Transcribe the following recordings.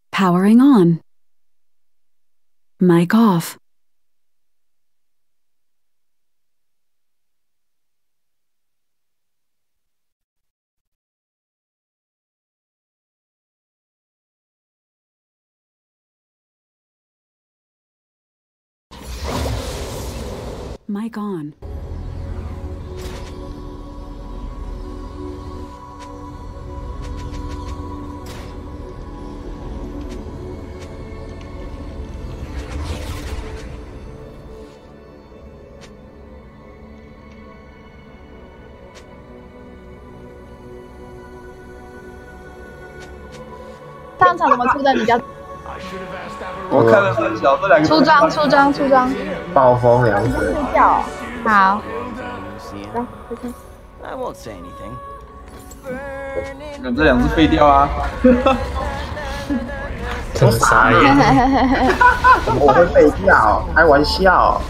Powering on. Mic off. Mic on. 上场怎么出的比较？ 我看了很小，这两个出装， 暴风凉水， 睡觉。好， 这两只废掉啊！ 我傻眼，怎么我会废掉？开玩笑，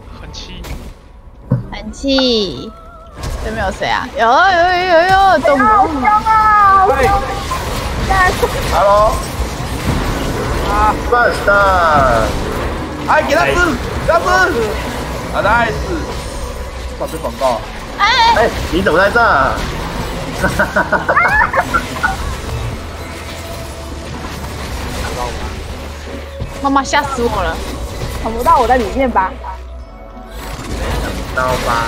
很气。这边有谁啊？有，中国。好香啊！好香 ！Hello， First， 哎，给他吃，啊 ，nice， 哇，这广告。 哎，你怎么在这？ 妈妈吓死我了！ 看不到我在里面吧？ 到吧。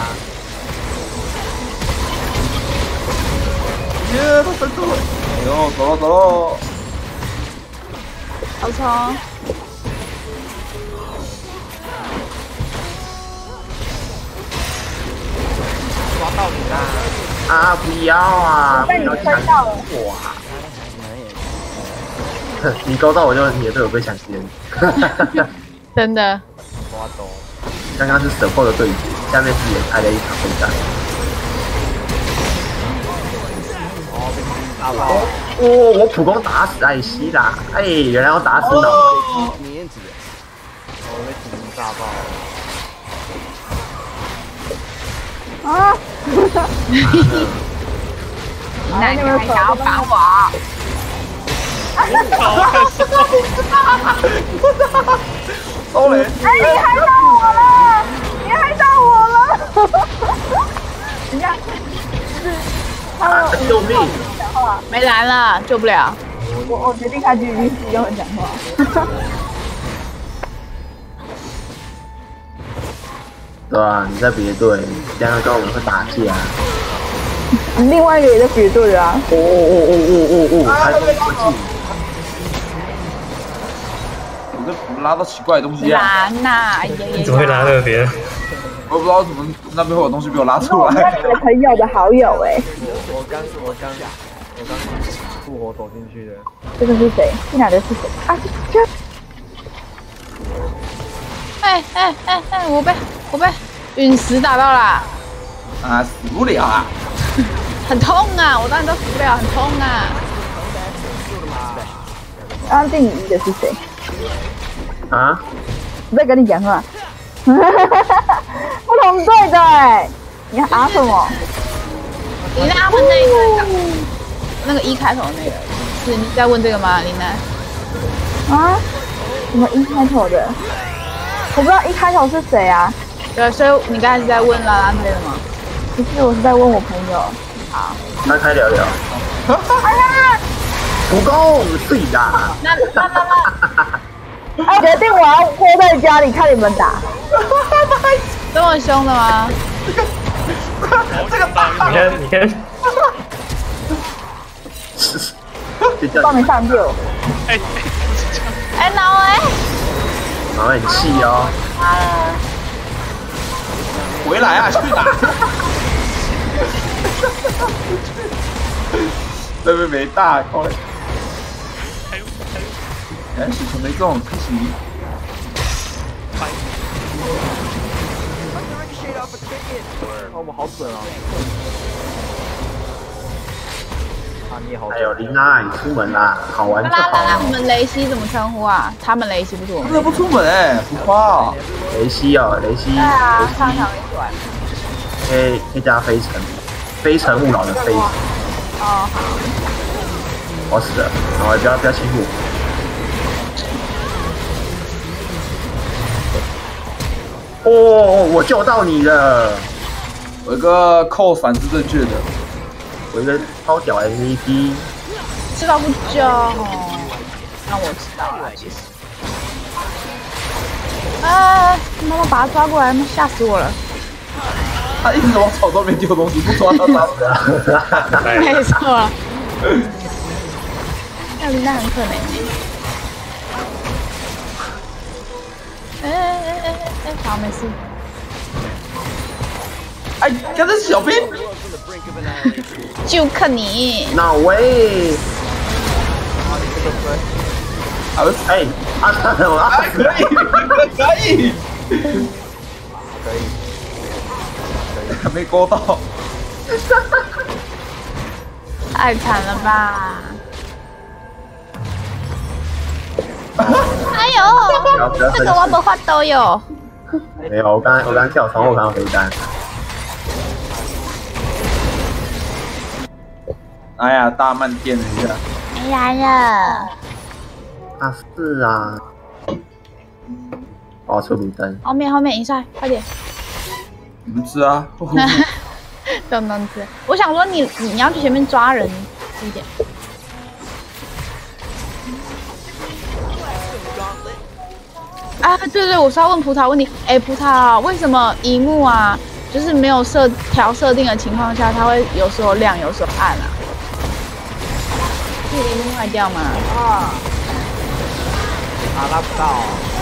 耶，他伸出了！哎呦，走喽！ 好冲！ 抓到你啦！啊，不要啊！ 被你喷到了！ 哇！你勾到我就你的队友被抢先。 真的。 刚刚是support的对决，下面是也开了一场对战。 哦，我普攻打死艾希啦！哎，原来要打死脑袋。 大爆！ 啊！ 那个还想要反我？ 收雷！ 哎，你害到我了！你害到我了！等一下， 救命！ 没蓝了，救不了。 我决定开 GVC 用人讲话。 对啊，你在别队，这样跟我们会打架。 另外一个也在别队啊。 还不进。 我这怎么拉到奇怪的东西啊？ 蓝呐！ 你怎么会拉那边？ 我不知道怎么那边会有东西被我拉出来。 那你的朋友的好友哎。 我刚复活走进去的。 这个是谁？这男的是谁？啊，这。 哎！我被陨石打到啦！ 啊，死不了啊！ 很痛啊！我当然都死不了，很痛啊！ 刚刚定1的是谁？ 啊？ 我在跟你讲话。不同队的哎，你啊什么？ 林娜问那个1开头的那个，是你在问这个吗？林娜？ 啊？什么1开头的？我不知道1开头是谁啊？ 对，所以你刚才是在问啦啦队的吗？ 不是，我是在问我朋友。 好， 开聊聊。 哎呀！ 不够对的。 那。 决定我要窝在家里看你们打。 这么凶的吗？ 这个打！ 你看。 帮你上救。 挠哎！ 脑很气哦。 回来啊，去哪？这边没大快。哎，许成没中，可惜。 哦，我好准啊！你好。 还有琳娜，你出门啦，好玩就好。 那我们雷西怎么称呼啊？他们雷西不是我们。 真的不出门哎，不夸。 雷西哦，雷西。 对啊，上场没玩。 可以加飞尘，非诚勿扰的非。 哦，好。 我死了，然后不要欺负我。 我救到你了！ 我一个扣反是正确的， 我一个超屌 MVP。 知道不救？让我知道了，其实。妈妈把他抓过来，吓死我了！ 他一直往草洞里面丢东西，不抓他打死他。 没错。那林丹很可怜。好，没事。 哎，刚才是小兵。 就看你。 哪位？ 啊， 哎， 可以。还没勾到。 太惨了吧！哎呦，这个我没法都有。 没有，我刚跳窗户看到飞弹。 哎呀，大慢电了一下。 没来了。 啊，是啊。我要出路灯。 后面赢赛，快点。 你们吃啊。 不能吃。我想说你要去前面抓人一点。啊，对，我是要问葡萄问题。哎，葡萄，为什么荧幕啊，就是没有设定的情况下，它会有时候亮，有时候暗啊？是荧幕坏掉吗？ 拉不到。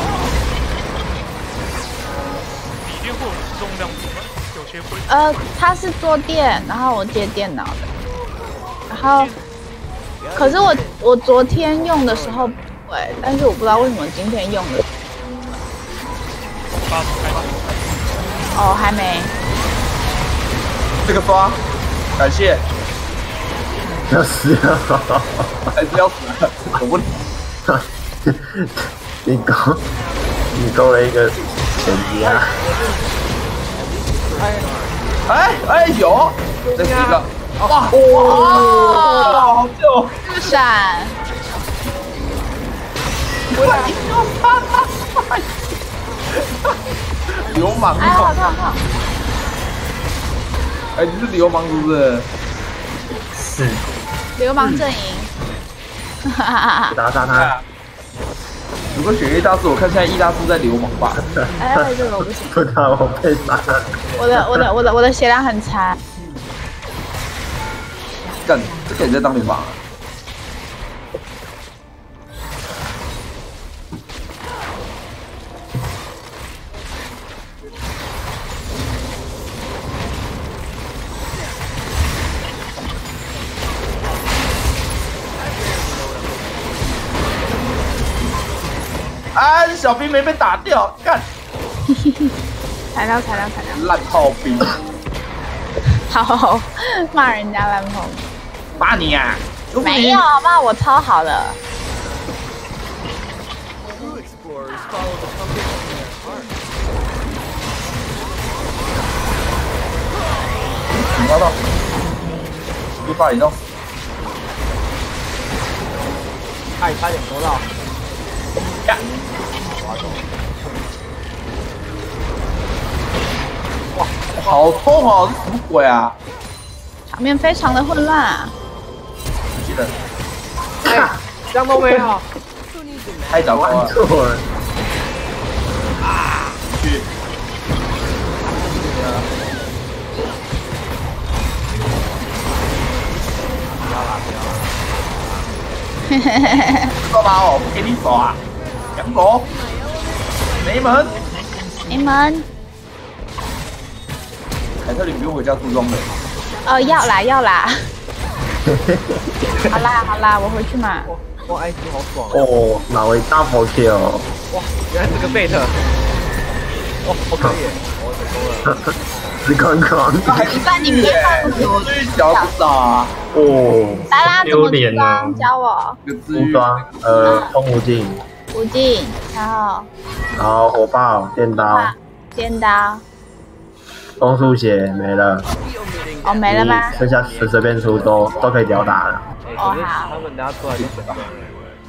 笔电或者是重量部分有些会。 它是坐垫，然后我接电脑的，然后可是我昨天用的时候不会，但是我不知道为什么今天用的。哦，还没。 这个刷，感谢。 要死了！ 还是要死了，我不。 你勾了一个前击啊！ 哎，有，这是一个。哇，好救！ 闪！ 回来！流氓！ 哎，好痛！ 哎，你是流氓是不是？ 是。 流氓阵营。 打他！ 如果选 A 大师，我看现在 E 大师在流氓吧。 哎，这个我不行。 不知道我被杀了。 我的血量很差。 干，这个人在当流氓。啊！小兵没被打掉，干！ 材料， 烂炮兵！ 好，骂人家烂炮。 骂你呀！ 没有，好不好？我超好的。 抓到！一发移动。 哎，差点勾到。 呀！哇，好痛哦！这什么鬼啊？ 场面非常的混乱啊！ 记得， 哎，这样都没有， 太糟糕了！ 错了。 啊！去！干嘛哦？不给你走啊？想走？没门！凯特，你不用回家梳妆的。 要啦。好啦，我回去嘛。 哇，IC 好爽哦，哪位 double kill？ 哇，原来是个贝特。哇，好可以，我成功了。 是刚刚。 那你别放我最小不少啊！ 哦。 来啦，怎么出装？教我。 出装，空无尽。 无尽，然后火爆，电刀。枫树血没了。 哦，没了吗？ 剩下随便出都可以吊打了。 哦，好。 他们等下出来就选到。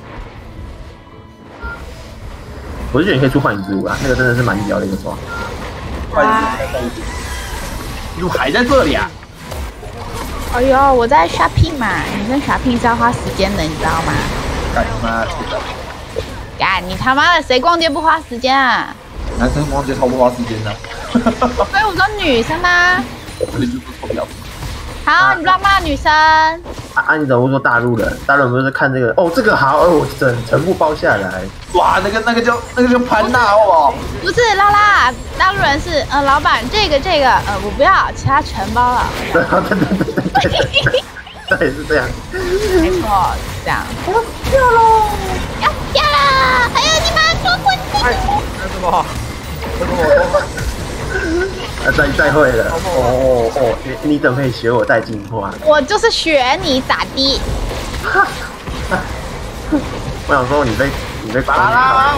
我是觉得你可以出幻影之舞啊，那个真的是蛮屌的一个装。 快点！你怎么还在这里啊？ 哎呦，我在 shopping 嘛，女生 shopping 是要花时间的，你知道吗？ 干他妈！ 干你他妈的，谁逛街不花时间啊？ 男生逛街超不花时间的。 所以我说女生啊。 你就是臭婊子。 好，你乱骂女生。 你怎么会说大陆人？大陆人不是看这个？哦，这个好，我全部包下来。 哇，那个叫潘娜，好不好？ 不是拉拉，大陆人是老板，这个我不要，其他全包了。 对，是这样。 没错，是这样。要掉喽！要掉了！哎呀，你妈说滚蛋！ 哎，什么？为什么我再会了。哦，你怎么可以学我带进化？ 我就是学你咋地？ 我想说你被巴拉拉。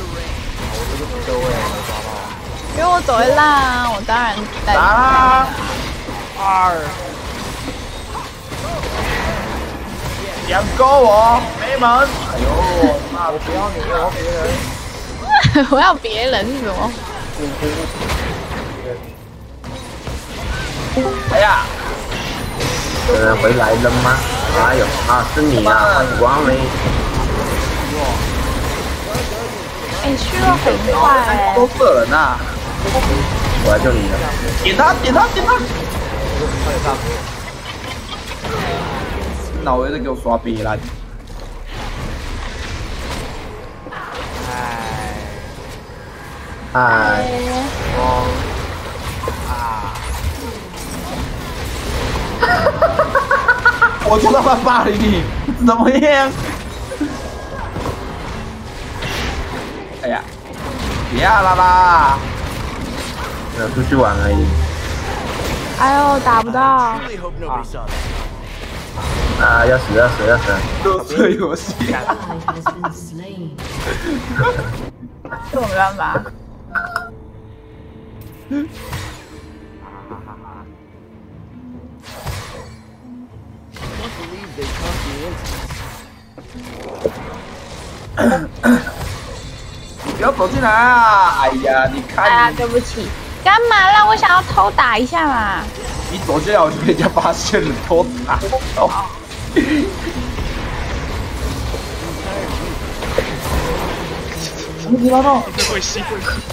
因为我走会烂啊，我当然带。 啊 2。 养狗我没门！哎呦，那我不要你，我要别人。 我要别人是什么？ 哎呀， 有人回来了吗？哎呦是你啊，王雷。 哎，虚弱很快哎。 都射人呐！ 我来救你了。 点他！脑袋在给我刷逼啦！ 嗨。 我就他妈霸凌你，怎么样？哎呀，别啦啦！ 出去玩而已。 哎呦，打不到。 要死！ 都是游戏。 这我没办法。 你不要走进来啊！哎呀，你看！ 哎呀，对不起，干嘛啦？我想要偷打一下嘛。 你走进来我就被人家发现了，偷打。 你这会吸。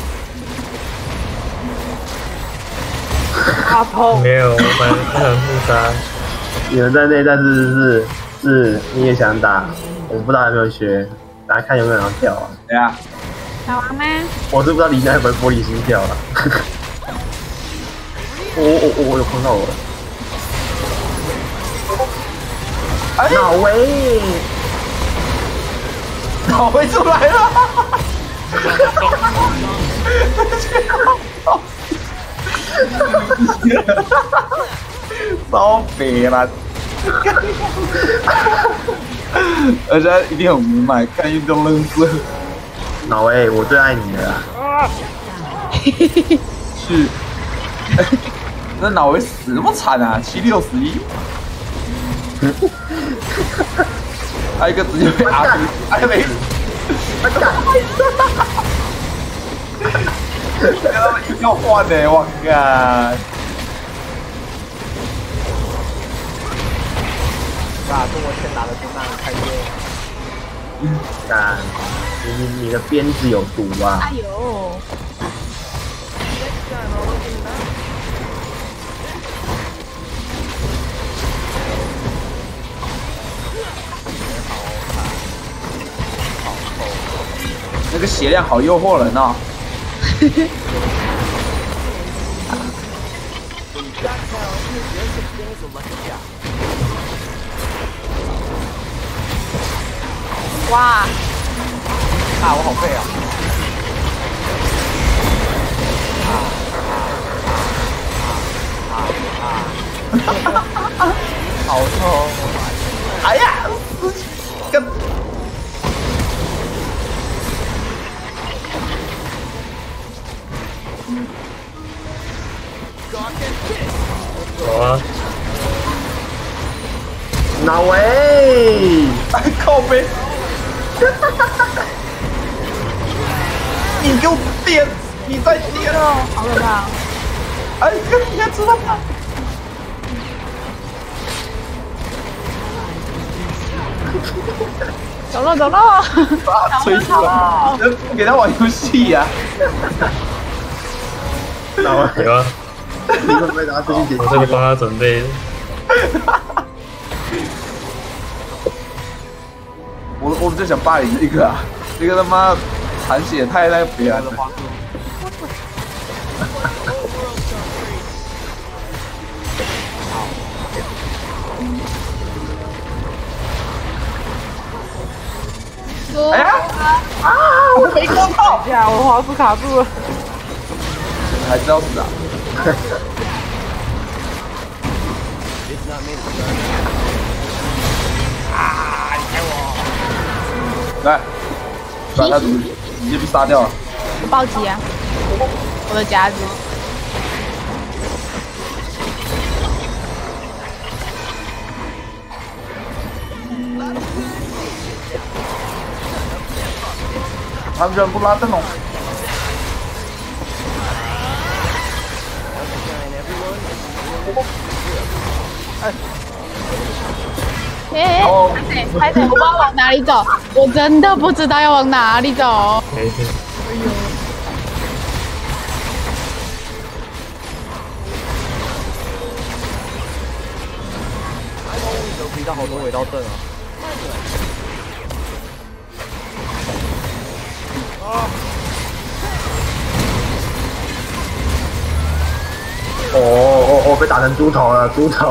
阿痛。 没有，我很复杂。 你们在内战是你也想打，我不知道有没有学，大家看有没有人要跳啊？ 对啊。 小王吗？ 我是不知道李娜会不会玻璃心跳了。我有碰到我了。 哎，脑威出来了！超肥了！而且一定很无奈，看运动认识。 老威，我最爱你了啦！ 是，那脑威死那么惨啊！7611，还有一个直接被阿飞，阿飞，他们要换呢，我靠！ 中国拳打的不让人看见。 干，你的鞭子有毒啊！ 哎呦！ 那个血量好诱惑人哦。 哇！ 我好废啊！好痛！ 哎呀，跟走啊！ 哪位？ 靠背！你给我变！ 你在跌了， 好可怕！ 哎，你还知道吗？ 走了走了， 啊，吹死了！不给他玩游戏呀！ 那我有啊， 你会不会拿出去点？ 我这个帮他准备的。 我就想霸凌这个啊，这个他妈残血太那个别了。哎呀！啊！我没光到， 呀，我滑鼠卡住了。 还知道死啊！ 啊！你开我！ 来，把他直接被杀掉了。 我暴击啊！我的夹子。 他们居然不拉灯笼！ 哎，拍谁？我不知道往哪里走，我真的不知道要往哪里走。 没事。 遇到好多尾刀阵啊！ 哦，被打成猪头了，猪头，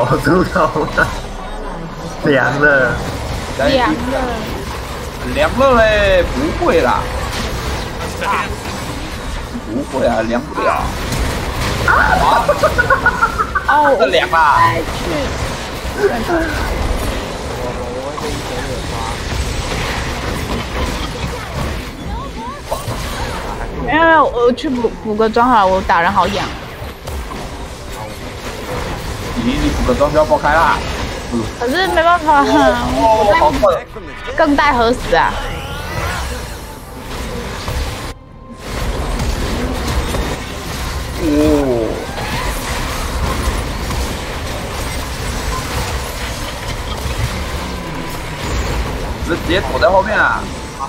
凉了， 凉了， 凉了嘞，不会啦，不会啊，凉不了。 哦， 这凉啦！ 哎去，没有，我去补个妆好了，我打人好痒。 你补个妆就要爆开啦！ 可是没办法，我更待何时啊？ 哦，直接躲在后面啊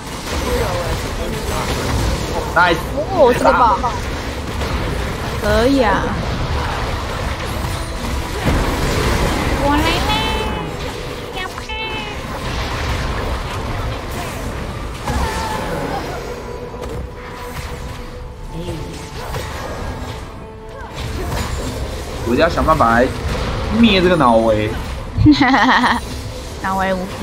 ！nice， 哦，这个棒，可以啊。我来啦！ 我一定要想办法来灭这个脑维。 哈哈哈！脑为无辜。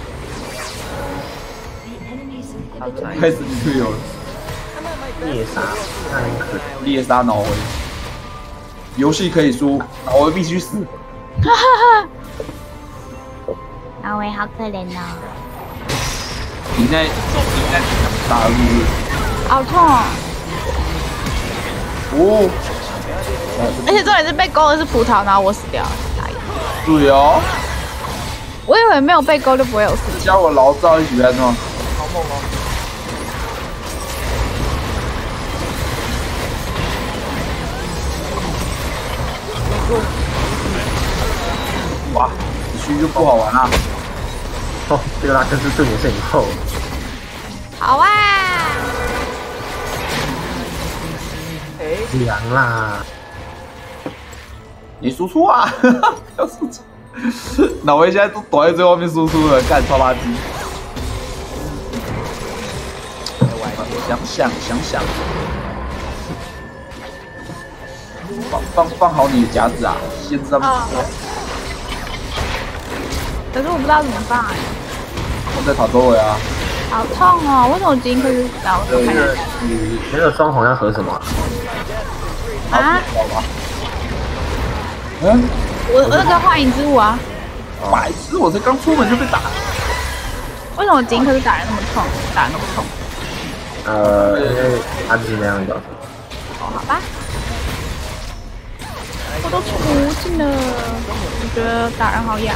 开始就有猎杀，那很可怜。 猎杀脑维，游戏可以输，脑维必须死。 哈哈哈！ 阿伟好可怜哦。 你在打是不是？ 好痛哦！ 哦， 而且重点是被勾的是葡萄，然后我死掉了。 对哦， 我以为没有被勾就不会有事。 教我牢骚一起来弄。 好猛哦！ 哇，这区就不好玩啦。 哦，这个拉克斯盾也是很厚。 好啊！ 凉啦！ 你输出啊！不要输出。脑维现在都躲在最后面输出了，干超垃圾。想想，放好你的夹子啊，限制他们。 可是我不知道怎么办哎。 我在塔周围啊。 好痛哦！为什么我今天可以打？我看一下。 那个双红要合什么？ 啊？ 好吧。嗯， 我那个幻影之舞啊。 白痴！我才刚出门就被打。 为什么我今天可以打人那么痛？打那么痛？ 因为他就是那样的。 哦，好吧。我都出尽了，我觉得打人好痒。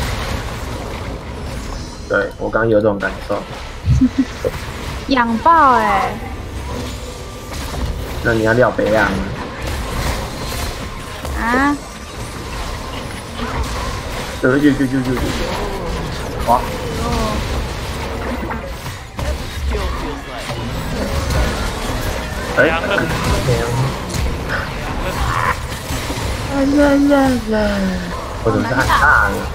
对，我刚刚有这种感受。 痒爆哎！ 那你要廖北啊？ 啊！ 就！ 哇！ 凉。 我怎么是很大呢？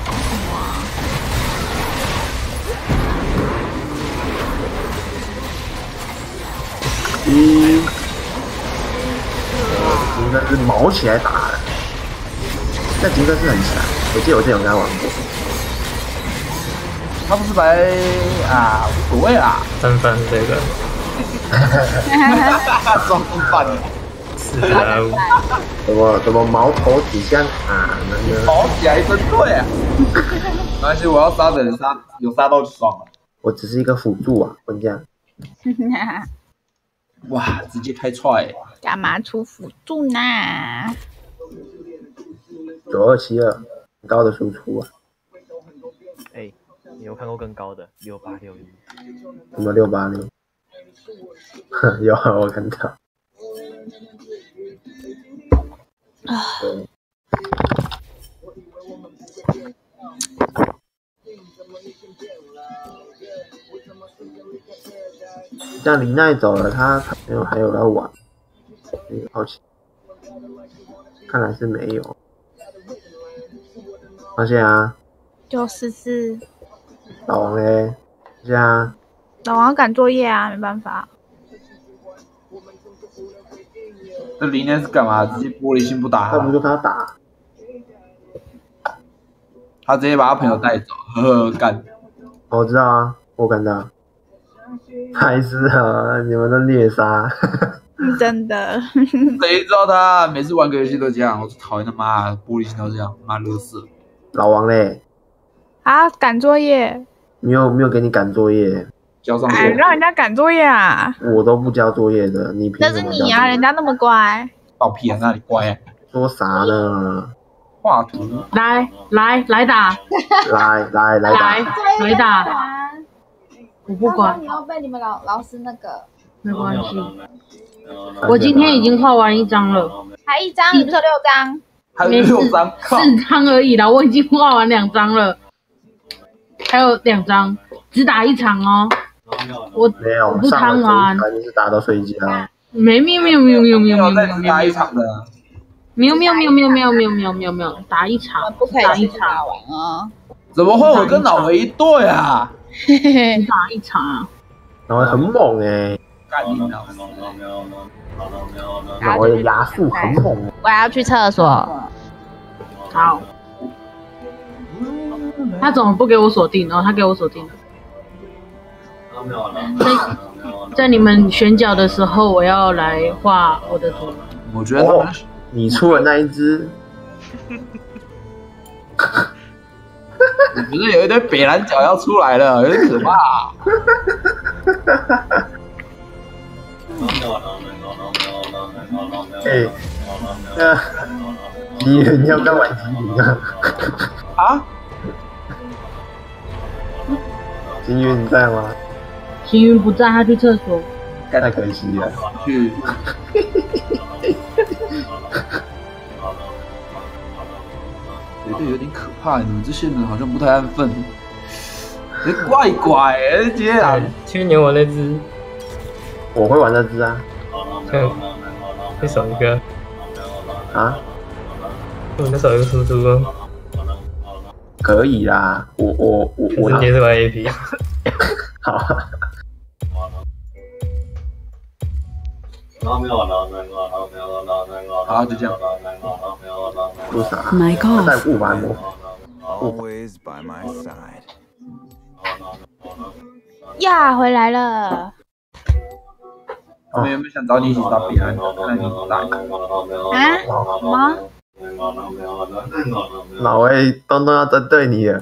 金哥是毛起来打的，那金哥是很强，我记得我之前有跟他玩过。 他不是白啊，无所谓啦。 三番这个。 装饭。 是啊。 怎么矛头指向啊？ 毛起来真对啊！没关系，我要杀的人杀，有杀到就爽了。 我只是一个辅助啊，混酱。 哇，直接开踹！ 干嘛出辅助呢 ？9272，很高的输出啊！ 哎，你有看过更高的6861？ 什么686？有，我看到。像李奈走了，他朋友还有在玩，好奇，看来是没有。发现啊 ，944。 老王嘞，是啊。 老王赶作业啊，没办法。 这林奈是干嘛？直接玻璃心不打他？ 他不就跟他打？ 他直接把他朋友带走，呵呵，干。 我知道啊，我看到。还是啊，你们的猎杀。 真的。 谁知道他每次玩个游戏都这样，我最讨厌他妈玻璃心都这样，妈乐死。 老王嘞？ 啊，赶作业。 没有给你赶作业。 交上去。 哎，让人家赶作业啊！ 我都不交作业的，你凭什么？ 那是你啊，人家那么乖。 放屁啊！那里乖啊？ 说啥呢？ 画图。 来打。来打。我不管。 你要被你们老师那个。 没关系。我今天已经画完1张了。 还1张？你不是有6张？ 还有6张 ，4张而已啦，我已经画完2张了，还有2张，只打1场哦。我没有， 不贪玩， 你是打到睡觉。 没有， 再只打1场的。 没有，打1场， 不可以打1场完啊。 怎么会我跟老维一队啊？ 只打1场啊。 然后很猛哎。 干你老师！ 我的牙速很猛。 我要去厕所。 好。他怎么不给我锁定？他给我锁定了。在你们选角的时候，我要来画我的图。 我觉得你出了那一只。 我觉得有一堆北蓝角要出来了，有点可怕。 你要不要玩精灵啊？ 啊？ 金鱼你在吗？ 金鱼不在，他去厕所。 太可惜了。 去。觉得有点可怕，你们这些人好像不太安分。怪怪今天啊， 去年我那只， 我会玩那只啊。 那少一个。 啊？ 我那少一个输出吗？ 可以啦，我也是玩 AP。 好。 好，就这样。 不傻。 My God！ 在雾霾魔。 呀，回来了。 我们有没有想找你一起打比赛？看你打。 啊？什么？ 老魏东东要针对你了。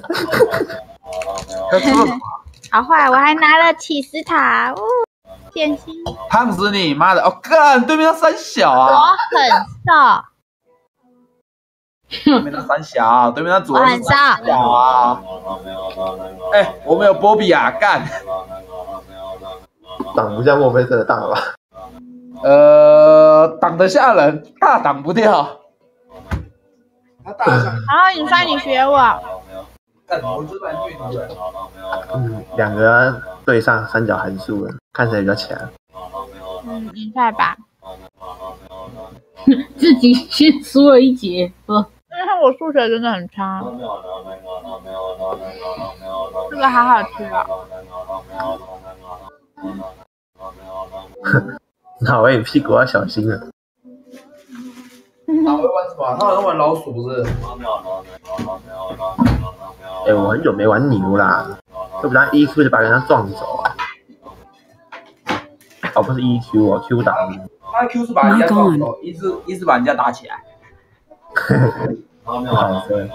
好坏，我还拿了起司塔，点心。 胖死你妈的！哦，干，对面那三小啊！ 我很瘦。 对面那三小，对面那主人是三小啊！哎，我们有波比啊，干！ 长不像墨菲特的大吧？ 挡得下人，大挡不掉。他大得下。 啊，你说你学我。 两个对上三角函数了，看谁比较强。 你帅吧。 自己先输了一节， 因为我数学真的很差。这个好好吃啊！ 那我你屁股要小心了。 他会玩什么？他好像玩老鼠不是？ 哎、我很久没玩牛啦，就不然 EQ 就把人家撞走啊。哦，不是 EQ 哦 ，Q 打你。 他 Q 是把人家撞走，一直把人家打起来。 不好说。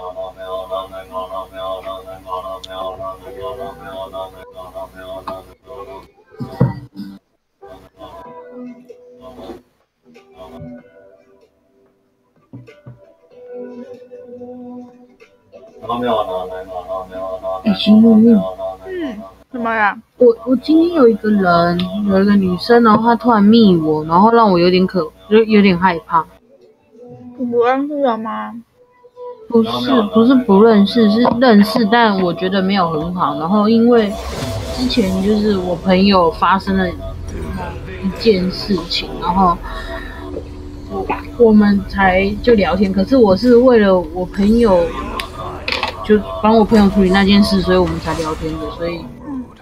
行路路。 什么呀？ 我今天有一个女生，然后她突然密我，然后让我有点害怕。 你不认识的吗？ 不是不认识，是认识，但我觉得没有很好。然后因为之前就是我朋友发生了一件事情，然后我们才就聊天。可是我是为了我朋友，就帮我朋友处理那件事，所以我们才聊天的。所以，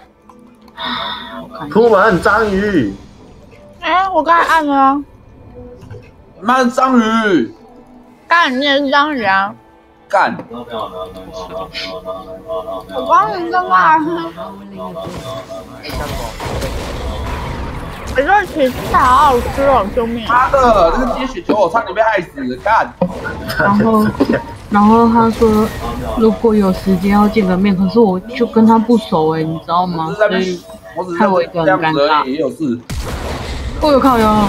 出门章鱼。 哎，我刚才按了啊。 妈的章鱼！ 干，你也是章鱼啊？ 干！ 我刚你干嘛？这个起司好好吃哦，救命！ 妈的，那个接雪球我差点被害死，干！ 然后他说，如果有时间要见个面，可是我就跟他不熟你知道吗？所以害我一个人尴尬。 也有事。 我有靠哟。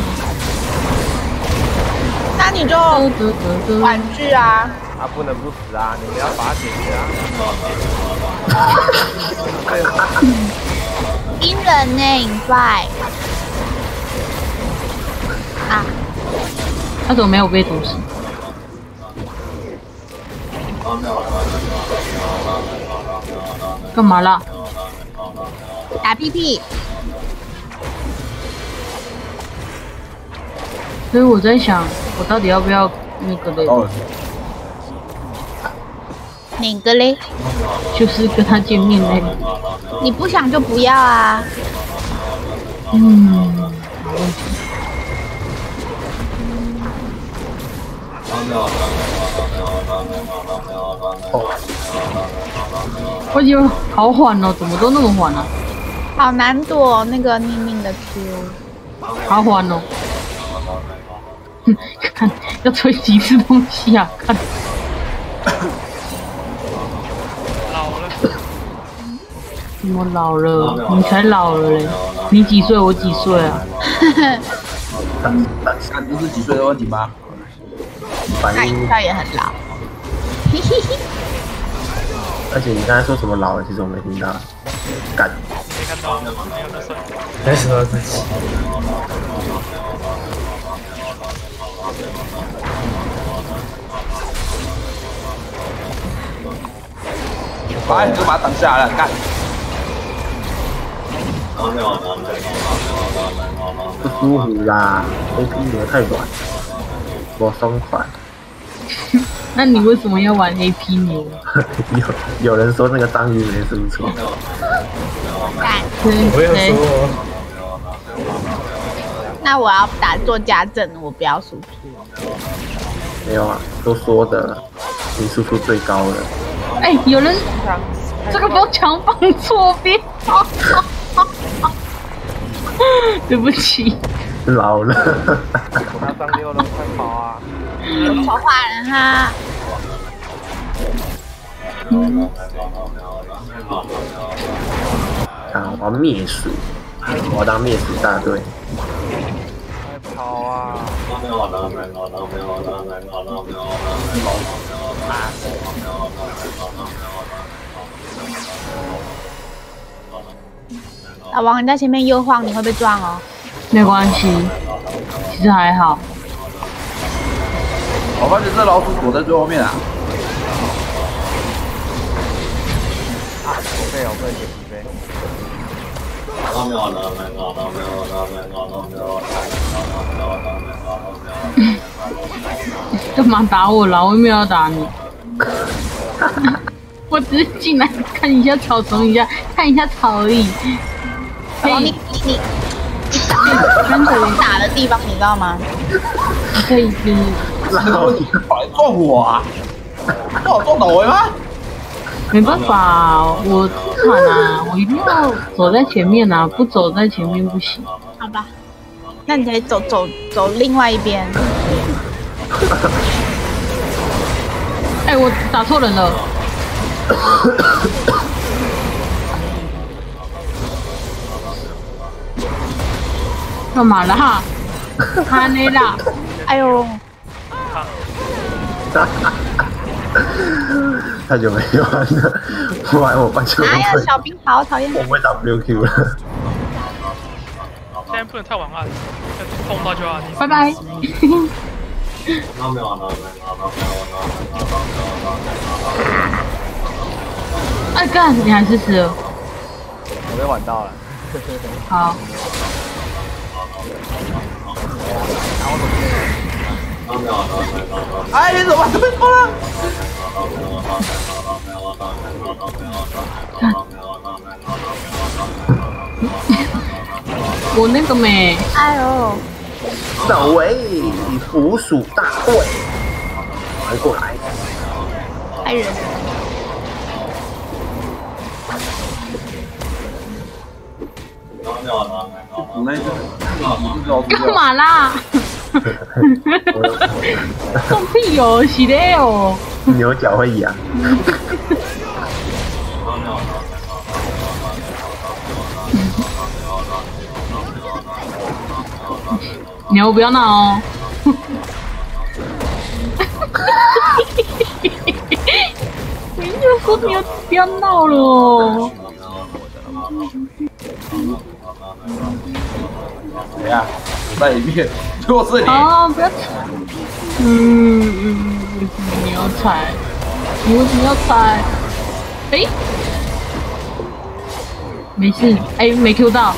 那你就婉拒啊！ 他不能不死啊！你们要把他解决啊！ 阴人呢，你帅啊！ 他怎么没有被毒死？干嘛啦？ 打屁屁。 所以我在想，我到底要不要那个嘞？ 哪个嘞？ 就是跟他见面嘞。 你不想就不要啊。 没问题。我觉得好缓哦，怎么都那么缓啊？ 好难躲那个匿名的 Q。 好缓哦。看要吹几次东西啊？看。 老了。 怎么老了？你才老了嘞！你几岁？我几岁啊？ 看不是几岁的问题吗？ 他也很老。嘿嘿嘿。 而且你刚才说什么老了，其实我没听到。干。 没看到，没有就算。 开始到自己。 把你就把他挡下来了，干！ 不舒服啦 ，AP 牛太软，我松快。 那你为什么要玩 AP 牛？ 有人说那个章鱼没输出。 我有说。 那我要做家政，我不要输出。 没有啊，都说的，你输出最高了。 哎，有人这个都强放错边，对不起。 老了。 他上6了，快跑啊！ 丑化人哈。 啊，我要灭鼠，我要当灭鼠大队。 快跑啊！ 老王，你在前面右晃，你会被撞哦。 没关系， 其实还好。 我发现这老鼠躲在最后面啊！ 我被我不能解击飞。 干嘛打我啦？我又没有要打你。我只是进来看一下草丛一下，看一下草而已。 你打的地方你知道吗？ 你可以就是然后你跑来撞我啊！把我撞倒了吗？ 没办法，我出团啊，我一定要走在前面啊，不走在前面不行。 好吧，那你得走另外一边。 哎、我打错人了。干嘛啦？哈内啦！ 哎呦， 太久没玩了，我发现哎呀，小兵好讨厌。 我会 WQ 了。 现在不能太晚按，碰到就要按。 拜拜。哎干，你还是死了。 我被晚到了。 好。 哎，你怎么被偷了？ 我那个没。 哎呦， 守卫捕鼠大会，来过来。 害人。 补那个， 干嘛啦？放屁哦，是的哦。 牛角会痒。 牛不要闹哦。我就说牛不要闹了哦。 谁呀？我在里面，就是你。 哦，不要踩。为什么你要踩？你为什么要踩？哎，没事，哎，没 Q 到。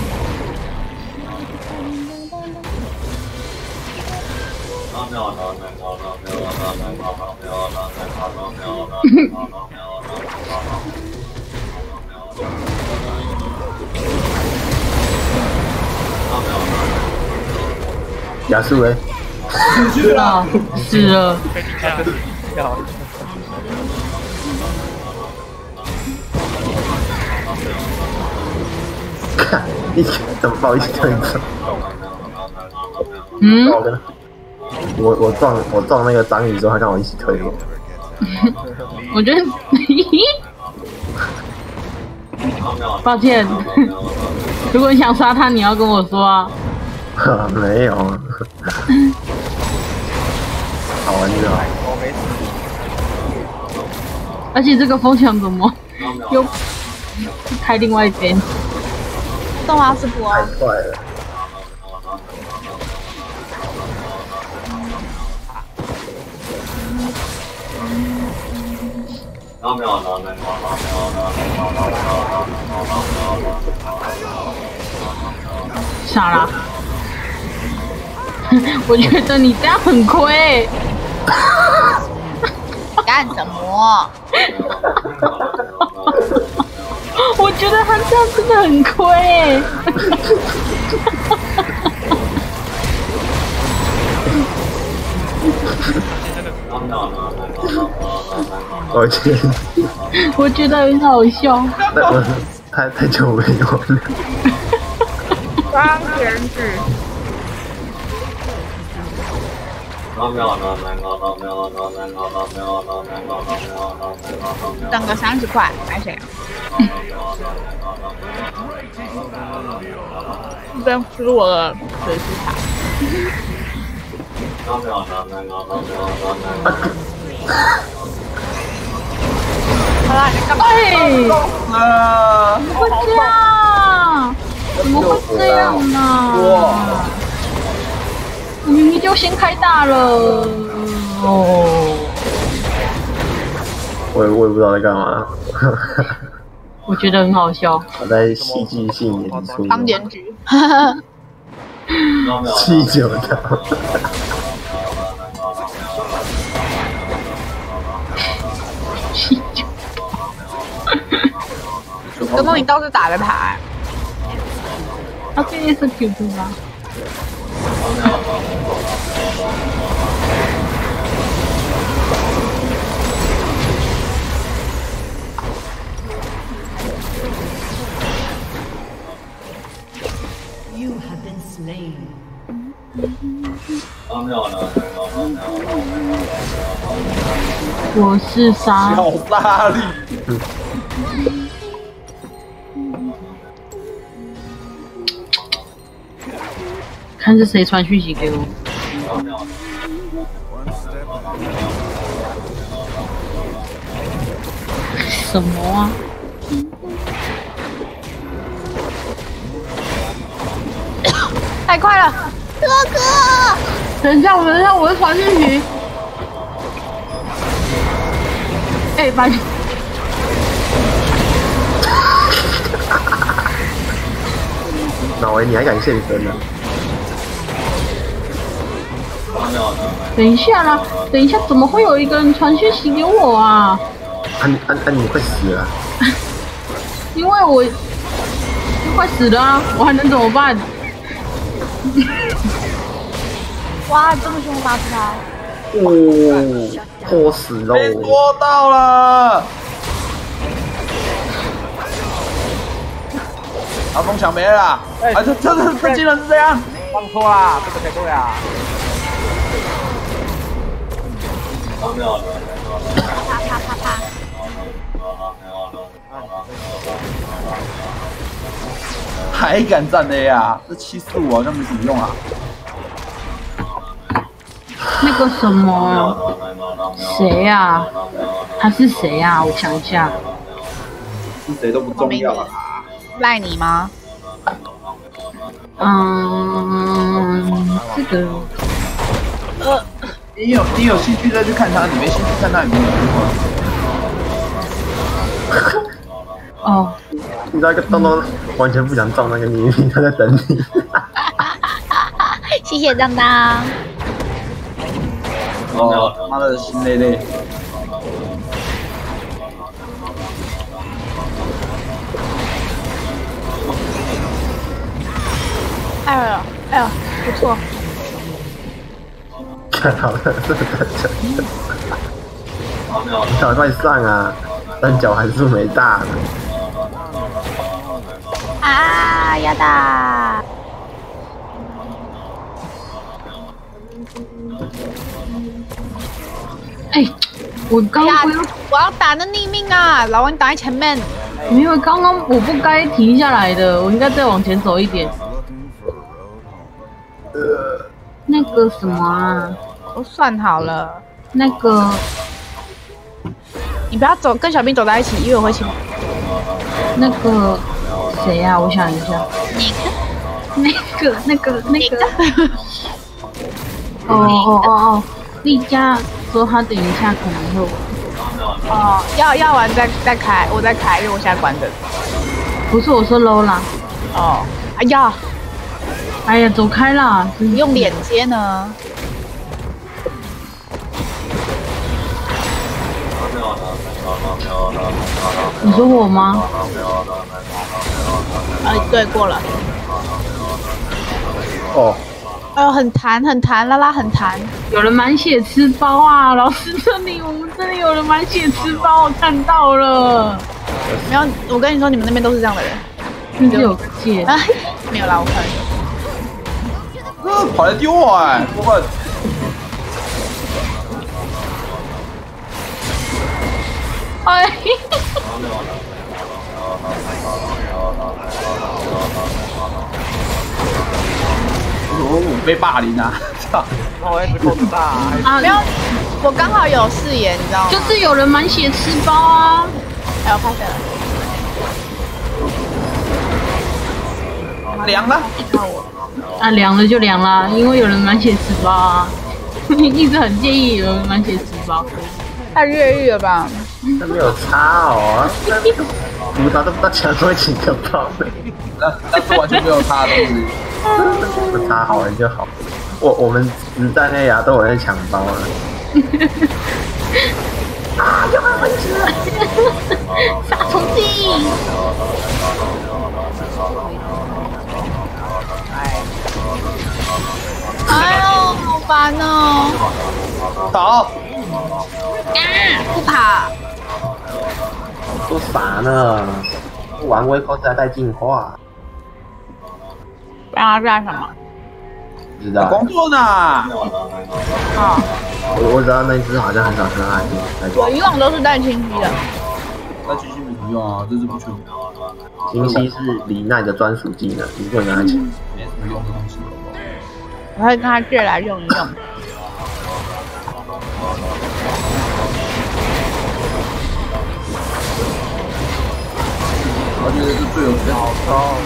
亚素哎， 是了，是了。 被你看， 要。 看一起怎么抱一起推走？ 嗯， 我撞那个章鱼之后，他跟我一起推我。 我觉得，抱歉，如果你想杀他，你要跟我说啊。 没有，好玩就好。 我没死。 而且这个风墙怎么又开另外一边？ 动画师傅太啊， 快了。 傻啦！我觉得你这样很亏。 干什么？ 我觉得他这样真的很亏。我觉得很好笑。 太久没玩了。 双选举。等个30块，买谁？这边是我的水丝塔。好啦，你干嘛？ 啊！ 怎么会这样？怎么会这样呢？ 我明明就先开大了。哦， 我也不知道在干嘛。 我觉得很好笑。 我在戏剧性演出。 当检举。 气酒的。 气酒。 刚刚你倒是打了他。 啊，这也是 QQ 吧？我是沙。 小沙粒。 看是谁传讯息给我。什么啊？ 太快了，哥哥！ 等一下，我会传讯息。哎，把你。 老维，你还敢现身呢？ 等一下啦，等一下，怎么会有一个人传讯息给我啊？ 你快死了！ 因为我快死了啊，我还能怎么办？ 哇，这么凶，打死他！ 哦，拖死肉！ 被捉到了！阿峰抢没了！哎，这竟然是这样！ 放错啦，这个才对啊！ 啪！ 还敢站 A 啊？这745好像没什么用啊。 那个什么，谁呀？他是谁呀？我想一下， 是谁都不重要啊。 赖你吗？ 这个， 你有兴趣再去看他，你没兴趣看他也没有用啊。 哦， 你知道一个东东完全不想撞那个你，他在等你。 谢谢当当。 哦，妈的心累累。 哎呦，不错。 看好了，你赶快上啊！但脚还是没大的。 啊，要打！ 哎，我刚刚我要打那逆命啊！老王，你打在前面。 因为刚刚我不该停下来的，我应该再往前走一点。那个什么啊？ 我算好了。 那个， 你不要走，跟小兵走在一起，因为我会请。 那个谁呀？我想一下。那个。哦，丽佳说他等一下可能会玩。 哦，要玩再开，我再开，因为我现在关着。 不是，我说 low 啦。 哦，哎呀， 走开啦！ 你用脸接呢？ 你说我吗？ 对，过了。 哦。 很弹，拉拉很弹。 有人满血吃包啊！老师我们这里有人满血吃包，我看到了。 没有，我跟你说，你们那边都是这样的人。 那就有戒。 没有啦，我看。 跑来丢我哎！过分。 哎。 我被霸凌啊！操！ 我一直够大啊！没有，我刚好有视野，你知道吗？ 就是有人满血吃包啊！ 哎，我拍谁了？ 凉了。 啊，凉了就凉了，因为有人满血吃包啊，一直很介意有人满血吃包。 太越狱了吧？ 那没有差哦，葡萄都不知道抢出几个包的， 那是完全没有差的东西。 不差好人就好。我们实战那牙都有人抢包了。啊！有没有回去了？ 杀虫剂。 哎呦，好烦哦！ 倒。 不爬。 说啥呢？玩微扣还带进化。 不然他干什么？ 不知道。 工作呢。 啊。 我知道那只好像很少跟他我以往都是带清晰的。 带清晰没什么用啊，这是不全。 清晰是李奈的专属技能，你不能跟他抢。 没什么用的东西。 我会跟他借来用一用。 我觉得是最有效的。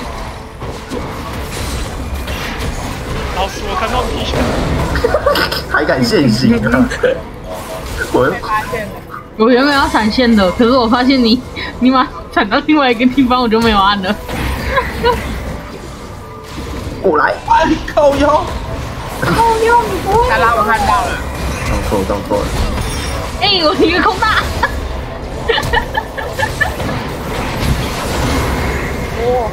老师，我看到你还敢现形啊！ 我原本要闪现的，可是我发现你妈闪到另外一个地方，我就没有按了。 过来！ 靠腰！ 靠腰，你不会？拉我看到了。 动错了。 哎，我一个空大。 哦。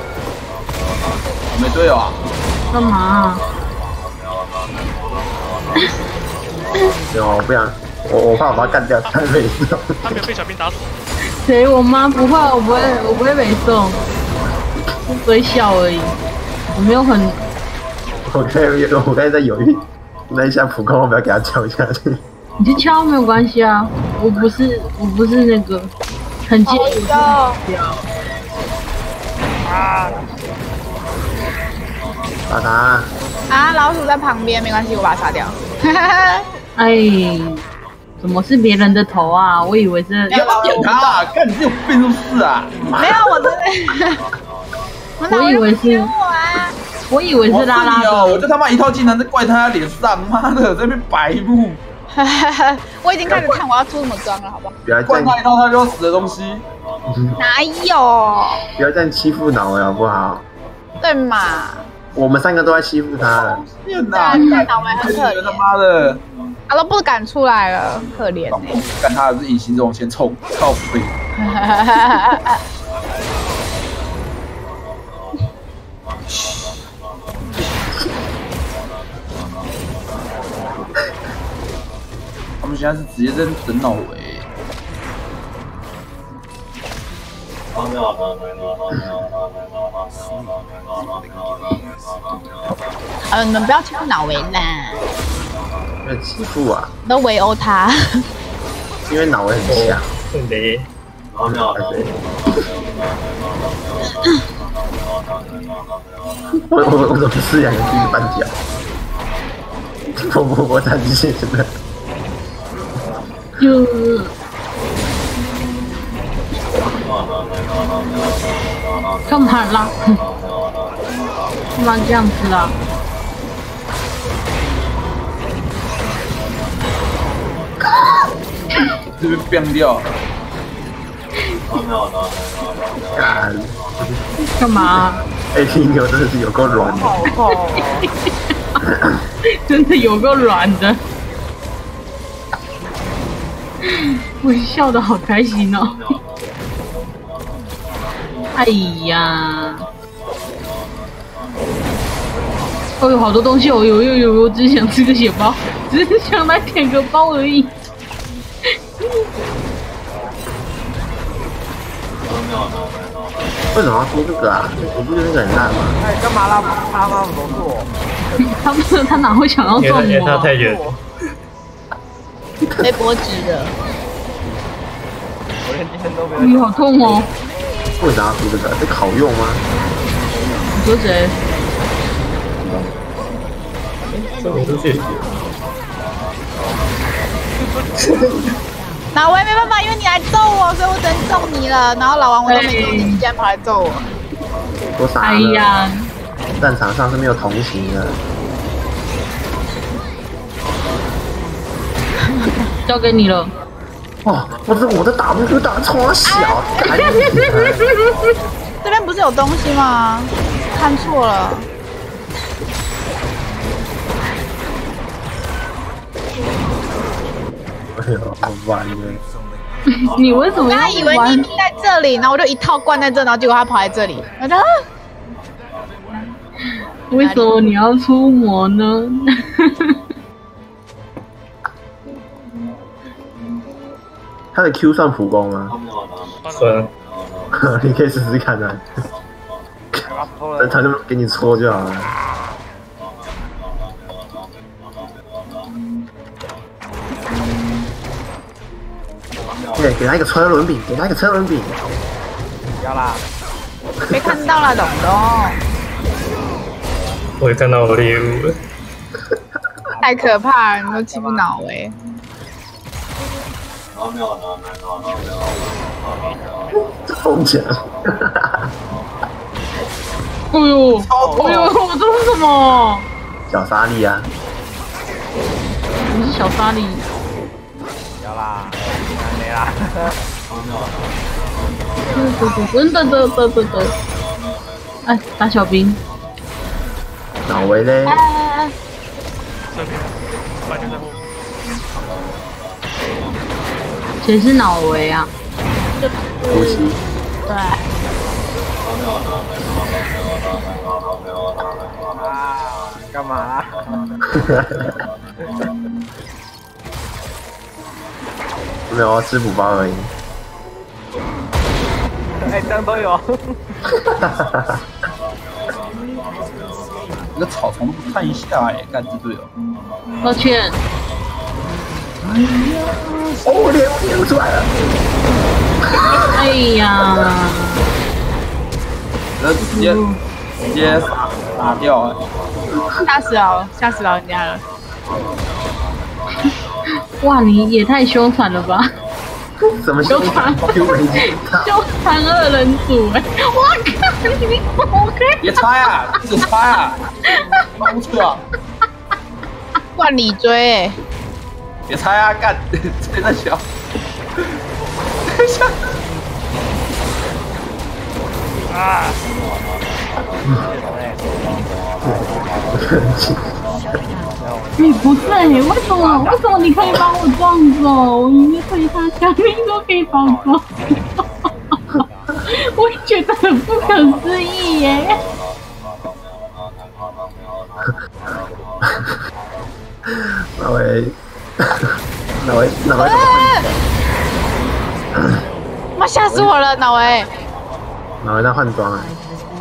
没队友啊？ 干嘛？ 我不想，我怕我把他干掉，太累了。 他没有被小兵打死。 谁？我妈不会，我不会北宋，只会笑而已。我没有很。 我刚才在犹豫，那一下普攻我不要给他敲下去。 你去敲没有关系啊，我不是那个很介意。 啊！ 把他啊！老鼠在旁边，没关系，我把它杀掉。 哎，怎么是别人的头啊？我以为是。 你要不要点他啊？看你这有病是不是啊？ 没有，我真的。 我以为是。我以为是拉拉的。 我就他妈一套技能在怪他脸上，妈的在那边白目。 我已经开始看我要出什么装了，好不好？ 怪他一套他就要死的东西。 哪有？ 不要这样欺负脑好不好？ 对嘛？ 我们三个都在欺负他了。 天哪！ 脑门很可怜， 他妈的， 他都不敢出来了，可怜呢。 干他是隐形这种先冲，靠背。他们现在是直接在等脑围。 你们不要欺负脑围啦！ 没有欺负啊， 都围殴他。 因为脑围很强。 没。 我怎么是两个一直绊脚？我站线的。 干嘛啦？干嘛这样子啦？ 是不是变掉？ 干嘛 ？AT 牛真的是有够软的。 真的有够软的。我笑得好开心哦！哎呀！哦，有好多东西哦！有，我只是想吃个血包，只是想来舔个包而已。 为什么要出这个啊？我不觉得那个很烂吗？ 哎，干嘛啦？他怎么做？ 他哪会想要撞我？ 他太远。 被波及了。 我连今天都没有。 好痛哦！ 为啥要出这个？这个好用吗？ 你说谁？ 说明书谢谢。 那我也没办法，因为你来揍我，所以我只能揍你了。然后老王我都没揍你，你竟然跑来揍我。 说啥哎呢？ 呀， 战场上是没有同情的。 交给你了。 哦，我的 W 打超小，赶紧这边不是有东西吗？看错了。 哎呦，好玩的。 你为什么他以为玩你在这里，然后我就一套灌在这，然后结果他跑来这里，我就啊为什么你要出魔呢？ 他的 Q 算普攻吗？ 算你可以试试看啊。他就给你戳就好了。对，给他一个车轮饼，给他一个车轮饼。 不要啦， 被看到了，懂懂。 我也看到我猎物了。 太可怕了，你都欺负脑维。 疯抢！ 哎呦，哎呦，我这是什么？ 小沙粒啊！ 你是小沙粒。 不要啦，没啦。 得。哎，打小兵。 脑维嘞？ 这边，反正在后面。 谁是脑维啊？ 呼吸。 对。 啊，干嘛啦？ 没有啊，吃补包而已。 哎，这样都有。 那个草丛都不看一下哎，干这队友。 抱歉。 哦，我练出来了。 哎呀！ 那直接打掉哎。 吓死老人家了。 哇，你也太凶残了吧！ 怎么凶残？ 凶残二人组哎！我靠，你我可以别猜啊，一直猜啊，不错啊。 灌里追哎！ 别猜啊，干，谁在小？等一下。啊！ 你不是哎、为什么你可以把我撞走？你是对他下面都可以把我撞走，我也觉得很不可思议耶。 脑维， 妈吓死我了，脑维！ 脑维在换装啊！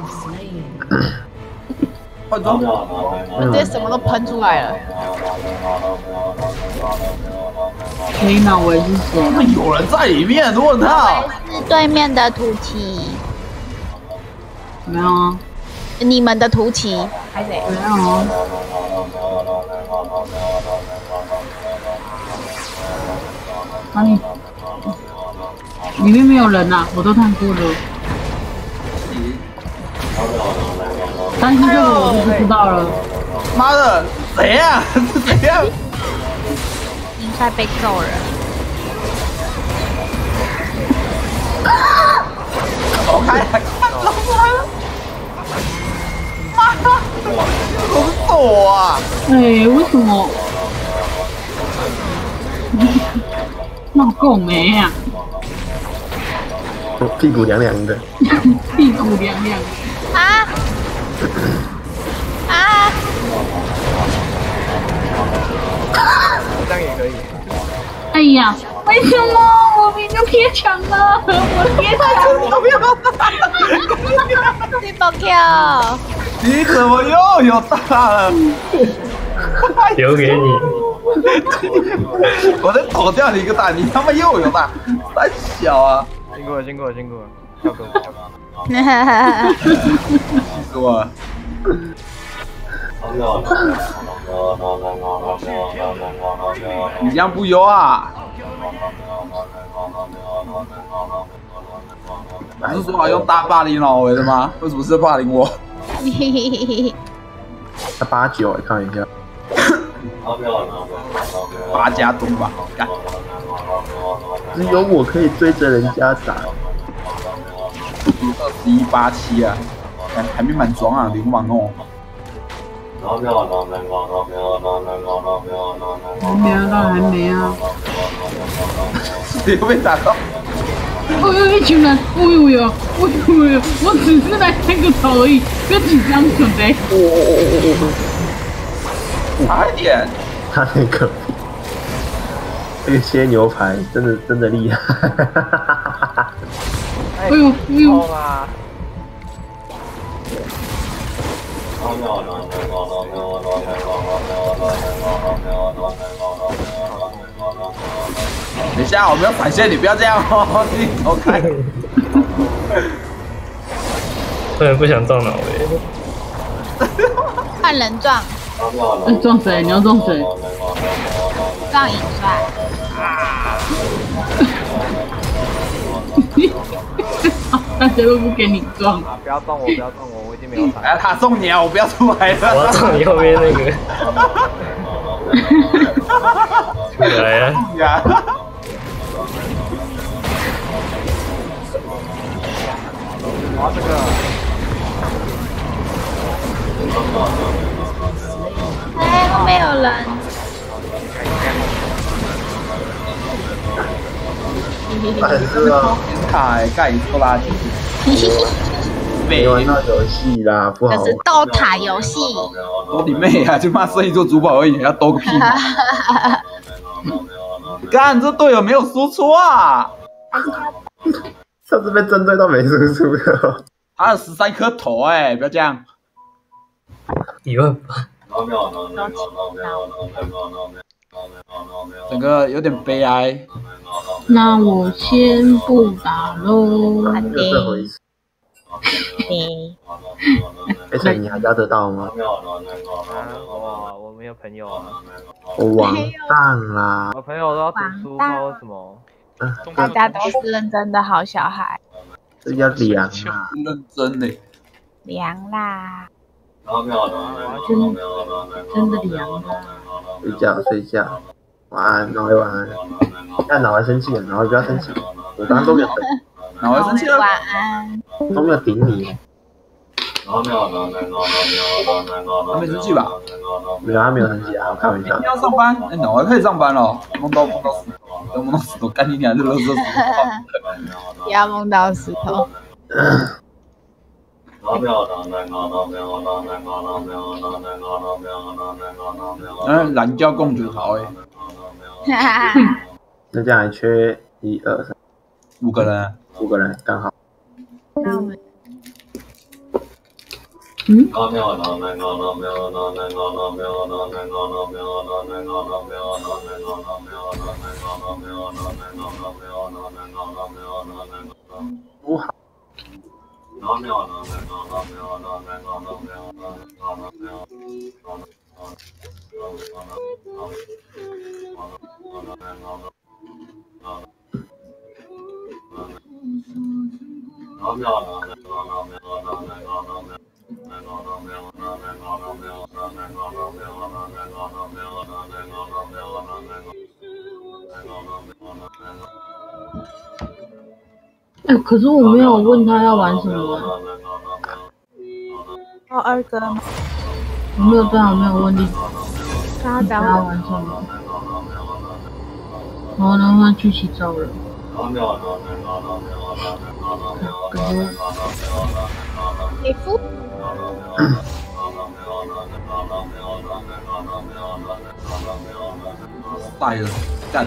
换装， 我直接什么都喷出来了。 所以脑维是谁？ 有人在里面，我操！ 是对面的土旗， 没有啊， 你们的土旗还谁？ 没有啊。哪里？里面没有人啊，我都看过了。但是这个我就不知道了。 妈的，谁呀？是谁呀？ 应该被揍了。 走开！看到了！妈的，怎么揍我啊？ 哎，为什么？闹够没啊？ 屁股凉凉的。 屁股凉凉的。 啊！啊！ 这样也可以。 哎呀，为什么我明就贴墙了？我贴墙 ，Triple kill！ 你怎么又有大了？ 留给你。 我在躲掉你一个大，你他妈又有大，太小啊！ 辛苦了，跳过。 气死我了！你这样不优啊！ 不是说好用大霸凌老维的吗？为什么是霸凌我？ 他89，看一下。 8加多吧，干。 只有我可以追着人家打。 2187啊，还没满装啊，流氓哦。 还没啊。 又被打到。 哦哟，一群人，哦呦呦，我只是来看个头而已，不要紧张，准备。 差一点。 他那个切牛排真的厉害。 哎呦。 等一下，我们要闪现，你不要这样哦，你走开。 突然不想撞脑维。 换人撞。 撞谁？你要撞谁？ 撞尹帅。 大家都不给你撞。 不要撞我，不要撞我，我已经没有闪。 哎，他送你啊，我不要出来了。 我要撞你后面那个。出来啊！ 哇，这个。 哎，都没有人。 卡盖拖拉机。 没玩到游戏啦，不好。 这是斗塔游戏。 多你妹啊！就骂生意做主保而已，要兜个屁！干，这队友没有输出啊！ 上次被针对到没输出的。 他有13颗头哎，不要这样。 18000。 整个有点悲哀。 那我先不打喽。 所以你还要得到吗？ 我没有朋友啊。 我完蛋啦！ 我朋友都要读书，不知道为什么。 大家都是认真的好小孩。 这叫凉啊！ 认真嘞。 凉啦。 真的凉啊！ 睡觉，晚安，脑维晚安。但脑维生气了，脑维不要生气。我刚刚都没有等。 脑维生气了。 晚安。 都没有顶你。 他没生气吧？ 没有，他没有生气啊，我开玩笑。 要上班？哎，脑维可以上班了，梦到石头，干你娘这垃圾石头！ 不要梦到石头。 蓝教公主好哎。 那这样还缺1、2、3、 5个人 ，5个人刚好。 那我们。 不好。 可是我没有问他要玩什么。 哦，二哥吗？ 我没有对他没有问你。 他要玩什么？然后让他去洗澡了。 你夫。 带了，干。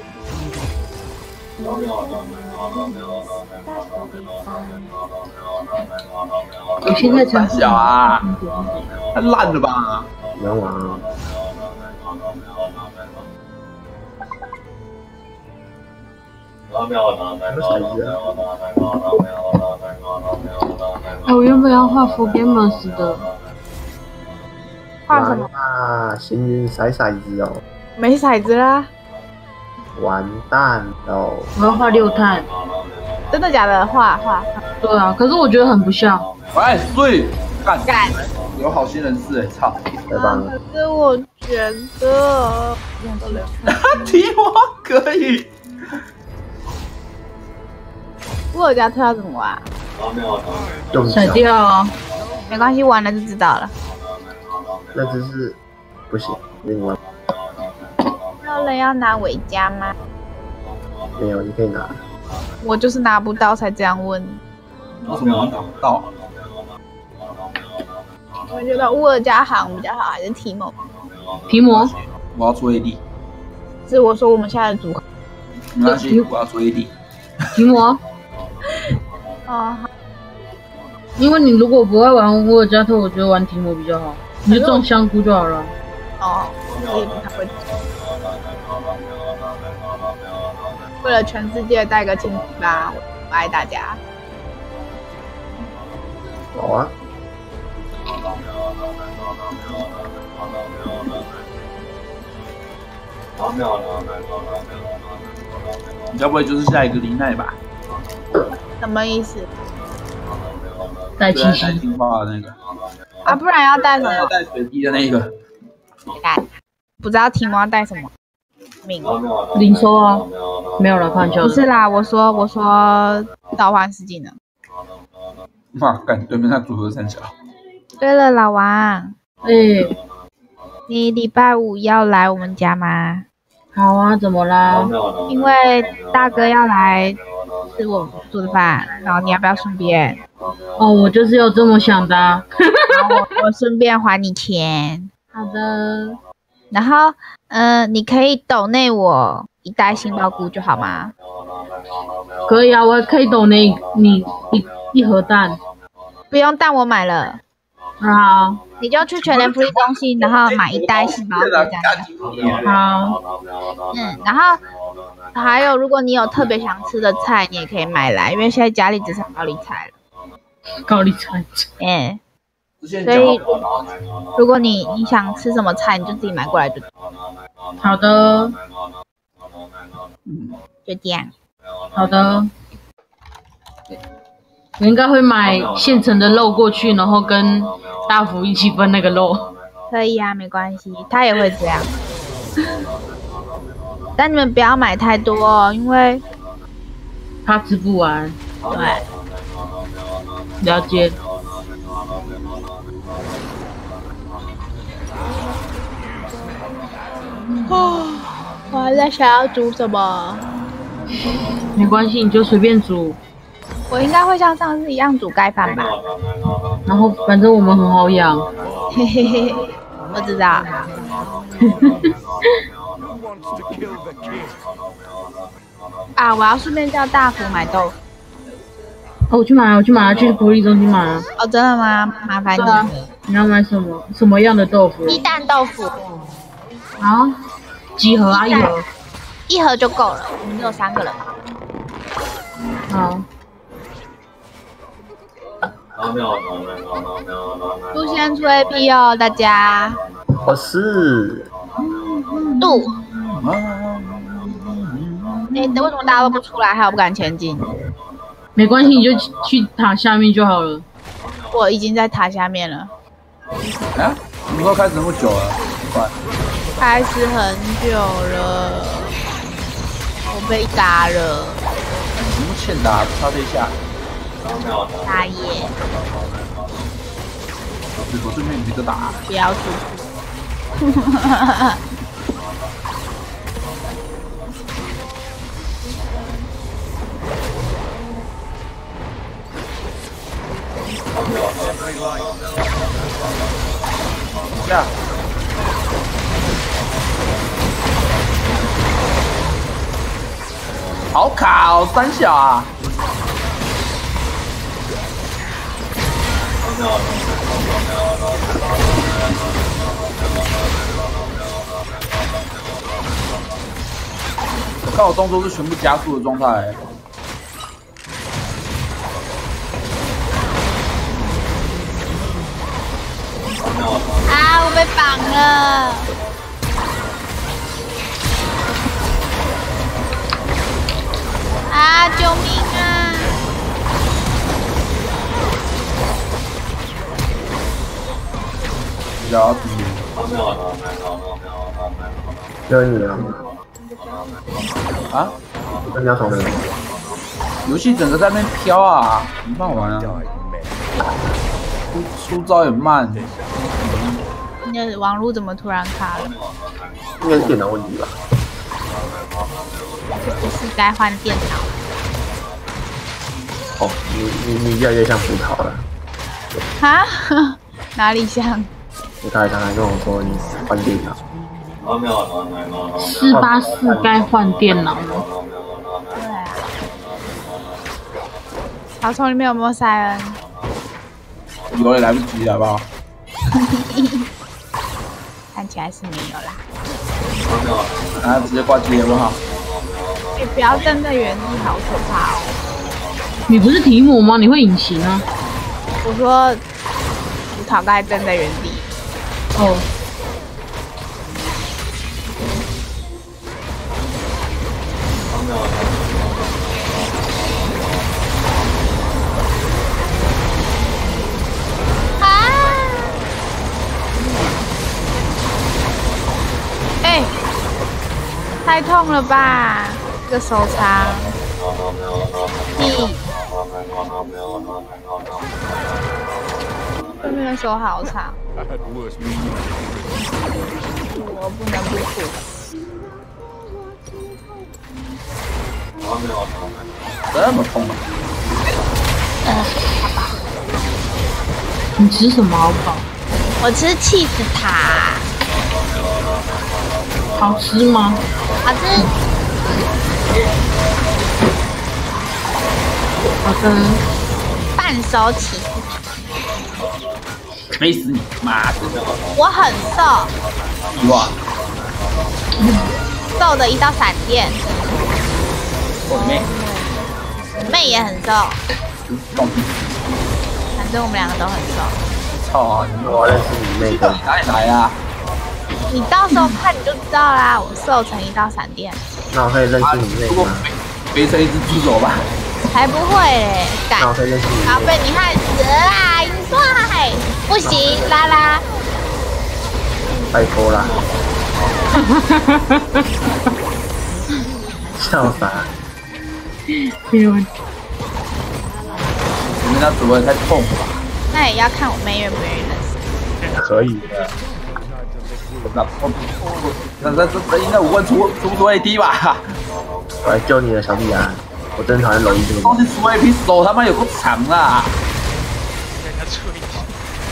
我现在才小啊，太烂了吧！ 能玩啊！ 我原本要画 For Gamers 的。 画什么？ 啊，幸运骰骰子哦。 没骰子啦。 完蛋喽！ 我要画6碳。 真的假的？画。 对啊，可是我觉得很不像。 喂，对，干干。 有好心人士哎，操！ 对吧？ 可是我觉得提我可以。 我家推要怎么玩？ 用甩脚， 掉啊！ 没关系，玩了就知道了。 那只是不行，另外有人要拿尾夹吗？ 没有，你可以拿。 我就是拿不到才这样问。 为什么拿不到？ 我觉得乌尔加行比较好，还是提莫？ 提摩， 我要出 AD， 是我说我们现在的组合。 没关系，我要出 AD。 提摩。 哦， 因为你如果不会玩沃尔加特，我觉得玩提摩比较好，你就种香菇就好了。 哦，我也不太会。为了全世界带个亲戚吧，我爱大家。 好啊， 你该不会就是下一个林奈吧？ 什么意思？ 带对啊， 气息， 带进化的那个， 啊，不然要带什么？ 要带水滴的那个。 带，不知道提莫要带什么？命。 零收啊，没有了，开玩笑的。 不是啦，我说召唤师技能。 妈，干对面那组合三小。 对了，老王， 哎， 你礼拜五要来我们家吗？ 好啊，怎么啦？ 因为大哥要来吃我做的饭，然后你要不要顺便？ 哦，我就是有这么想的啊。 然后我顺便还你钱。 好的， 然后你可以抖内我1袋杏鲍菇就好吗？ 可以啊，我可以抖你一盒蛋。 不用蛋，我买了。 好， 你就去全联福利中心，然后买1袋杏鲍菇这样。 好， 然后还有，如果你有特别想吃的菜，你也可以买来，因为现在家里只剩高丽菜了。 高丽菜。 所以如果你想吃什么菜，你就自己买过来就。 好的， 就这样。 好的。我应该会买现成的肉过去，然后跟大福一起分那个肉。 可以啊，没关系，他也会这样。但你们不要买太多哦，因为怕吃不完。 对， 了解。 我还在想要煮什么。 没关系，你就随便煮。 我应该会像上次一样煮盖饭吧。 然后反正我们很好养。 嘿嘿嘿，我知道。啊！我要顺便叫大福买豆腐。 哦，我去买，去福利中心买啊。 哦，真的吗？麻烦你了。 你要买什么？什么样的豆腐？ 鸡蛋豆腐。 好，几盒啊？ 一盒就够了，我们只有3个人。 好。 不先出 AP 哦，大家。 我是。 度。为什么大家都不出来，还有不敢前进？ 没关系，你就去塔下面就好了。 我已经在塔下面了。 啊？什么时候开始那么久了？快。 开始很久了，我被打了。 什么欠打？差这一下。 打野。 我顺便你这个打。 不要出去。 下。好卡哦，3小啊！我看我动作是全部加速的状态。 啊！我被绑了！啊！救命啊！ 比较低。 就是你了啊？ 那你要从哪里？ 游戏整个在那边飘啊，很慢玩啊。出招也慢。 你的网络怎么突然卡了？ 应该是电脑问题吧？ 不是该换电脑？ 哦，你越来越像葡萄了。 哈？哪里像？ 你刚才跟我说你换电脑。 484该换电脑了。 对啊。草丛里面有没有塞恩？ 有也来不及了，好不好？ 看起来是没有啦。 啊，直接挂机好不好？ 你不要站在原地，好可怕哦！ 你不是提姆吗？你会隐形啊？ 我说，葡萄该站在原地。 哦。 太痛了吧，这个手长。对面的手好长。我不能不吐。 这么痛吗？ 你吃什么好不好？ 我吃起司塔。 好吃吗？ 好吃。 好的。 半熟起司塔。 没死你，妈的！ 我很瘦。 哇！ 瘦的一道闪电。 我妹。 妹也很瘦。反正我们两个都很瘦。 操啊！ 我认识你妹的。 哪里来啊？ 你到时候看你就知道啦，我瘦成一道闪电。 那我可以认识你妹吗？ 肥成一只猪手吧？ 才不会嘞！ 那我可以认识你妹。 要被你害死啦！你帅，不行，拉拉。 拜托啦！笑啥？ 没有。 你们家主播也太痛了吧？ 那也要看我妹愿不愿意认识。 可以的。 这应该5问出不出 AD 吧？ 我来救你的小弟啊！我真讨厌蝼蚁这个东西出 AP 手他妈有够长啊！ 人家吹一下。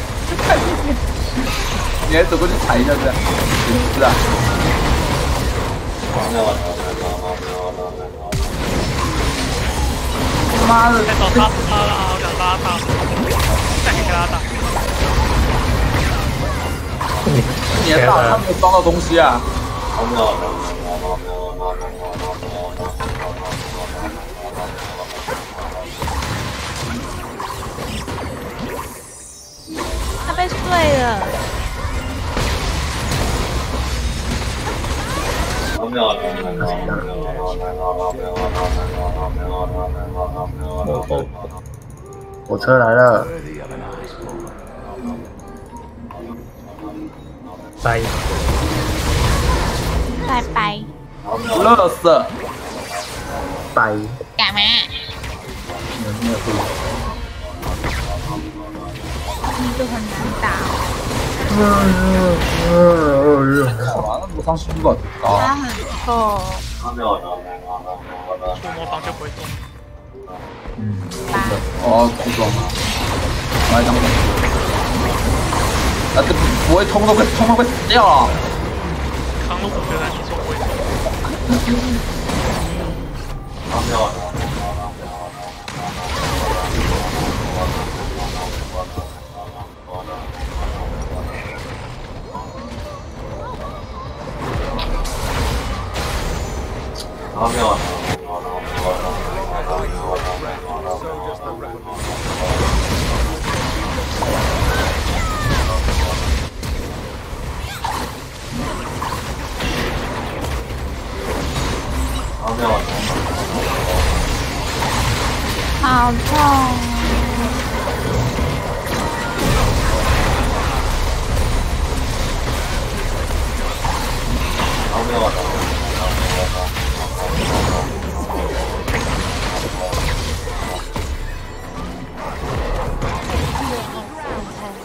你还走过去踩一下这样？是啊。妈的！ 再找他，好想拉他，再给他打。 你的大他没有装到东西啊！ 他被碎了。 火车来了。 拜拜拜。 乐色。 拜。 干嘛？你就很难打。 好吧，那魔伤系数高。 他很痛。 触摸方就不会动。 哦，出装了。来当。啊，这不会通都快死掉了。 康禄我觉得你说不会痛。 好痛！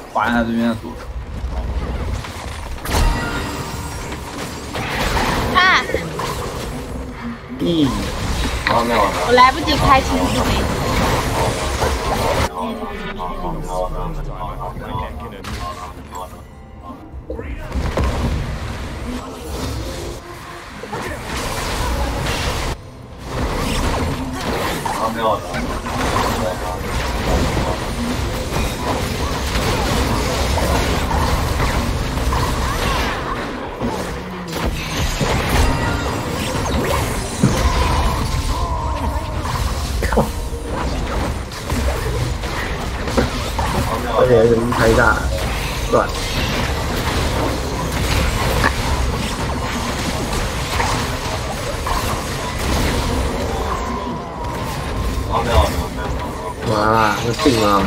法兰他这边要躲。 啊！我来不及开清楚那而且人太大，乱。哇，这病啊！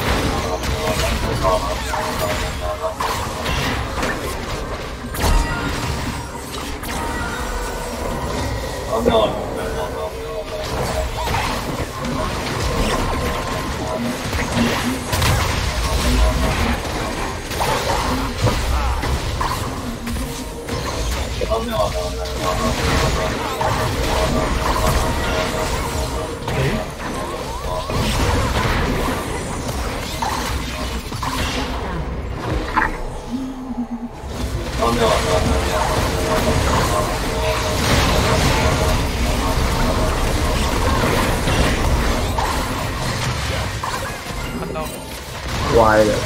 歪了。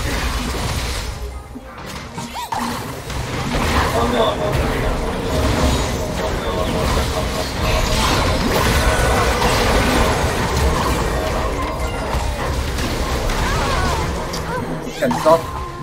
感招。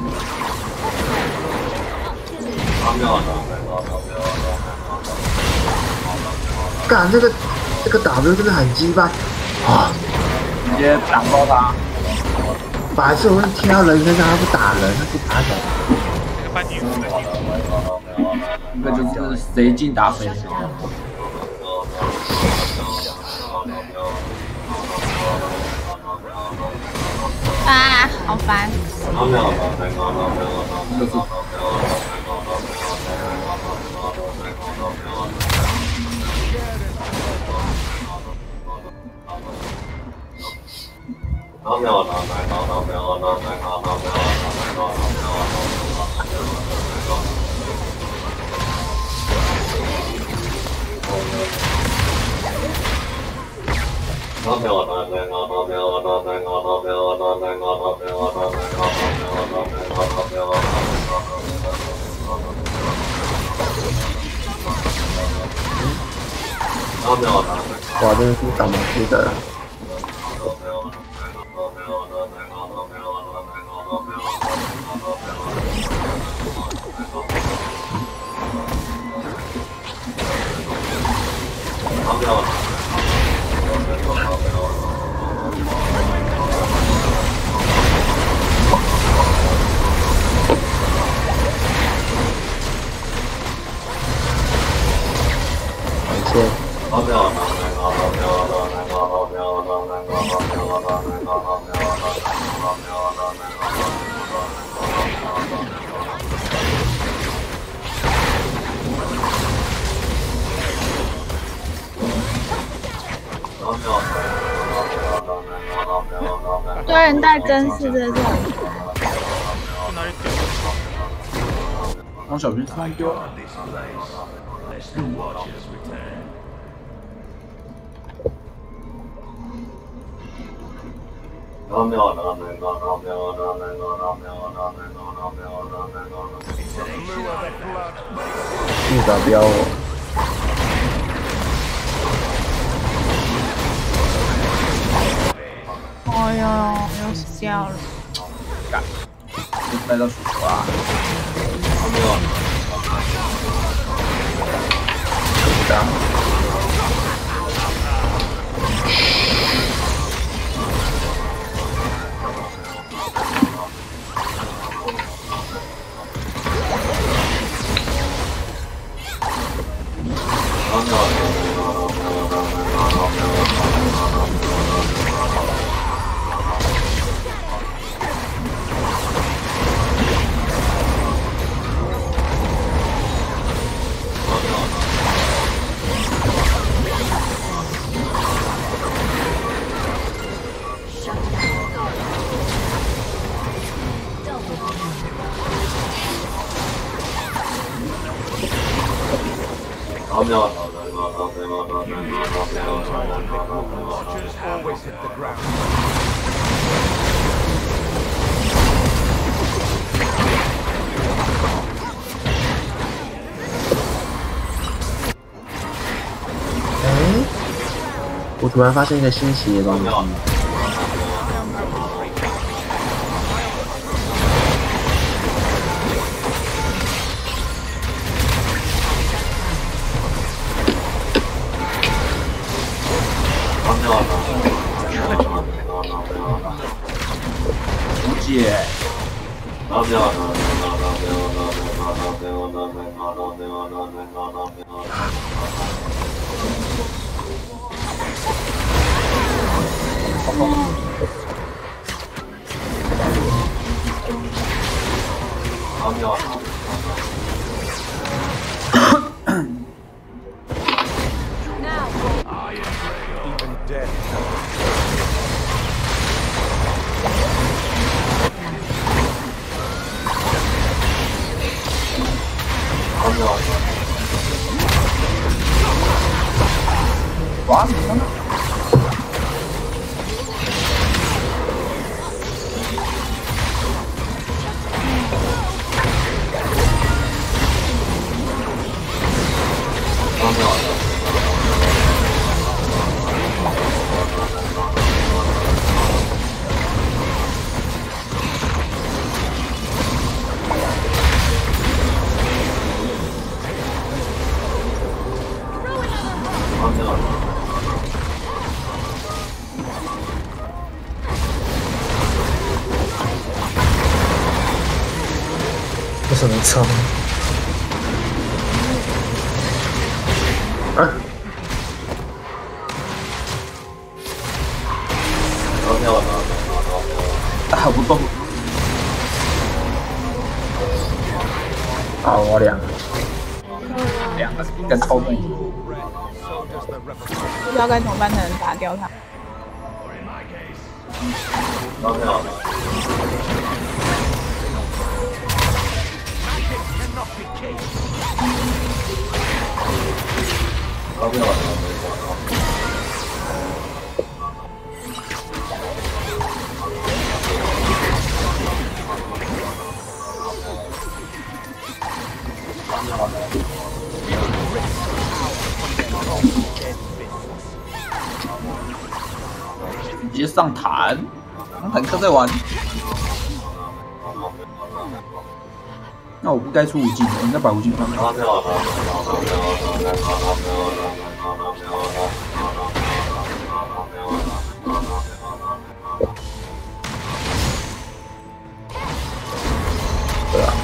干这个 W 真的很鸡巴啊！ 直接打爆他。 白痴，我贴到人身上，他不打人，他不打人。 那个半斤死的地那就是谁进打谁。 啊，好烦！ 哇，真的是倒霉剧的。感谢。 对人带真是这种。 让小兵突然丢。 至少不要我。 哎呦，又死掉了！ 干，就带到鼠球啊！不打。 我突然发现一个新奇的东西。 无解。哇！ 为什么操？ 打不动。 好，我两个应该超动。 不知道该怎么办才能打掉它。 直接上坦，坦克在玩。那我不该出无尽，我应该把无尽放掉。 对啊。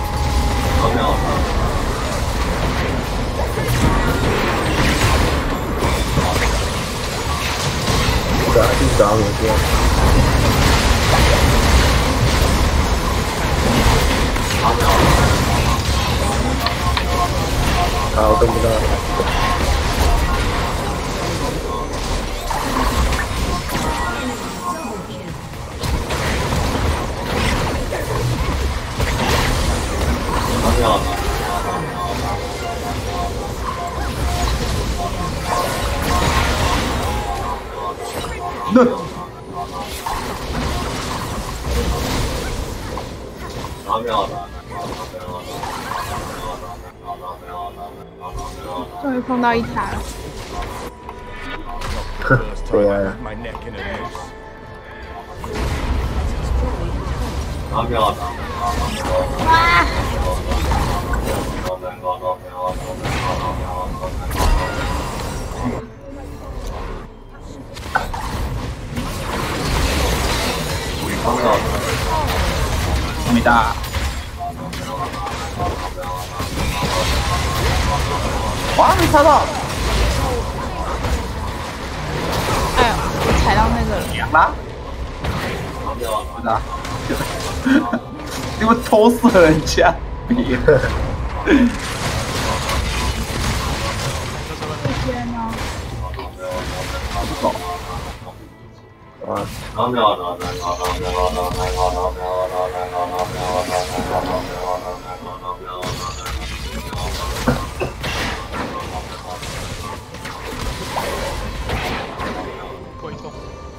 对啊，去找我这。好，跟不到。 那。 终于碰到一塔了。 对啊。 哇！ 没打。哇，没擦到！ 哎呦，我踩到那个了。 凉啦！不打。你们偷射人家！ 天哪！ 不走。 啊！ 鬼洞。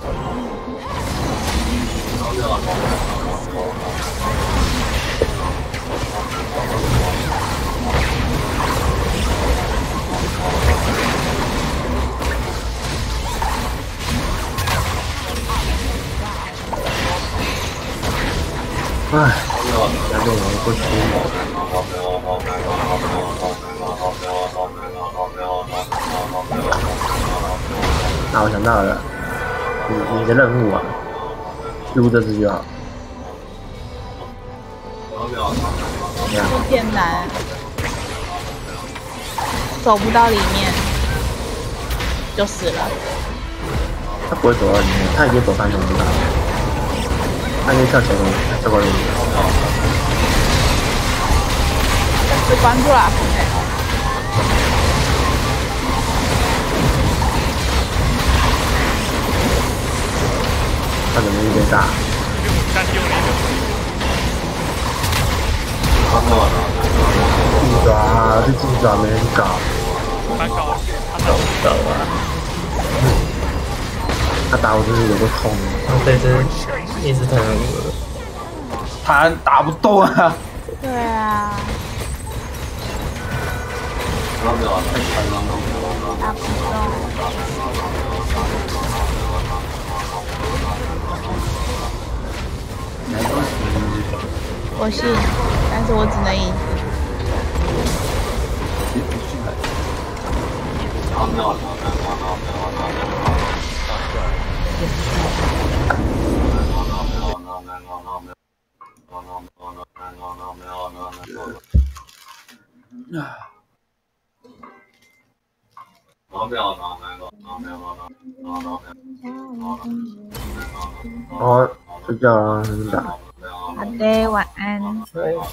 唉，那种人不出啊，我想到了，你的任务啊，录这只就好。怎么样？ 有点难，走不到里面就死了。 他不会走到里面，他已经走3层了。他已经跳前面，跳过去。 被关住了。 他怎么一边打？鸡爪，这鸡爪没人搞。 蛮高， 找不到啊。 他打我就是有个痛。 这只一直太难了。 他打不动啊！ 对啊。打不动。我信，但是我只能赢。 哦，睡觉了，你打。 好的，晚安。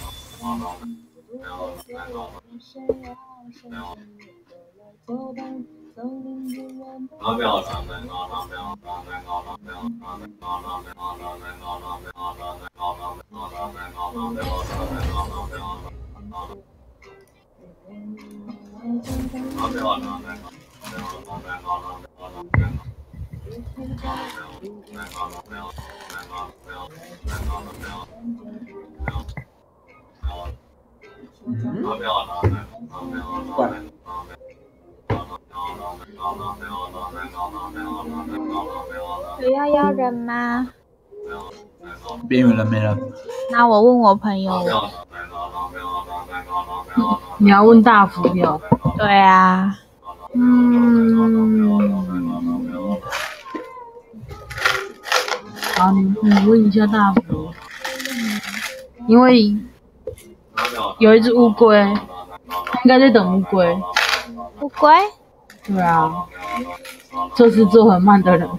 有要邀人吗？ 边缘人没人。 那我问我朋友。 你要问大福哟？ 对啊。 好，你问一下大福，因为有一只乌龟，应该在等乌龟。 乌龟？ 对啊，做事做很慢的人。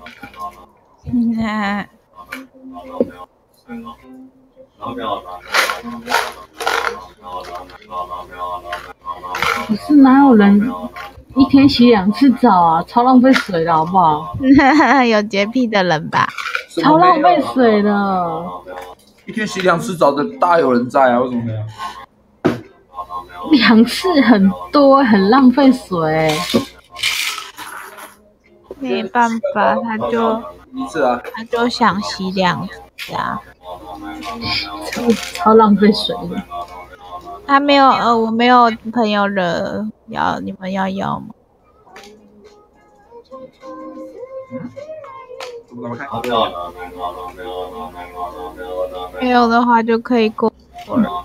可是哪有人一天洗2次澡啊？超浪费水的好不好？ 有洁癖的人吧？ 超浪费水的。 一天洗2次澡的大有人在啊，为什么没有 ？2次很多，很浪费水。 没办法，他就想洗2次啊。 超浪费水的。 他没有我没有朋友了，你们要吗？没有的话就可以过了。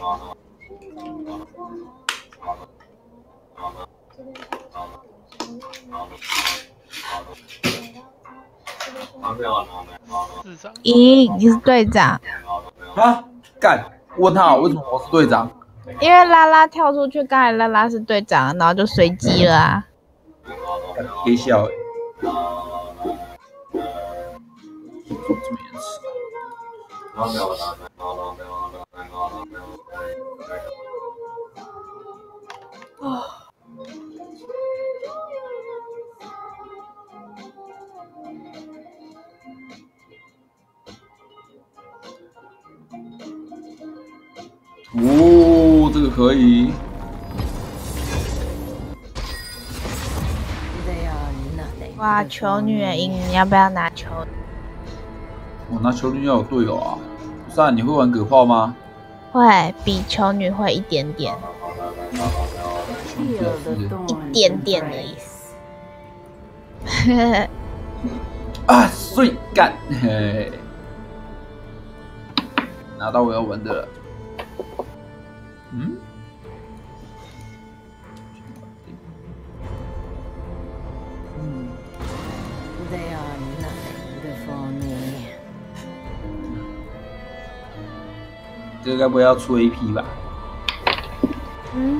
咦，你是队长？ 啊！干！问他为什么我是队长？ 因为拉拉跳出去，刚才拉拉是队长，然后就随机了啊。 给笑欸。 哦，这个可以。 哇，球女也赢，你要不要拿球？ 我拿球女要有队友啊。不是啊，你会玩葛炮吗？ 会比球女会一点点，一点点的意思。 啊，碎干，嘿，拿到我要玩的了。嗯。这个该不会要出 AP 吧？ 嗯。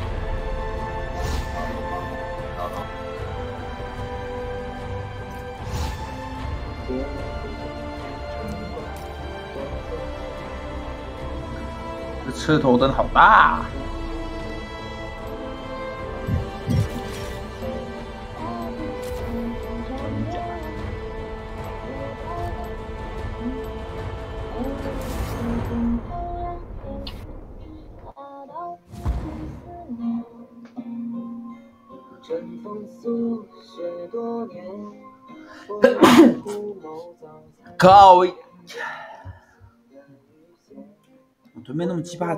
这车头灯好大。靠！我对面那么鸡巴。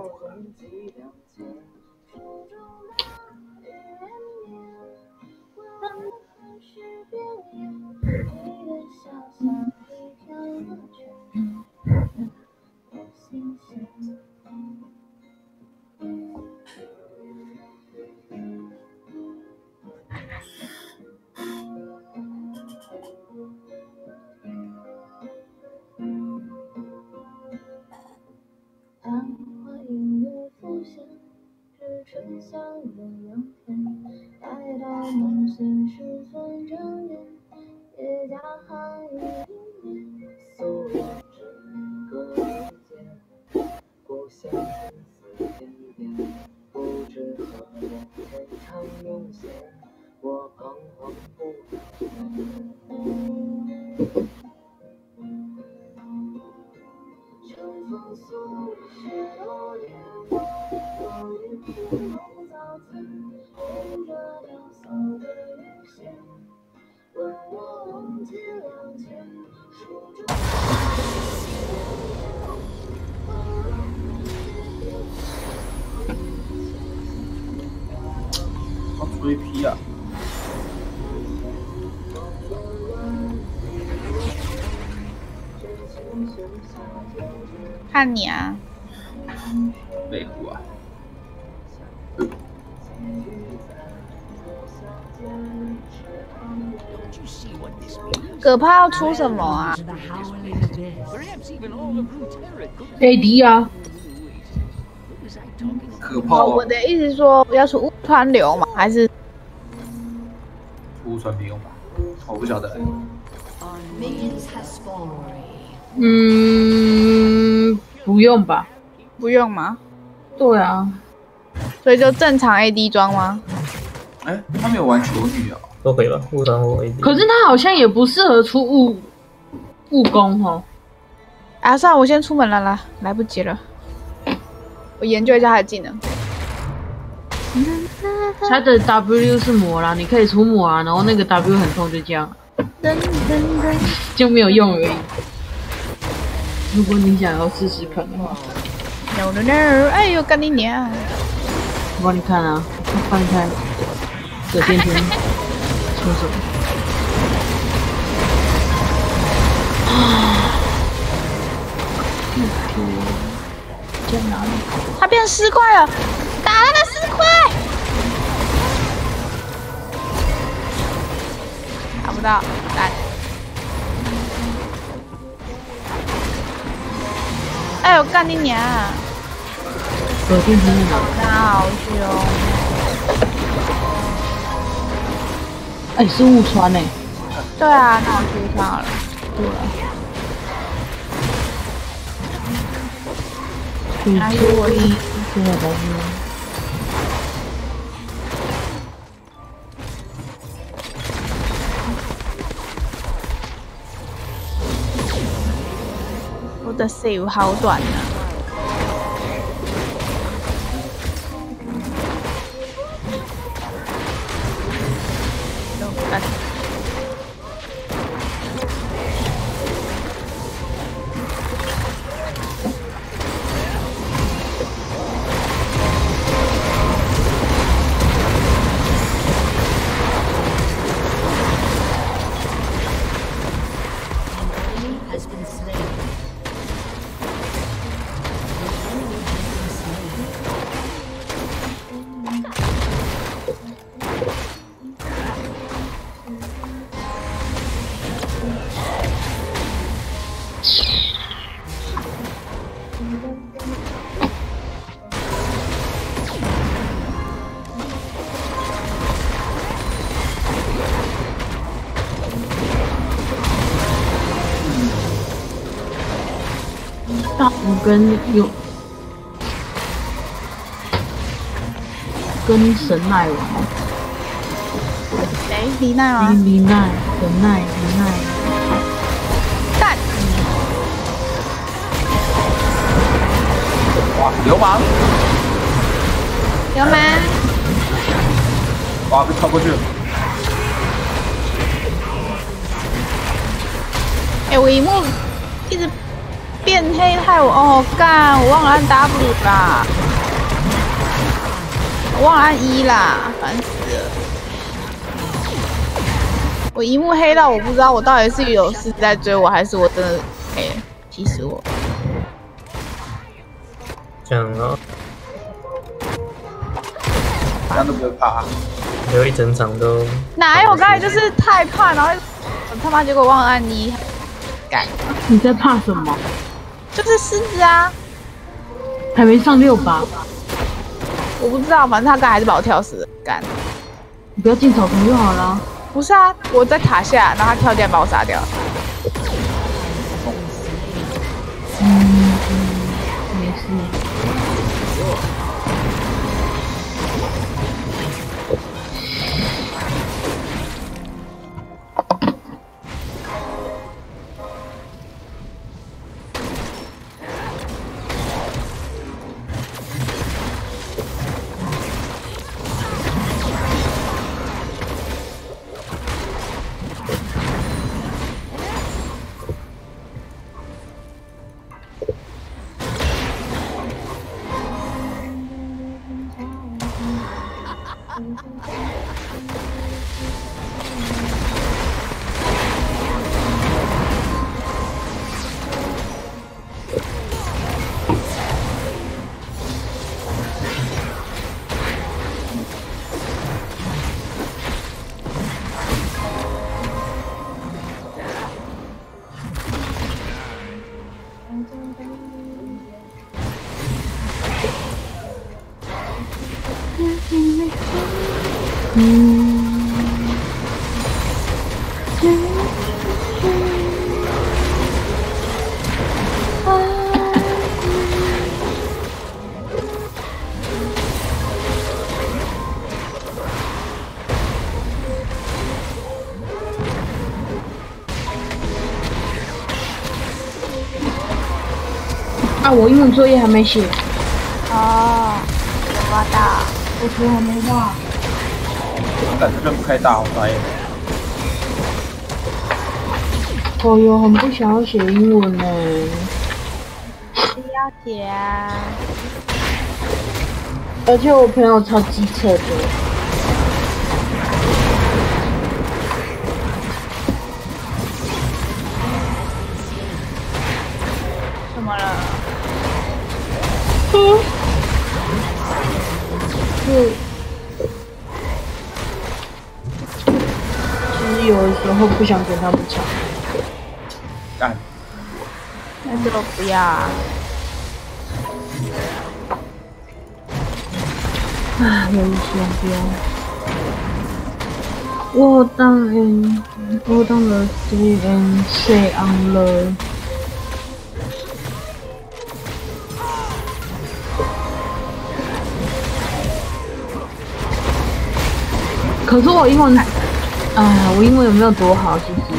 要出一批啊！ 看你啊！ 北湖啊！ 葛炮要出什么啊 ？AD 啊！ 葛炮、 我的意思是说要出乌川流吗？还是乌川不用吧？我不晓得。 不用吧？ 不用吗？ 对啊， 所以就正常 AD 装吗？ 哎，他没有玩球女啊。 都可以吧，误伤或 AD。 可是他好像也不适合出务工哦。 啊，算了，我先出门了啦，来不及了。我研究一下他的技能。 他的 W 是魔啦，你可以出魔啊，然后那个 W 很痛，就这样，就没有用而已。如果你想要试试看的话 ，No No No！ 哎呦，干你娘！ 我帮你看啊，我帮你看，这天出手。在哪里？ 他变尸块了，打他的尸块！打不到，来。哎呦，干你娘！ 我变成那个， 他好凶。 哎，是误穿哎。 对啊，那我出上了。对了。 还有我一现在在我的 save 好短啊！ 我跟神奈玩， 谁？李奈吗？ 李奈，神奈，李奈。 干！ 哇，流氓！ 有吗？ 哇，被超过去了。 哎，我荧幕一直变黑，害我哦干！我忘了按 W 啦，我忘了按1啦，烦死了！我荧幕黑到我不知道我到底是有事在追我，还是我真的黑了，气死我！ 这样啊， 这样都不会怕。 有一整场都哪有？我刚才就是太怕，然后我他妈结果忘了按1，干！ 你在怕什么？ 就是狮子啊， 还没上6吧？ 我不知道，反正他刚才还是把我跳死了，干！ 你不要进草丛就好了。 不是啊，我在塔下，然后他跳进来把我杀掉。 没事。啊，我英文作业还没写。 哦，我抓到， 我图还没画。 感觉认不开大，我发现。 哦哟，很不想要写英文呢。 不要写啊！ 而且我朋友超机车的。 怎么了？ 其实有的时候不想跟他们吵。 干。 那就不要啊！ 啊，有一些不要。我当了3 say on 了。可是我英文，我英文有没有多好？其实。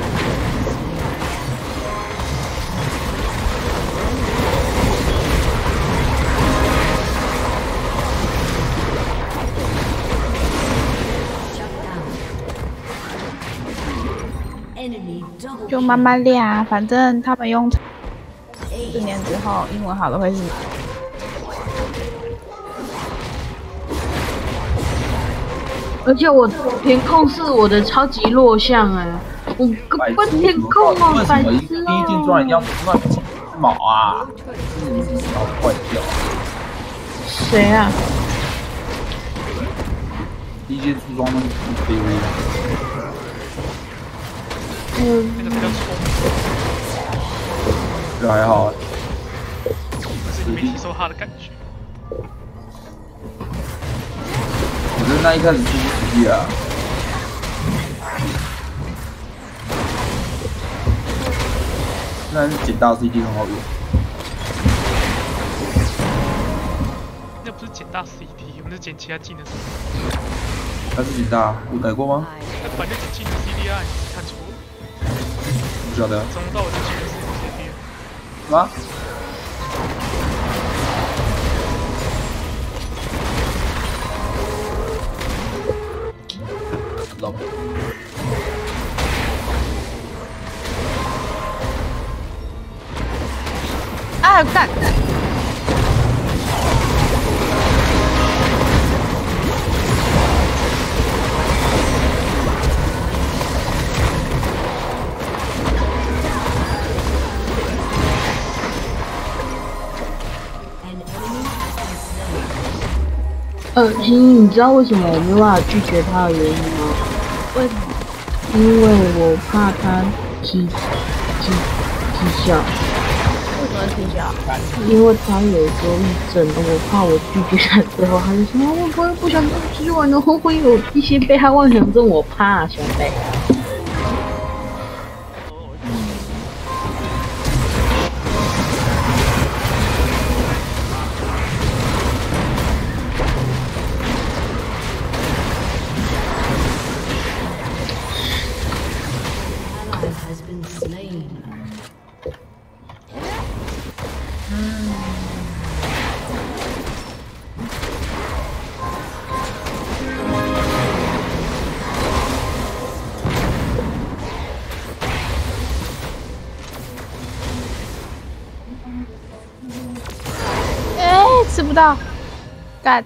就慢慢练啊，反正他们用4年之后，英文好的会是。 而且我填空是我的超级弱项哎，我根本填空啊，白痴哦！ 第一进专一定要乱毛啊！你是脑坏掉？ 谁啊？ 第一进初中那个 PV 啊。 那个比较冲， 这还好啊。 可是你没吸收他的感觉。 我觉得那一开始出不实际啊。虽然是捡大 CD 很好用。 减大 CD， 我们是减其他技能。 还是警大，我改过吗？ 反正技能 CD 啊，你看错了。 不晓得。 从头到尾的技能是 CD。 什么？老婆。 啊，干！ 欣欣，你知道为什么我没有办法拒绝他的原因吗？ 为什么？ 因为我怕他踢笑。 为什么踢笑？ 因为他有忧郁症，我怕我拒绝他之后，他就说我不想出去玩了，会有一些被害妄想症，我怕小贝。 吃不到，干！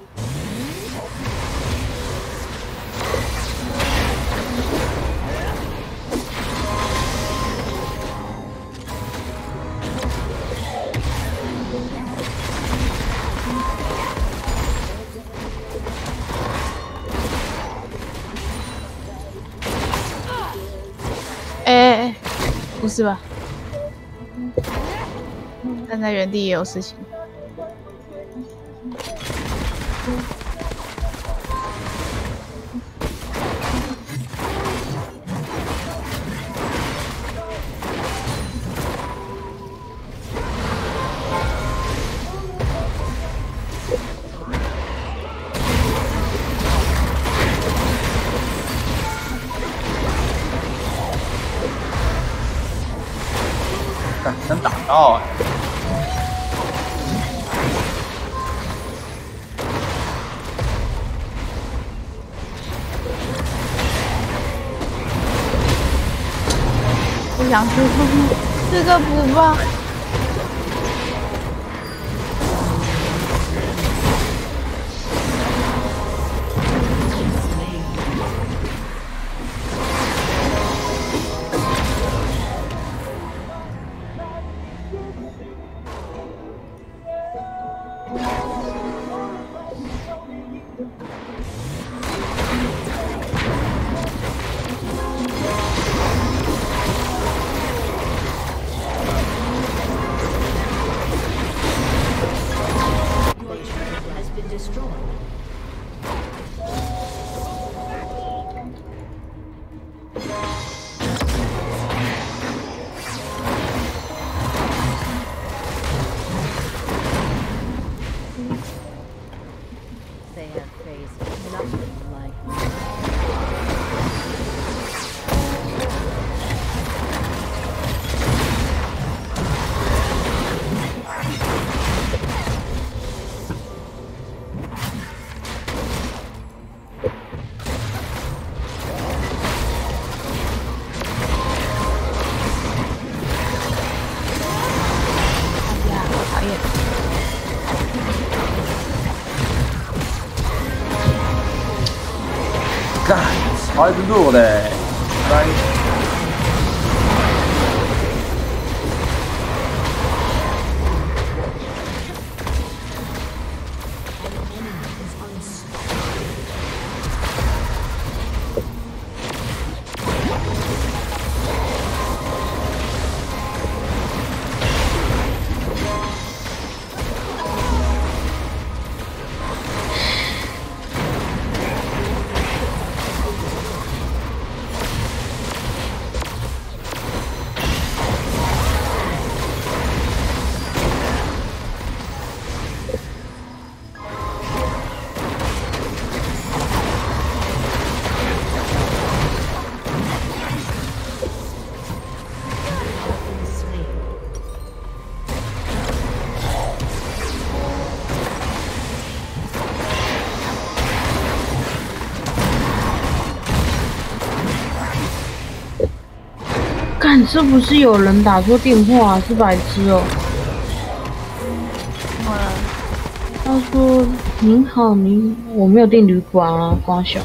哎，不是吧？站在原地也有事情。 能打到哎！ 我想吃这个补吧。 干，超一只弱的，来。 干，是不是有人打错电话啊？是白痴哦。他说：“您好，我没有订旅馆啊，光小。”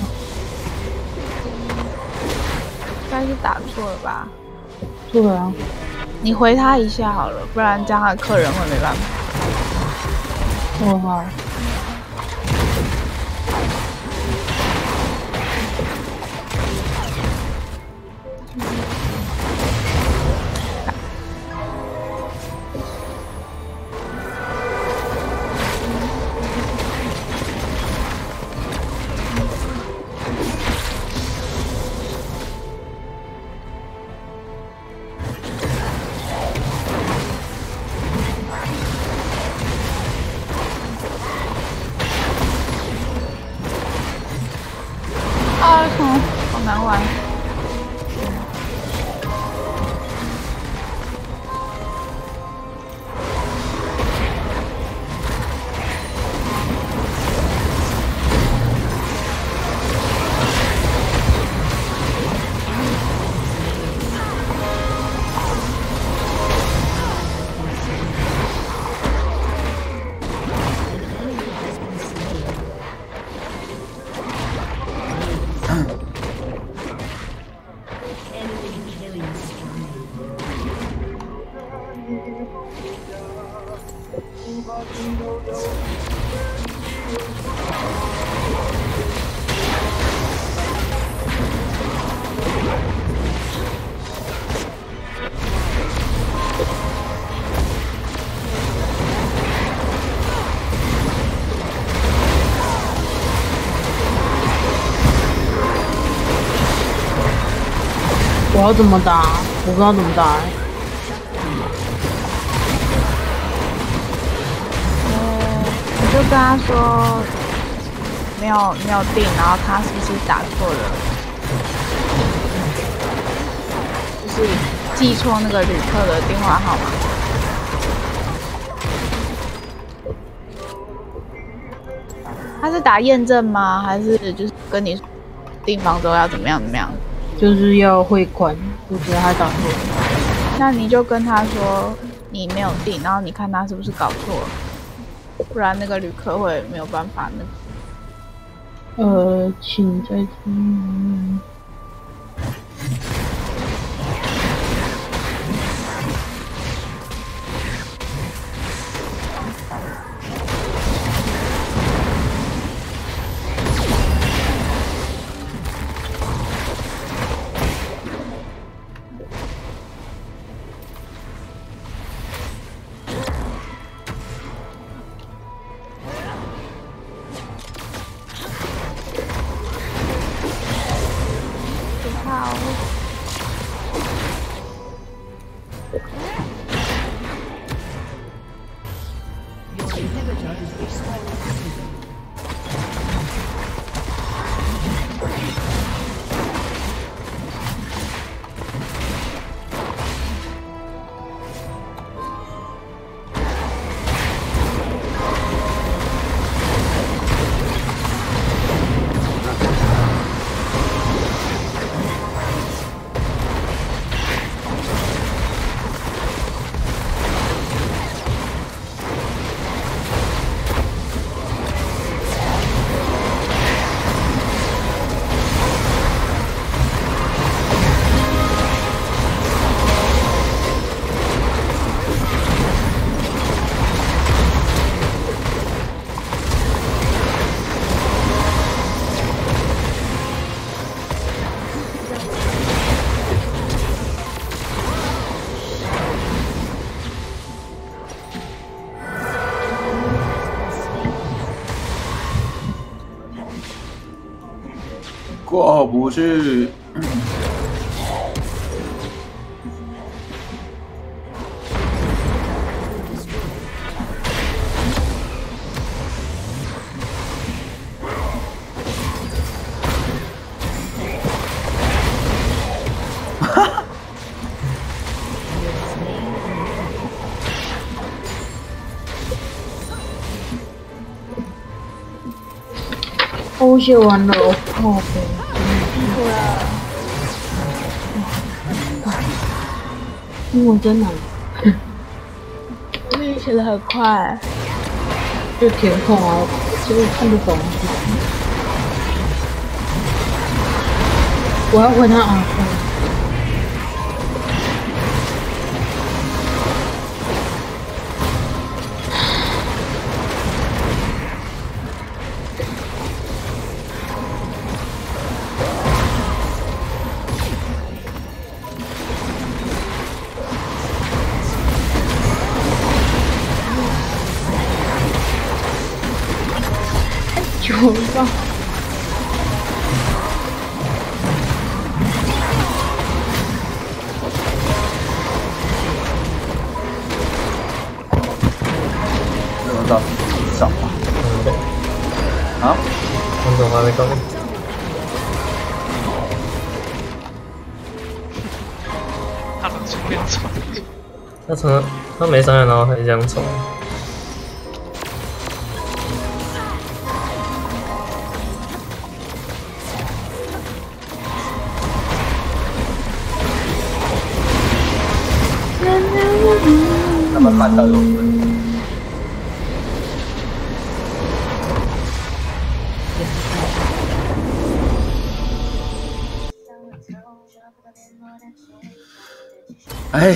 应该是打错了吧？ 对啊， 你回他一下好了，不然这样的客人会没办法。 哦好。 好难玩。 我要怎么打？我不知道怎么打。 你就跟他说没有订，然后他是不是打错了？就是记错那个旅客的电话号码。他是打验证吗？还是就是跟你订房之后要怎么样？ 就是要汇款，我觉得他打错了。 那你就跟他说你没有订，然后你看他是不是搞错了，不然那个旅客会没有办法那个。 请再听。 过不去。 我写完了，我靠北。 英文真难， 我也写的很快。 就填空啊，其实看不懂。我要回他啊！球吧。 这到上吧。啊？ 我怎么还没搞？ 他能冲两场， 他没上来，然后还这样冲。 他们看到有人。哎，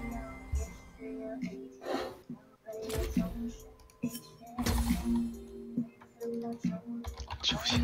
球鞋。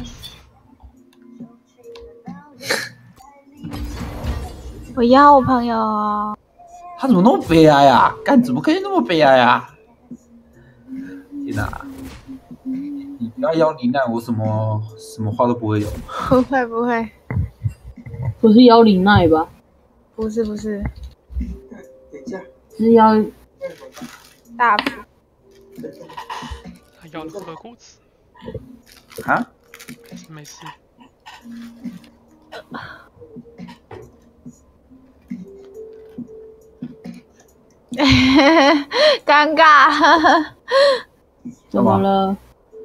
我要我朋友哦。 他怎么那么悲哀啊？干怎么可以那么悲哀啊？天哪！你不要邀你，那我什么话都不会有。 不会不会， 不是妖灵奈吧？ 不是不是， 是妖大福。 他要了喝裤子。 啊？ 没事。 尴尬。 怎么了？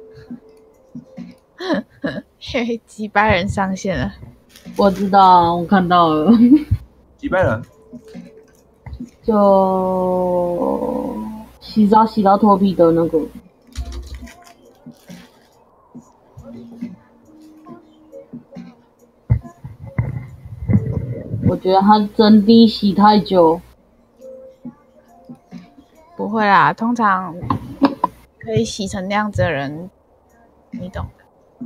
几百人上线了。 我知道，我看到了。 几百人？ 就洗澡洗到脱皮的那个。我觉得他真的洗太久。 不会啦，通常可以洗成那样子的人，你懂的。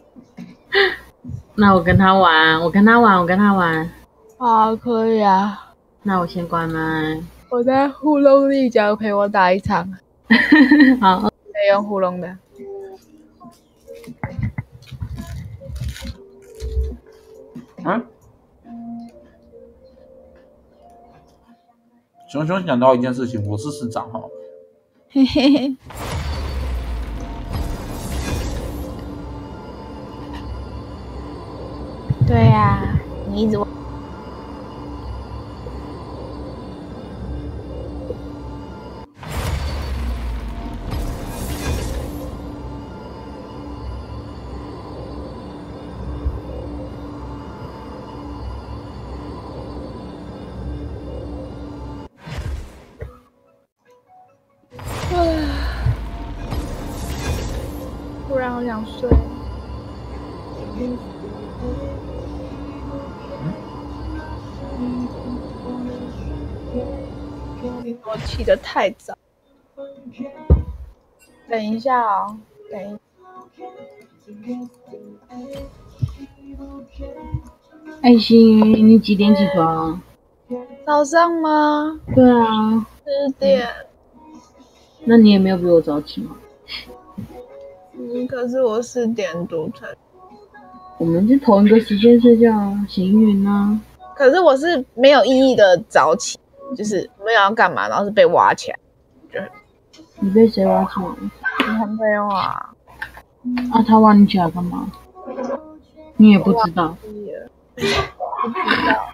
那我跟他玩，我跟他玩。 啊，可以啊。 那我先关麦。 我在糊弄你，假如陪我打一场。 好， 可以用糊弄的。 嗯。熊熊想到一件事情，我是市长哈。 嘿嘿嘿。对呀，你一直。突然好想睡。我起得太早。等一下哦，等一下。 爱心，你几点起床？ 早上吗？ 对啊 ，10点。 那你也没有比我早起吗？ 可是我4点多才。 我们是同一个时间睡觉啊，行云啊。 可是我是没有意义的早起，就是没有要干嘛，然后是被挖起来。 你被谁挖起来？ 你男朋友啊。 啊，他挖你起来干嘛？你也不知道。 不知道。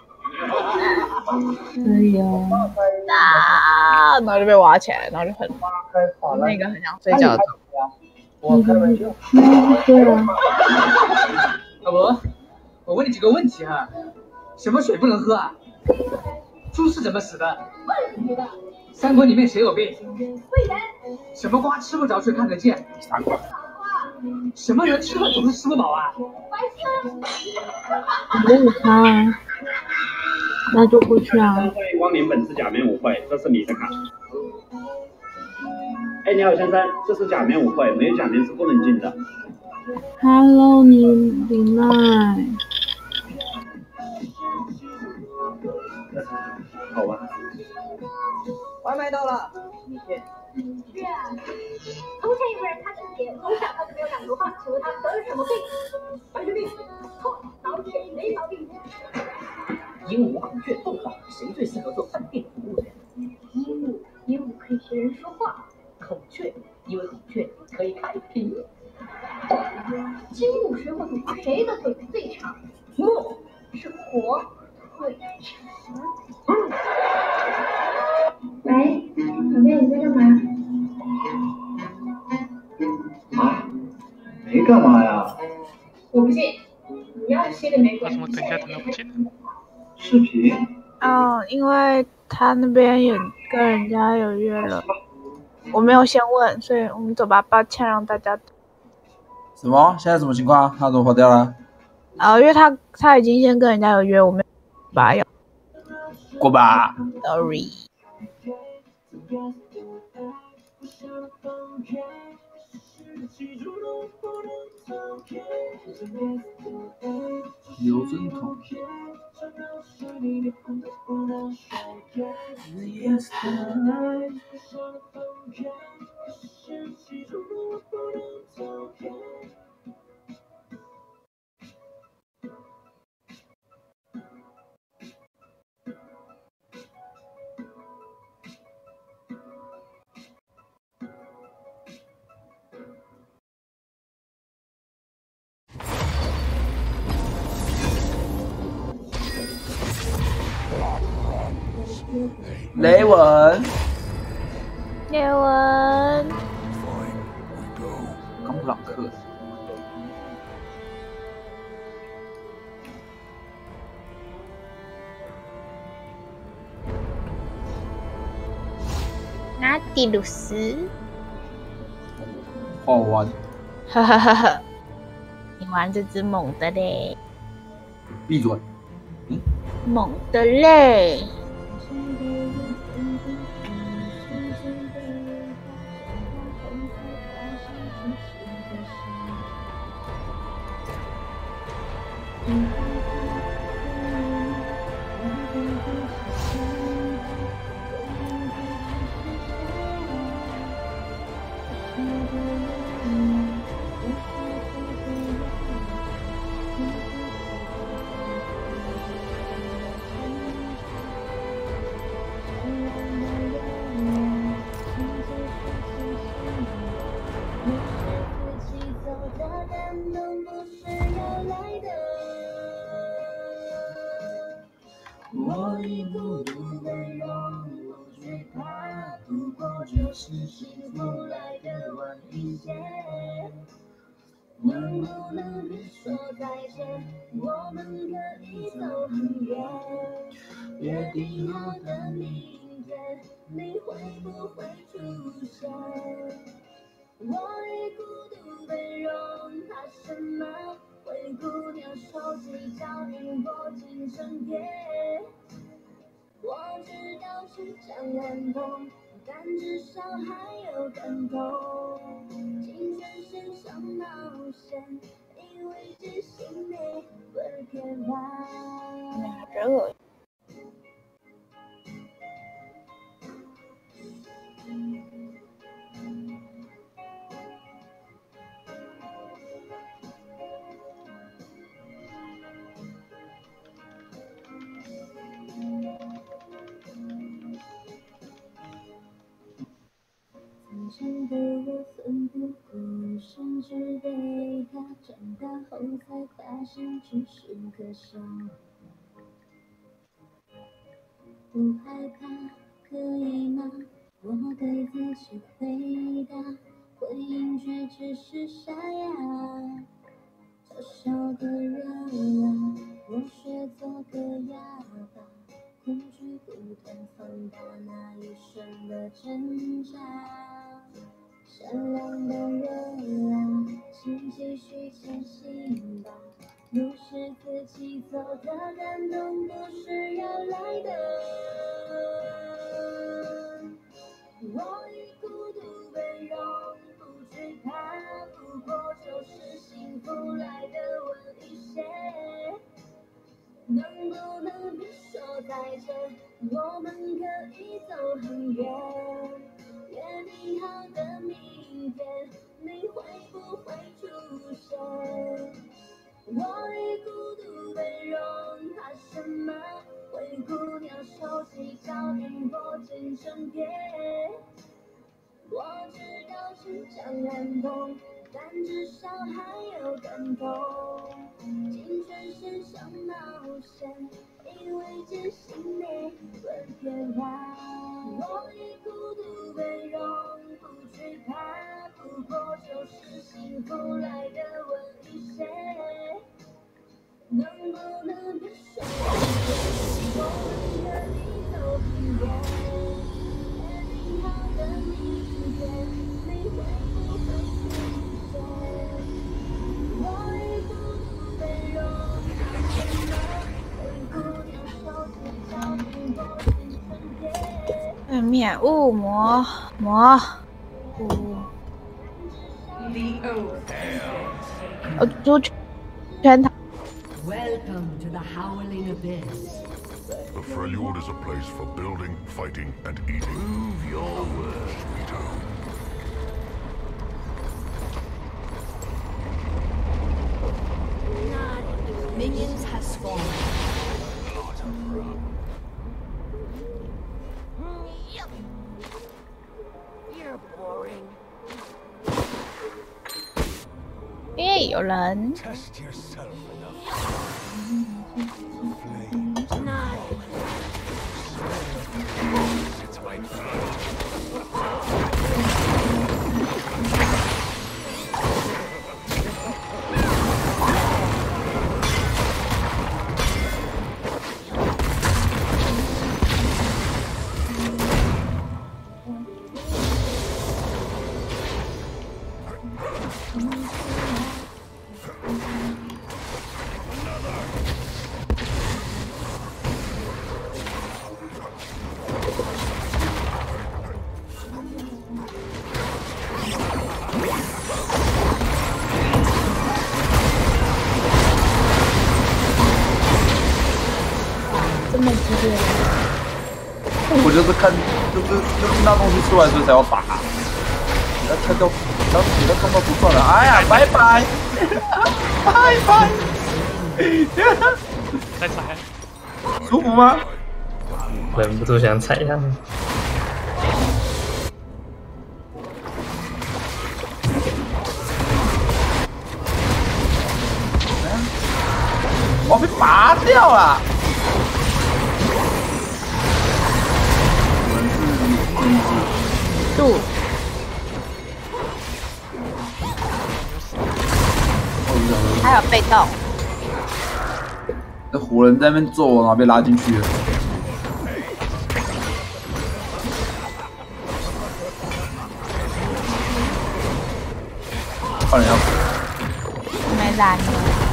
对呀。 然后就被挖起来，然后就很那个很想睡觉的。 对啊。 老伯，我问你几个问题啊，什么水不能喝啊？ 猪是怎么死的？三国里面谁有病？什么瓜吃不着却看得见？ 傻瓜。 什么人吃了总是吃不饱啊？ 没有他啊，那就过去啊。 欢迎光临本次假面舞会，这是你的卡。哎，你好先生，这是假面舞会，没有假面是不能进的。 Hello， 李奈。 好吧。 外卖到了，明天。 是啊，从前有个人，他是铁，从小他就没有长头发，请问他得了什么病？白血病。错，脑铁没毛病。 鹦鹉、孔雀、凤凰，谁最适合做饭店服务员？ 鹦鹉可以学人说话。 孔雀，因为孔雀可以开屏。 金木水火土，谁的腿最长？ 木是火腿肠。喂，小妹，你在干嘛？ 啊？没干嘛呀？ 我不信，你要信的没鬼。 为什么等一下等到不见了？ 视频？ 哦，因为他那边有跟人家有约了，我没有先问，所以我们走吧，抱歉让大家等。 什么？现在什么情况？他怎么跑掉了？ 因为他已经先跟人家有约，我没有把要。 过吧。 Sorry。 刘真彤。雷文，冈布朗克。 拿迪鲁斯。 好玩。 哈哈哈哈！你玩这只猛的嘞。 闭嘴。 猛的嘞。 我已孤独温柔，我最怕度过就是幸福来的晚一些。能不能你说再见？我们可以走很远。约定好的明天，你会不会出现？我已孤独被容，怕什么？灰姑娘手机脚印过尽整夜。我知道是这样很痛，但至少还有感动。青春线上冒险，因为只信你会开放。 人恶。 从前的我奋不顾身，只为他，长大后才发现只是可笑。不害怕，可以吗？我对自己回答，回应却只是沙哑。小小的人啊，我学做个哑巴， 恐惧不断放大那一瞬的挣扎。善良的人啊，请继续前行吧。路是自己走的，感动不是要来的。我以孤独为荣，不惧怕，不过就是幸福来的晚一些。能不能别说再见？我们可以走很远。约定好的明天，你会不会出现？我以孤独为荣，怕什么？灰姑娘手起脚印，拨进成蝶。我知道成长很痛，但至少还有感动。尽全身上冒险，因为坚信你会变化。我以孤独为荣，不惧怕，不过就是幸福来的晚一些。能不能别说我们可以走很远？约定好的明天，你会不会出现？我以孤独为荣，怕什么？灰姑娘手起脚印，拨进成蝶。 面雾魔雾，猪圈塔。 Welcome to the Howling Abyss. The Freljord is a place for building, fighting, and eating. Prove your worth, sweetheart. Minions have spawned. You're boring. 耶，有人。 我就是看，就是那东西出来之后才要打，你要看到，你要看到不算了，哎呀，拜拜，拜拜， 再踩， 舒服吗？ 忍不住想踩他们。 我被拔掉了。 度，还有被动。 那活人在那边揍我，然后被拉进去了。换人要死。 没拦你。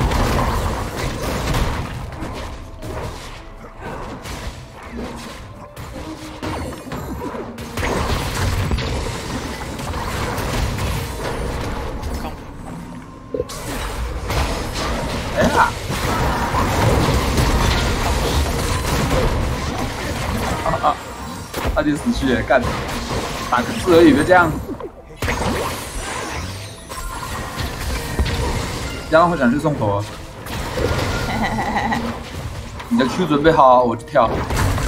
哎呀！他就死去了，干！打个字而已，别这样。这样会想去送头。你的 Q 准备好，我就跳。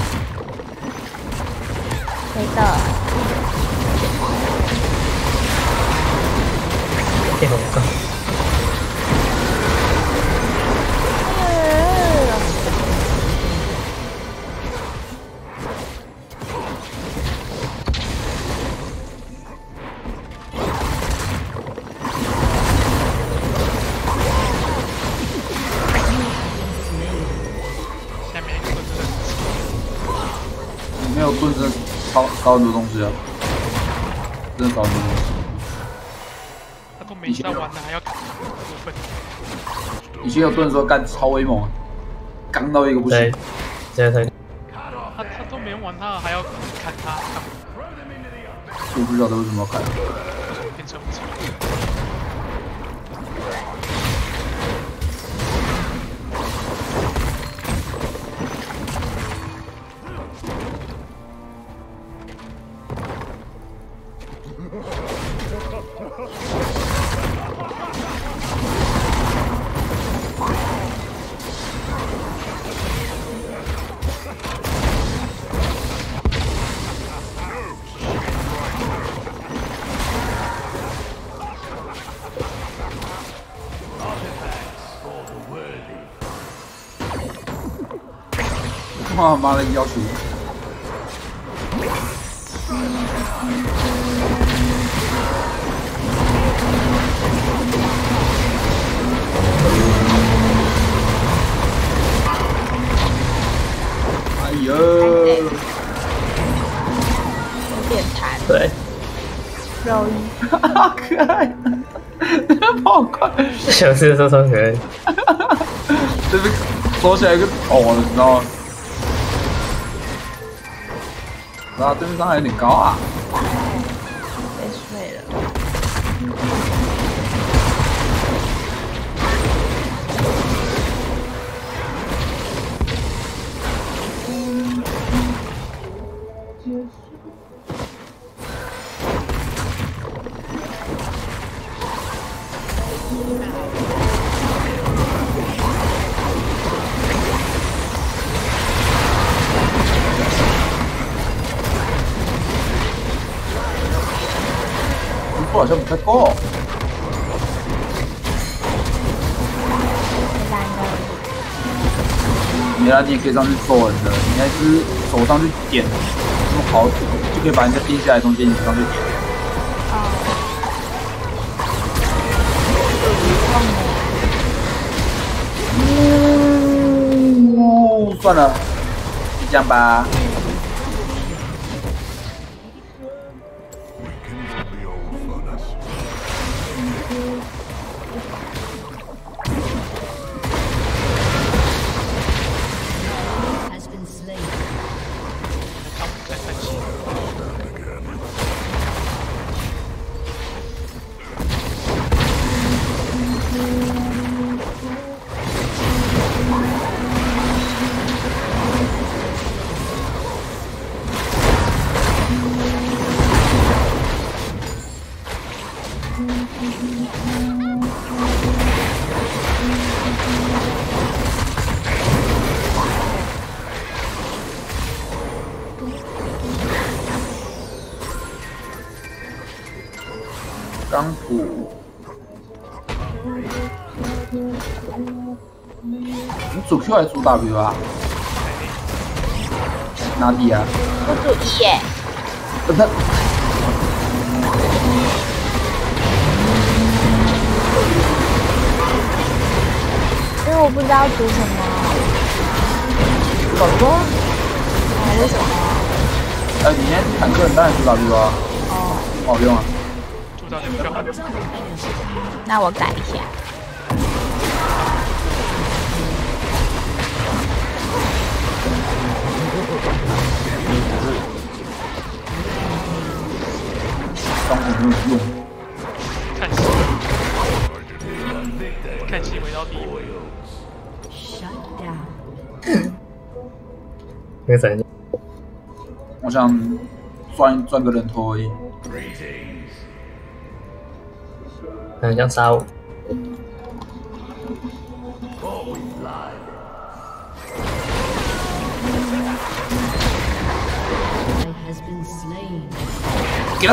谁的？ 变红色。 盾真的少很多东西啊，真的少很多东西。 他都没在玩的还要过分。 以前有盾说干超威猛，刚到一个不行。 现在他都没玩他还要砍他， 我不知道他为什么要砍。 变成哇妈的要求！哎呦！ 有点弹。 对。 肉衣， 好可爱，跑快！ 小事的时候超可爱。 这边走起来一个头，你知道吗？啊，对面伤害有点高啊！ 被睡了。 好像不太够。没啦，你也可以上去揍人的，你应该是手上去点，这么好就可以把人家定下来，中间你上去点。算了，就这样吧。钢普，你主 Q 还是主 W 啊？哪里啊？ 我主 E 耶。 他， 因为我不知道主什么。 搞什么？ 为什么？ 你现在是坦克，你当然主 W 啊。 哦。 不好用啊。 那我改一下。 钢普没有用。 看戏回到第一位。 那个闪， 我想赚个人头而已。 很像杀我。 给他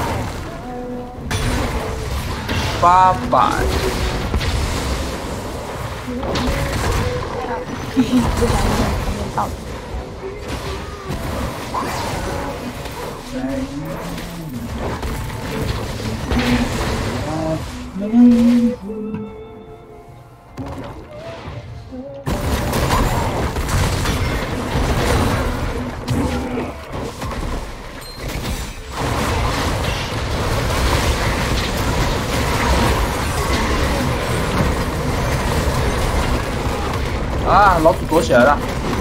死！800。 嘿嘿，不小心在旁边爆。 啊，老鼠躲起来了。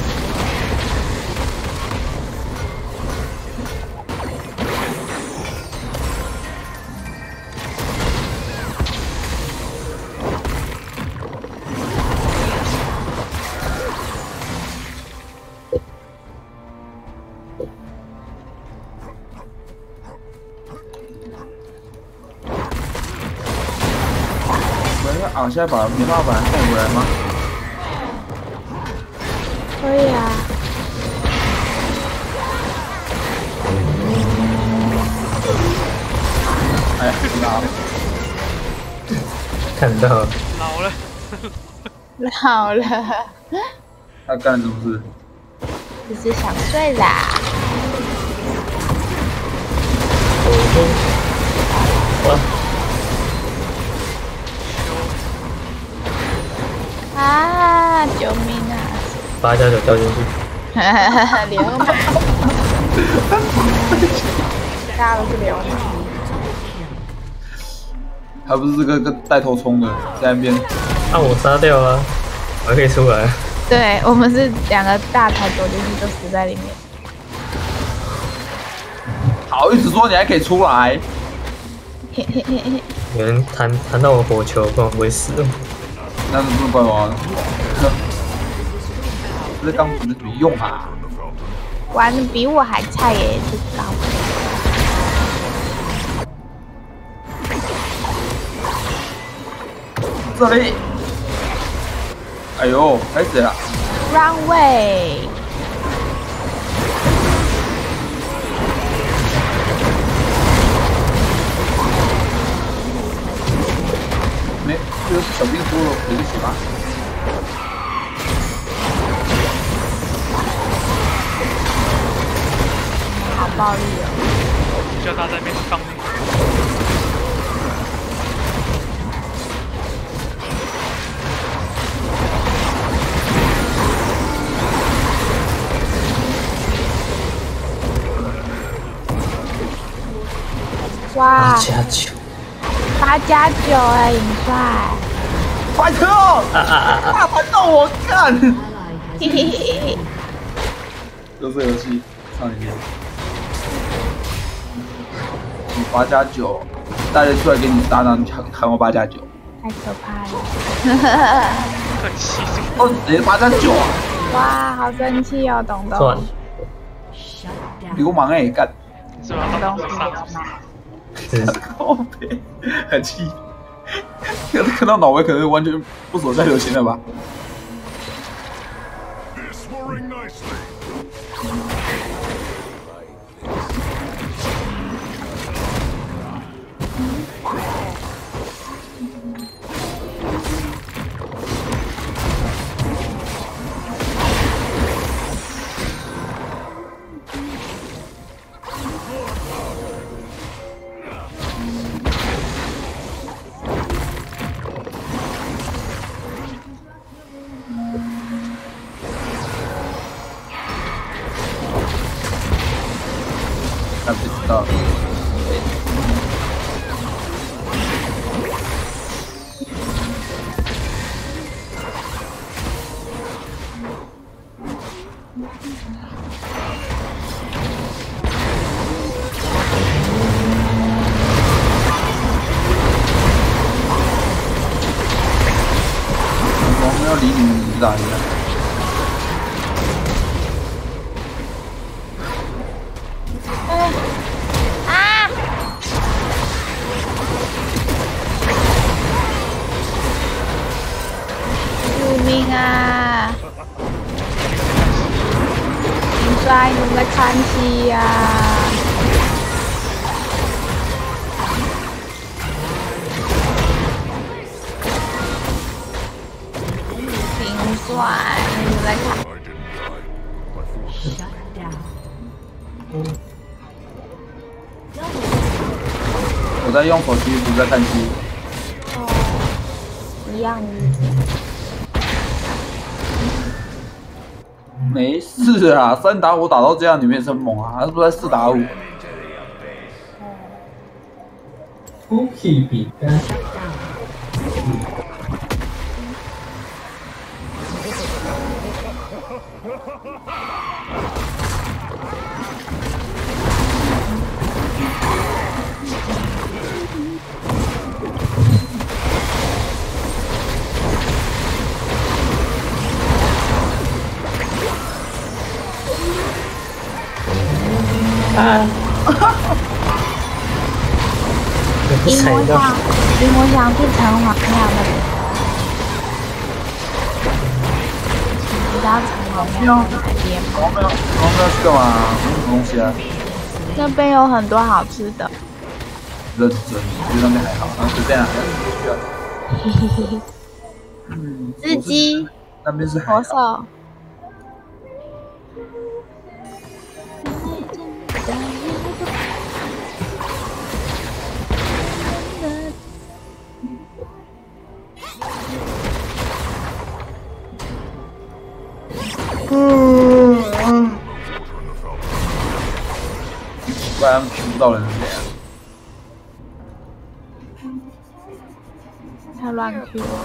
啊，现在把棉花板送回来吗？ 可以啊。 哎，拿了。 看到了。 老了。 老了。 他干什么事？ 只是想睡啦。 哇！ 啊！救命啊 ！8+9掉进去。 流氓！大家都是流氓。 还不是这个带头冲的，在那边。 啊！我杀掉啊，我还可以出来。 对，我们是2个大台走进去就死在里面。 好意思说你还可以出来？ 嘿嘿嘿嘿。 有人弹到我火球，不然我不会死。 那是不是怪我？这钢斧没用啊！ 玩的比我还菜耶，这钢斧。 这里。哎呦，开始了。 Runway。 没，这个是小兵说了，对不起吗？ 好暴力哦！ 叫他在那边放那个。 哇 ！8+9。 8+9哎，尹帅！ 快车！大盘到我干！ 嘿嘿嘿。 有色游戏上里面，你8+9，大家出来给你搭档，你喊我8+9， 太可怕了！ 很气这个。 哦，你8+9啊！ 哇，好生气哦，东东。 算。 流氓哎，干！ 是吧？ 东东是流氓。 靠北，很气。看到脑威可能完全不所在流行了吧？他不知道。我们要理你知道的。 救命啊！尹帅，你们在看戏呀？尹帅。 在看。 我在用手机，不是在看剧。 一样的。 没事啊，3打5打到这样，你们也是很猛啊，他是不是在4打5？ Cookie 饼干。 啊！ 一模想去城隍庙那边，你知道城隍庙哪边吗？ 城隍庙是干嘛？什么东西啊？ 那边有很多好吃的。 认真，我觉得那边还好，然后随便啊， 嘿嘿嘿嘿。自己。 那边是还好。 不然寻不到人是谁啊？ 他乱 Q 了，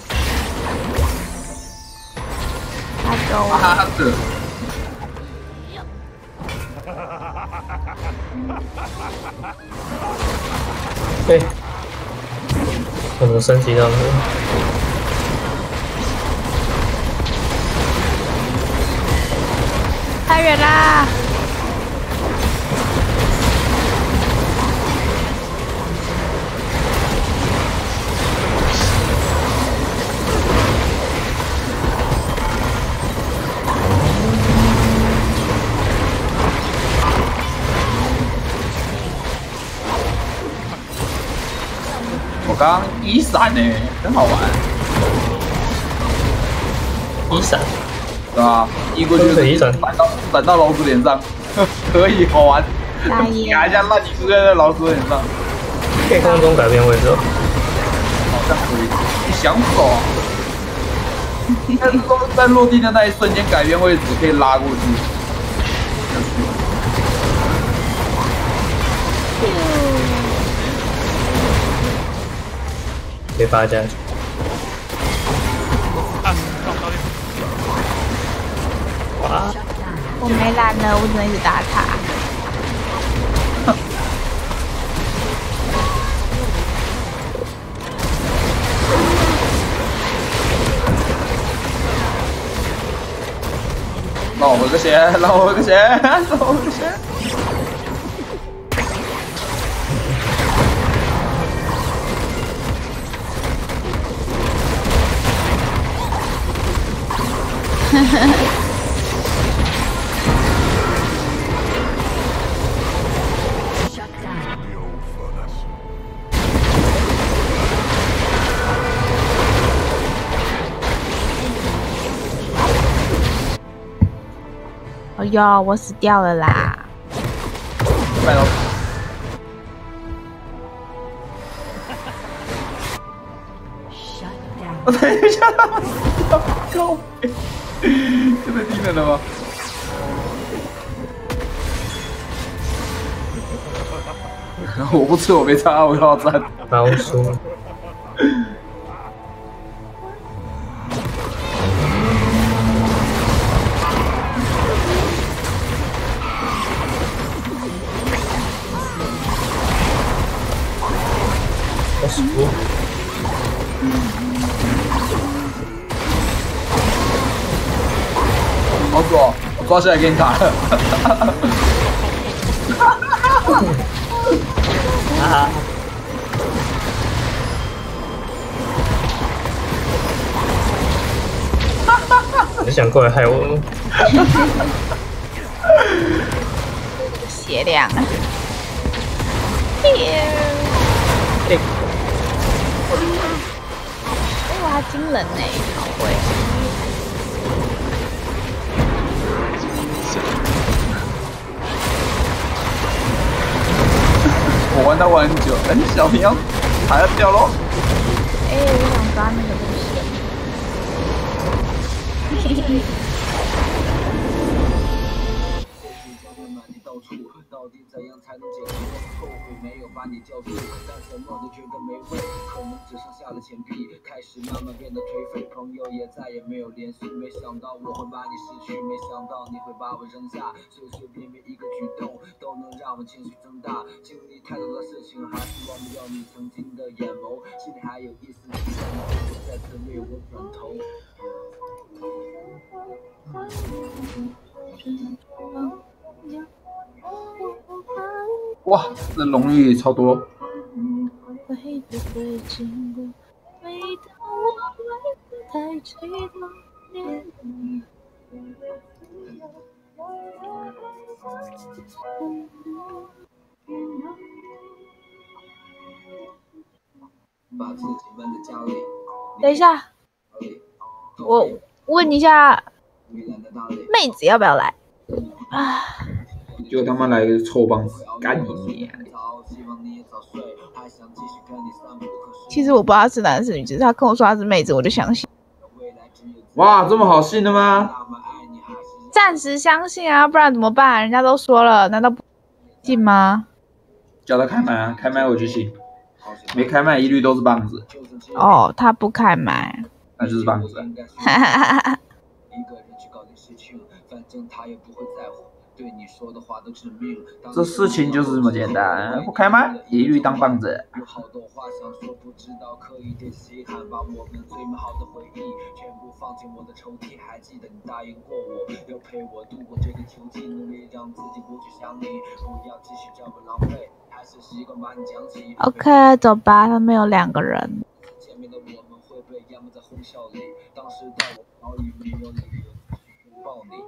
他走了。 啊的。 对，我们升级到了。 太远啦！ 我刚一闪呢，真好玩。 一闪， 对吧？一过去一闪， 闪到老鼠脸上，可以好玩。 打一下烂泥出现在老鼠脸上。 可以空中改变位置。 好像可以，你想走啊？但是在落地的那一瞬间改变位置，可以拉过去。 给发家。哇！ 我没蓝了，我只能一直打他。 让我回个血，让我回个血，让我回个血。 哎呦，我死掉了啦！ 拜了。我等一下，靠北，真的听了吗？我不吃，我没差，我要站。 老鼠。 老鼠，我抓起来给你打了。 啊！你想过来害我？ 血量。哇，惊人呢，好会！ 险。我玩到玩很久，哎，小平要还要掉喽！ 哎，我想抓那个东西。 到底怎样才能解决？后悔没有把你叫住，但什么都觉得没味，可能只剩下了钱币，开始慢慢变得颓废，朋友也再也没有联系。没想到我会把你失去，没想到你会把我扔下，随随便便一个举动都能让我情绪增大。经历太多的事情，还是忘不掉你曾经的眼眸，心里还有一丝期待，你会再次为我转头。 哇，这荣誉超多。 等一下，我问一下，妹子要不要来？啊！ 就他妈来个臭棒子，干你娘！ 其实我不知道他是男是女，只是他跟我说他是妹子，我就相信。 哇，这么好信的吗？ 暂时相信啊，不然怎么办？人家都说了，难道不信吗？ 叫他开麦啊，开麦我就信。没开麦一律都是棒子。 哦，他不开麦， 那就是棒子。 哈哈哈哈。 这事情就是这么简单，不开麦一律当棒子。 有好多话想说，不知道刻意点稀罕，把我们最美好的回忆全部放进我的抽屉。还记得你答应过我，要陪我度过这个秋季，努力让自己不去想你，不要继续这么浪费，还是习惯把你讲起。 OK， 走吧，他们有2个人。 前面的我们会被淹没在欢笑里，当时的我早已没有理由去拥抱你。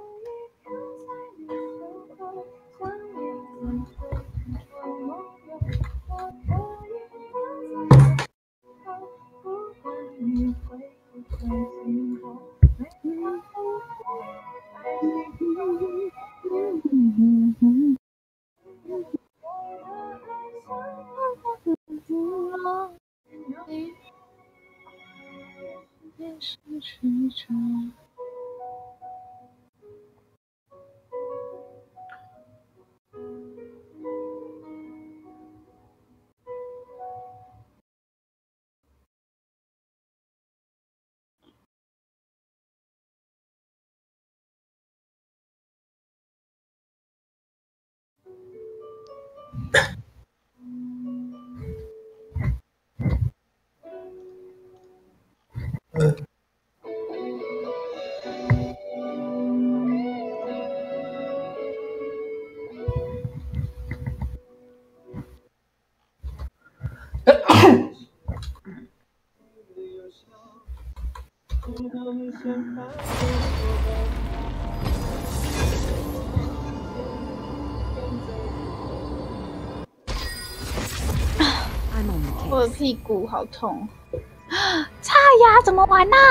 我的屁股好痛，插牙怎么玩啊？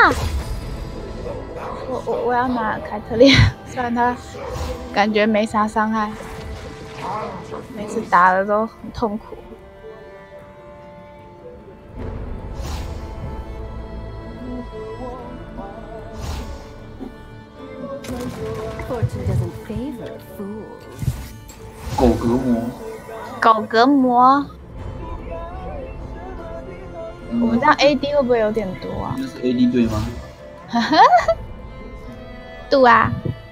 我要拿凯特琳，虽然他感觉没啥伤害，每次打的都很痛苦。 狗格魔， 狗格魔。我们这样 AD 会不会有点多啊？ 那是 AD 对吗？ 对啊。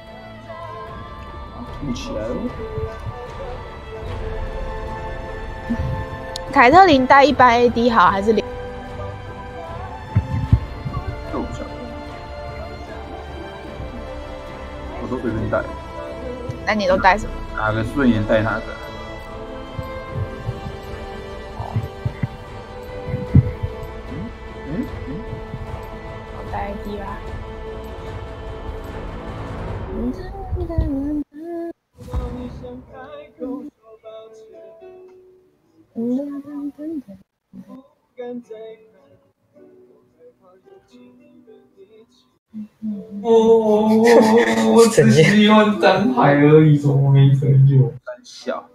吐起来了。 凯特琳带一般 AD 好还是0？ 这我不晓得，我都随便带。 那你都带什么？ 哪个顺眼带哪个。 带 AD 吧。 我只喜欢张海而已，什么没成就？三小。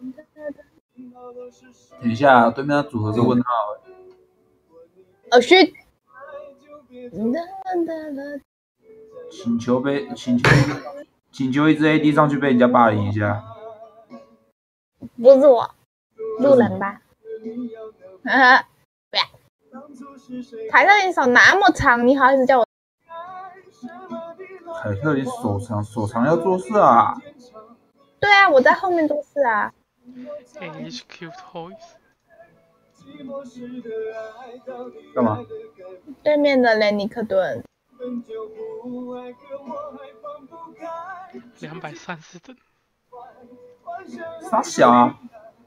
等一下，对面的组合是问号。 去。 请求一只 AD 上去被人家霸凌一下。 不是我，路人吧？凯特琳手那么长，你好意思叫我？ 凯特琳手长要做事啊。 对啊，我在后面做事啊。 HQ Toys。 干嘛？ 对面的雷尼克顿。 230等。 傻小啊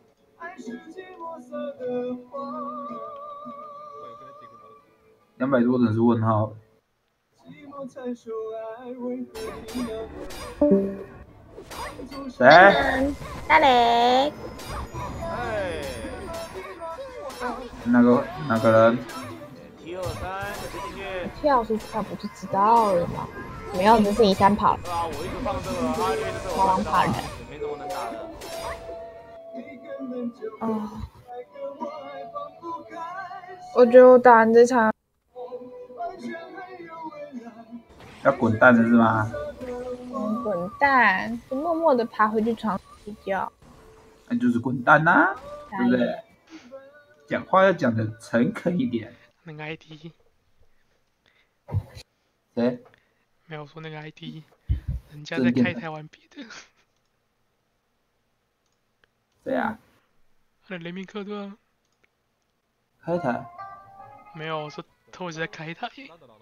！200多人是问号。谁？ 大雷。 哪个人跳出去他不就知道了吗？没有，只是1-3跑了。超王怕人。我觉得我打完这场要滚蛋了是吗？ 滚蛋，就默默的爬回去床睡觉。 那就是滚蛋呐，对不对？讲话要讲的诚恳一点。 那个 ID。 谁？ 没有说那个 ID， 人家在开台玩别的。 谁啊？ 那雷明克对啊。 开台？ 没有，我说偷一直在开台。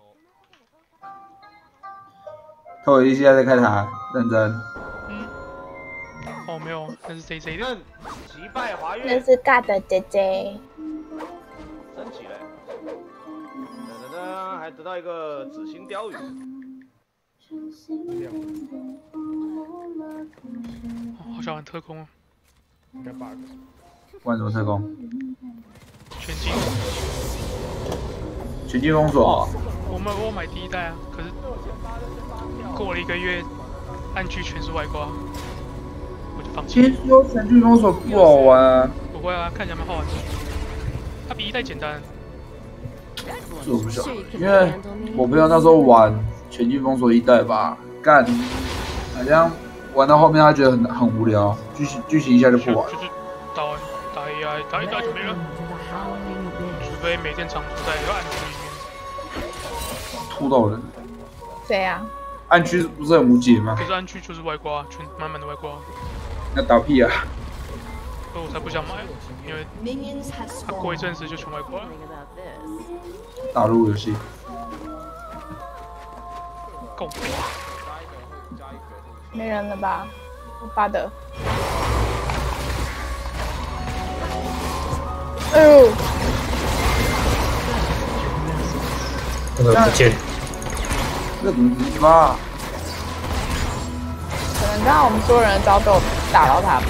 偷一现在在开台，认真。 哦，没有，那是 JJ 的。 击败华月。 那是尬的 JJ。 升级了。还得到一个紫星鲷鱼。 好想玩特工啊！ 应该 bug。 玩什么特工？全境封锁。 我买第1代啊，可是过了1个月，暗区全是外挂，我就放弃了。 听说全境封锁不好玩啊？ 不会啊，看起来蛮好玩的。它比1代简单。 这我不晓得，因为我朋友那时候玩全境封锁1代吧，干，好像玩到后面他觉得很无聊，剧情一下就不玩。 就是打 AI， 打一打就没了，除非每天常驻在暗区里面。 吐到人。 谁啊？ 暗区不是很无解吗？ 可是暗区就是外挂，满满的外挂。 那打屁啊！ 所以我才不想买，因为它过一阵子就全外挂了。 打入游戏。 够。 没人了吧？我发的。哎呦！ 那个不见。 那怎么直发？ 可能刚刚我们所有人的招都打到他。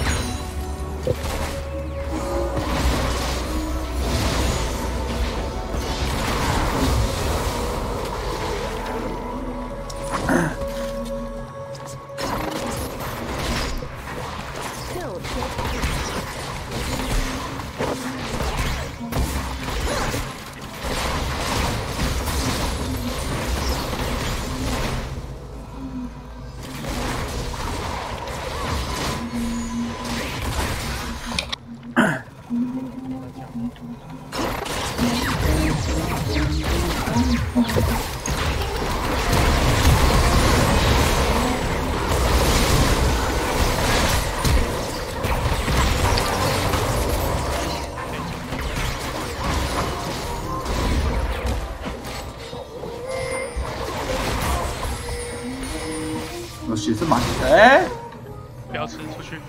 我血是满的，哎！ 不要吃，出去。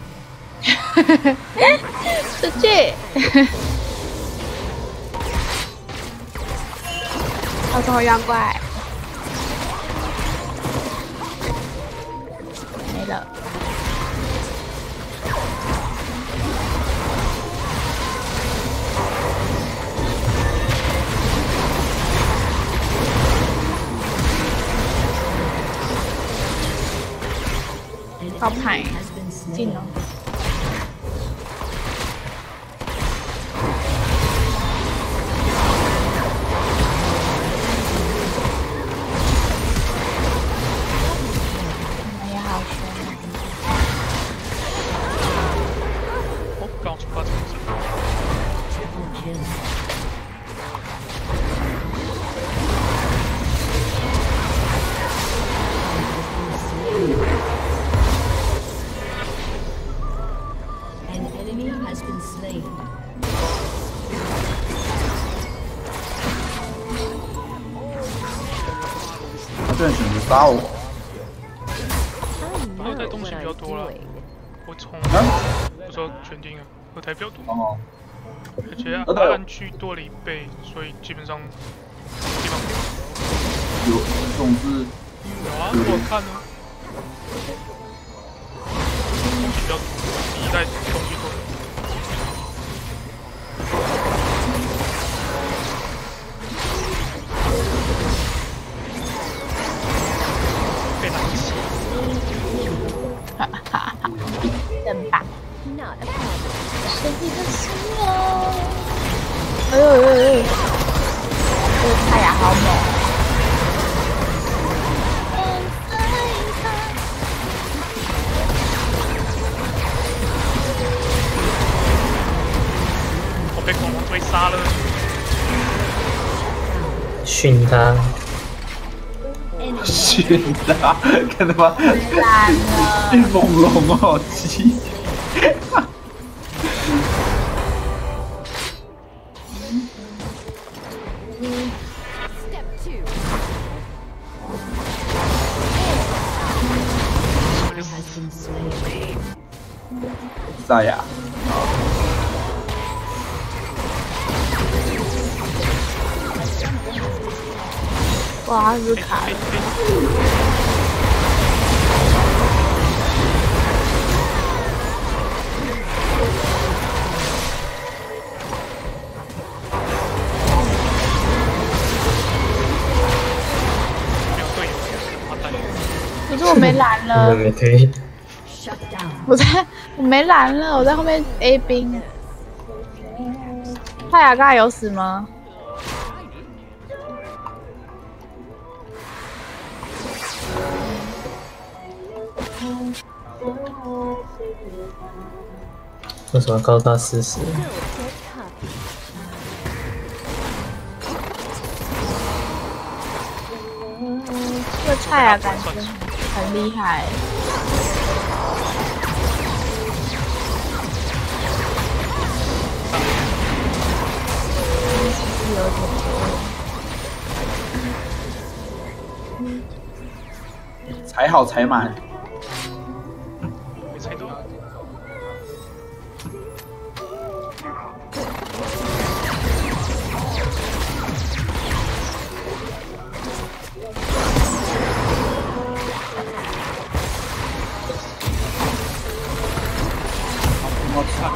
出去。好痛，妖怪。没了。 近哦。哎呀，好凶啊！ 哦，刚出发这个。 An enemy has been slain. 他居然选择杀我！ 二台东西比较多了，我从不知道决定了，二台比较多。 哦。 而且暗区多了1倍，所以基本上地方有总之有啊，我看呢。 比较比一代东西多。被拿起。 哈哈哈！真棒！是你的心哦。哎呦呦呦！这个太阳好猛。 被恐龙追杀了， 训他， 训他，看他妈变猛龙哦，鸡！啥呀？ 哇，是卡了！可是我没蓝了，我没蓝了，我在后面 A 兵。泰雅嘎有死吗？ 为什么高大40？ 这个菜啊，感觉很厉害。有点踩好踩满。 我操！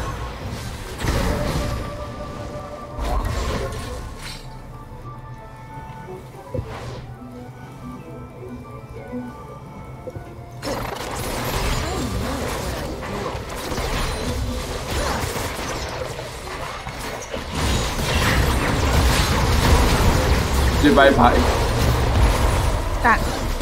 直接掰牌， 干！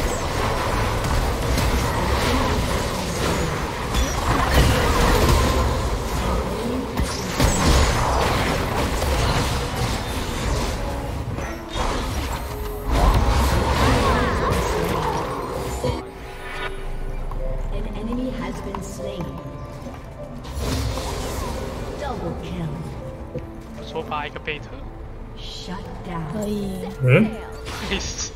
说拔一个贝特， 可以。 嗯。 没事。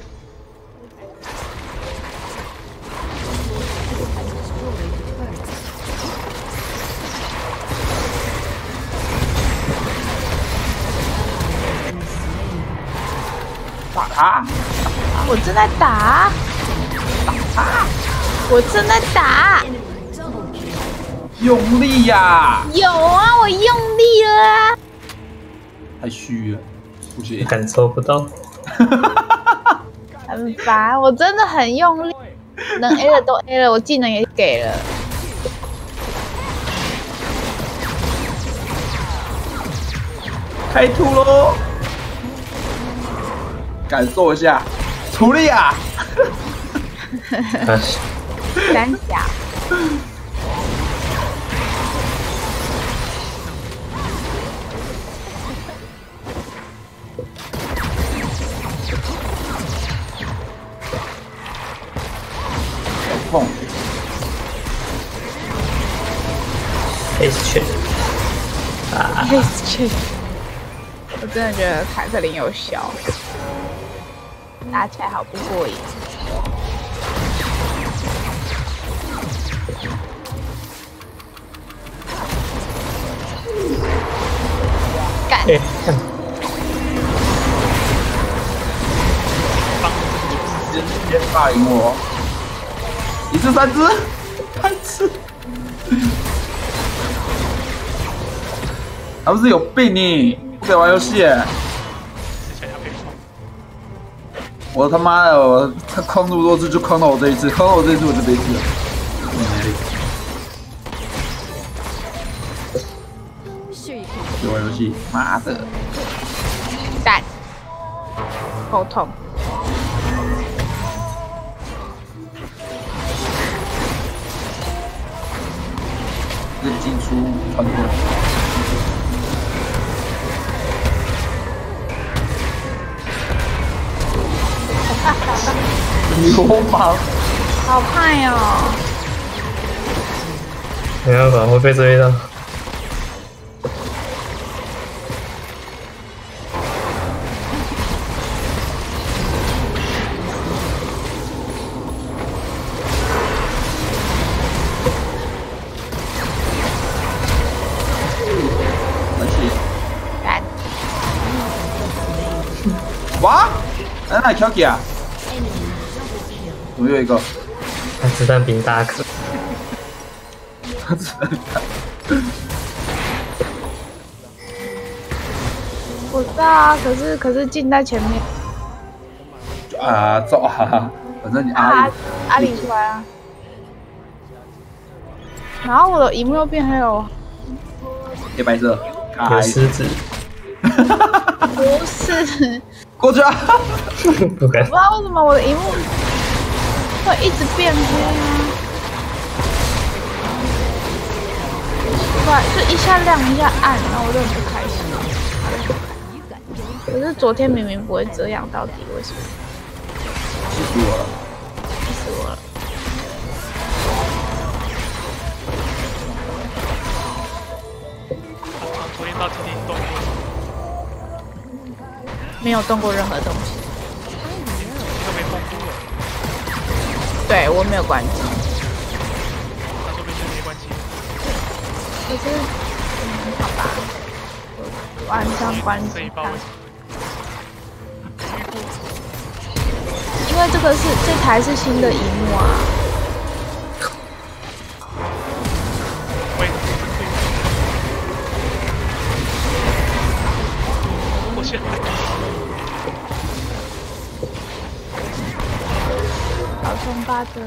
打他！ 我正在打！ 打他！ 我正在打！ 用力呀！ 有啊，我用力了啊！ 太虚了，不行， 感受不到。 很烦，我真的很用力，能 A 的都 A 了，我技能也给了。 开图喽！感受一下，处理啊！ 三小。 碰。 Face check。啊。 Face check。我真的觉得凯特琳有效，打起来好不过瘾。干！ 直接霸凌我，一次3只，3次。他不是有病你？不可以玩游戏！我他妈的，我他框这么多次就框到我这一次，框到我这一次我就没事了。有玩游戏，妈的！ 干！头痛。 这进出穿过。流氓， 好派哦！ 没办法，会被追到。 哇！哪挑起啊？怎么有一个？ 他子弹比你大颗。 他子弹大。 我知道啊，可是进在前面。 啊，走啊！反正你阿里出来啊。然后我的荧幕又变黑了。 黑白色。 有狮子。 不是。 过去啊！ 不敢。 我不知道为什么我的荧幕会一直变黑啊！奇怪，就一下亮一下暗，然后我就很不开心。可是昨天明明不会这样，到底为什么？ 气死我了！ 气死我了！ 昨天到今天动过？ 没有动过任何东西。 都没碰过。 对，我没有关机。 那说不定是没关机。 可是，好吧，晚上关机它。因为这台是新的萤幕啊。 我先。 好痛巴的。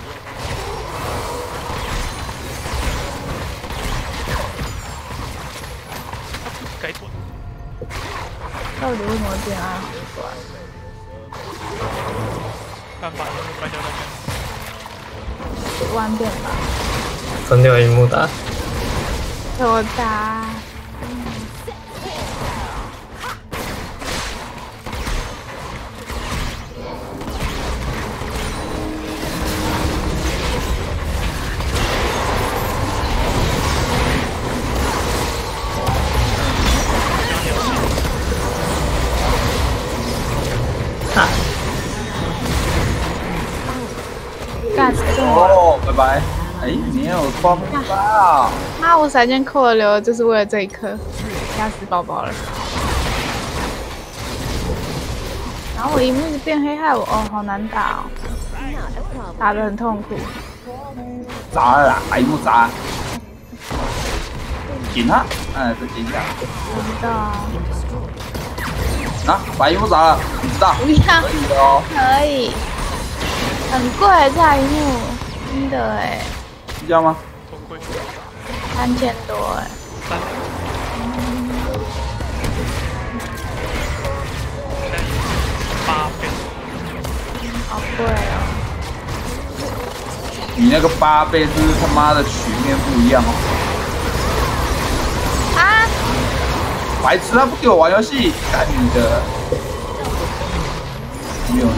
改错。 到底为什么会变暗？好奇怪。 办法关掉晚点吧。 分掉荧幕打。 给我打。 哦，拜拜。哎，你有光吧？ 妈，我闪现扣了流，就是为了这一刻，吓死宝宝了。然后我荧幕一直变黑，害我好难打哦，打得很痛苦。 砸了啦，把荧幕砸。顶他，哎，再顶一下。 我知道啊。 啊，把荧幕砸了，你知道？ 不要，可以。很贵这台荧幕，真的哎。 是这样吗 ？3000多哎。 对啊。 你那个8倍是他妈的曲面不一样哦。 啊！ 白痴，他不给我玩游戏，干你的！没有。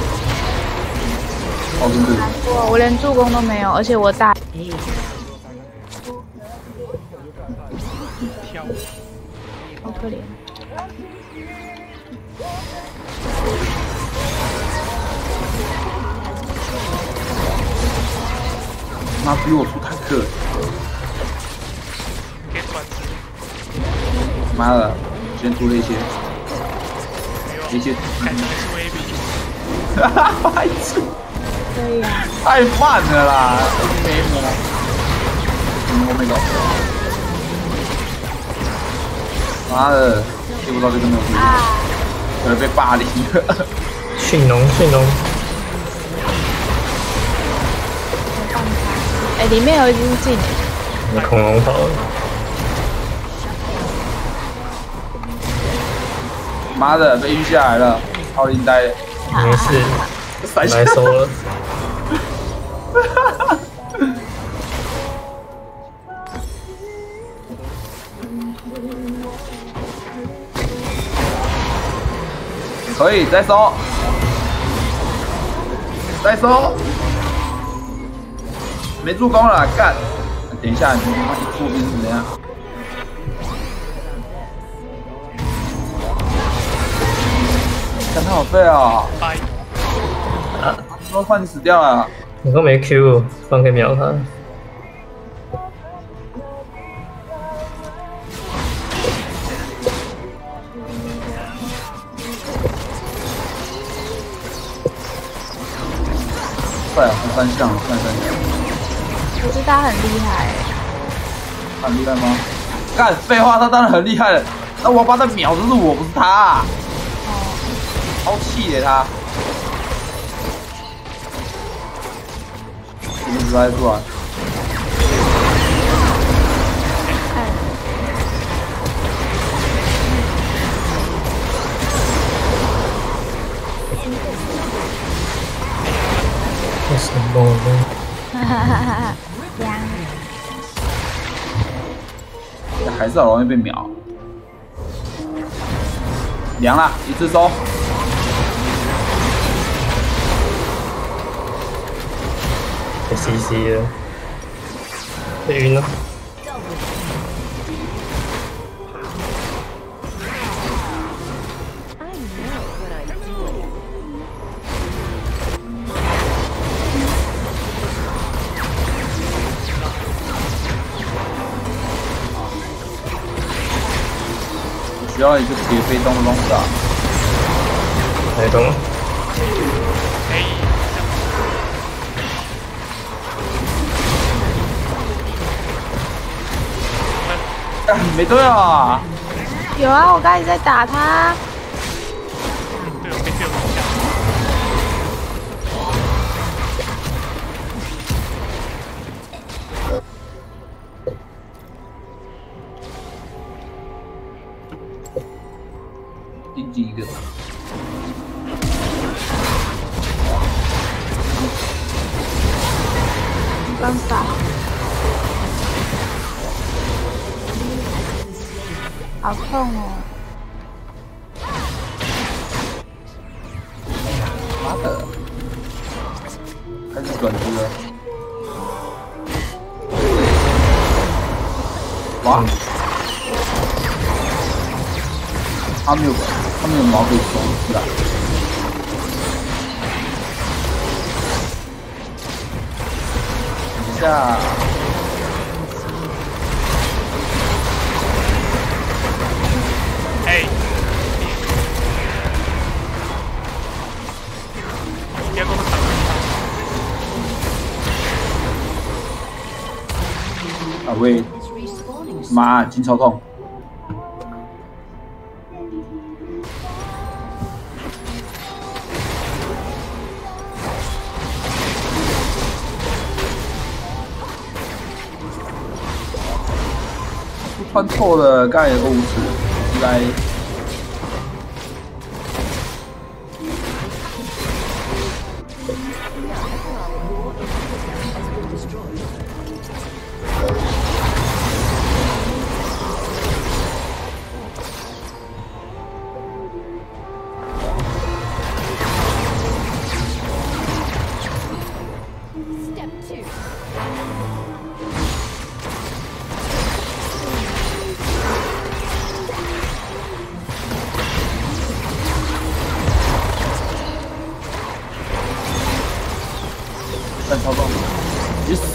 哦，真的。 我连助攻都没有，而且我打。好可怜。 妈逼我出坦克！妈的，先出了一些， 感觉是威逼。 哈哈，白痴！ 可以啊。 太慢了啦，没摸，我没搞。妈的，接不到这个没有注意，可能被霸凌了。 驯龙。 哎，里面有一只进。 恐龙跑了。 妈的，被晕下来了，超灵呆。 没事，来收了。 可以再收，没助攻了，干！等一下，你他妈一出兵是怎样？干他好废啊！都换你死掉了。 我都没 Q， 不然可以秒他。 快啊，换3项，换3项。 可是他很厉害。 很厉害吗？干，废话，他当然很厉害了。那我把他秒的是我，不是他、啊。超气的他。一直在做。 什么？ 哈哈哈哈！ 还是好容易被秒。凉了，一次收。 被 CC 了，被晕了。 需要一个铁被动的龙打。 没动。 没对啊！ 有啊，我刚才在打他。 对，我被丢了一下。 第一个。 没办法。好痛哦！ 妈的，开始转职了。哇！他没有毛可以收起来。等一下。 别给我挡！ 啊喂！妈，筋超痛！穿透了，刚才有个无耻，来。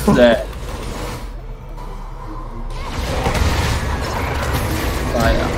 死哎！哎呀！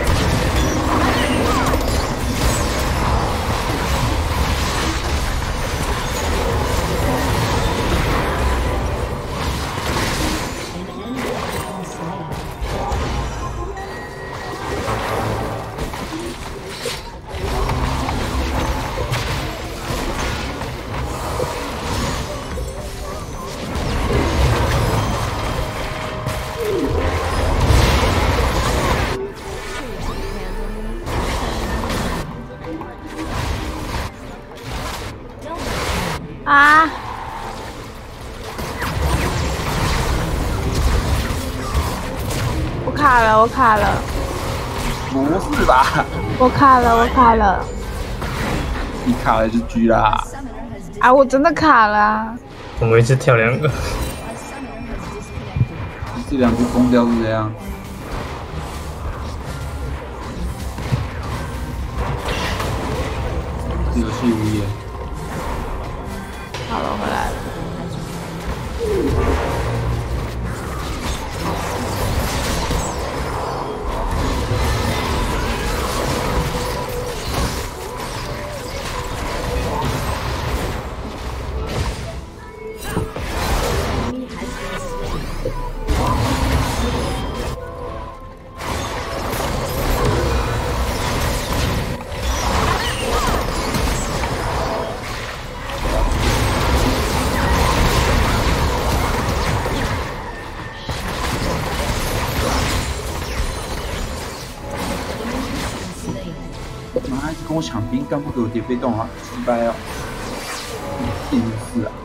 啊！我卡了，我卡了。 不是吧？ 我卡了，我卡了。 你卡了就狙啦！ 啊，我真的卡了啊。 我们一次跳2个。 这2只疯掉是这样。有气无言。 好了，回来了。 妈，一直跟我抢兵，干不给我叠被动啊！失败哦，一定是啊。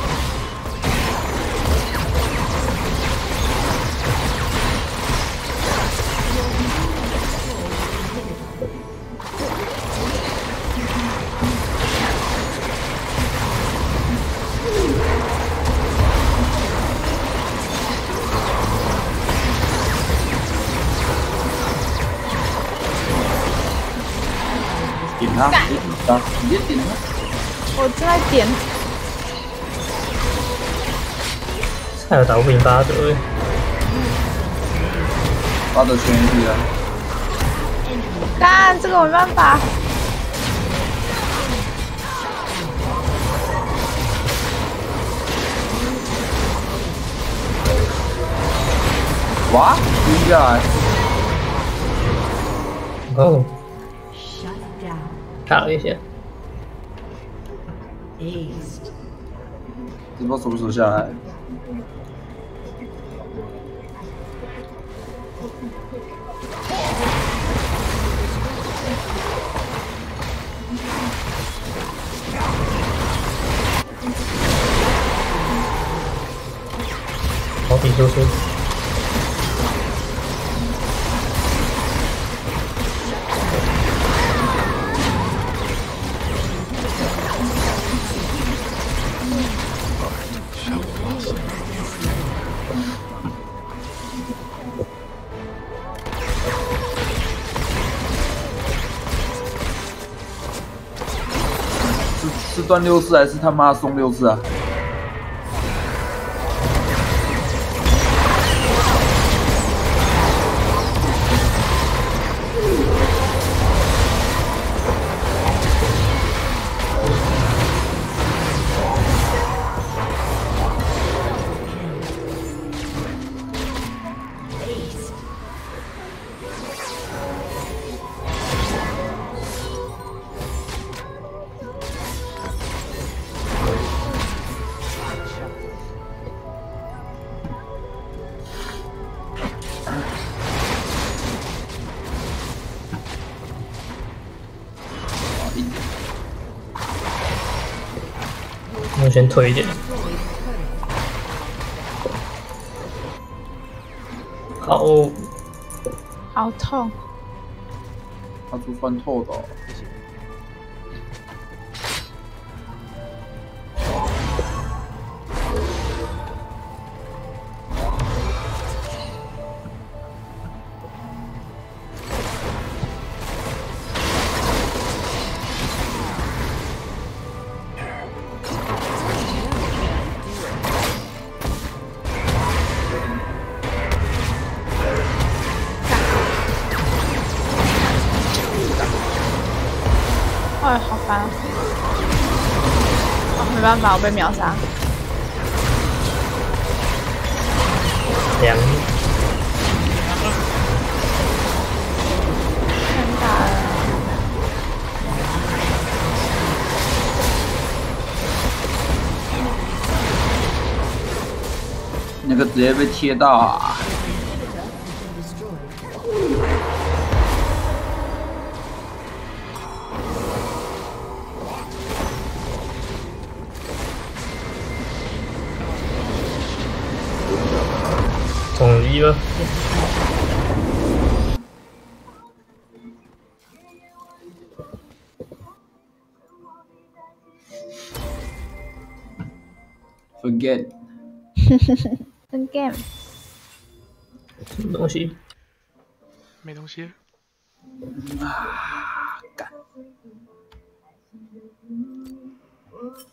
点他，直接点他！ 我正在点。 差点打不赢巴德欸。 巴德全一了。 干，这个我没办法。 哇，晕下来。 哦。卡了一下。 这波守不守下来？ 好比输出。 是断6次还是他妈送6次啊？ 我先推一点。好， 好痛。 他出酸透的、哦。 哎，好烦啊！哦，没办法，我被秒杀。 凉。 尴尬了。 那个直接被贴到啊！ 统一了。 Forget。 分 game。 什么东西？ 没东西了。 啊！干。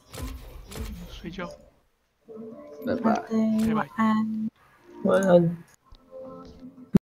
睡觉。 拜拜。 晚安。 晚安。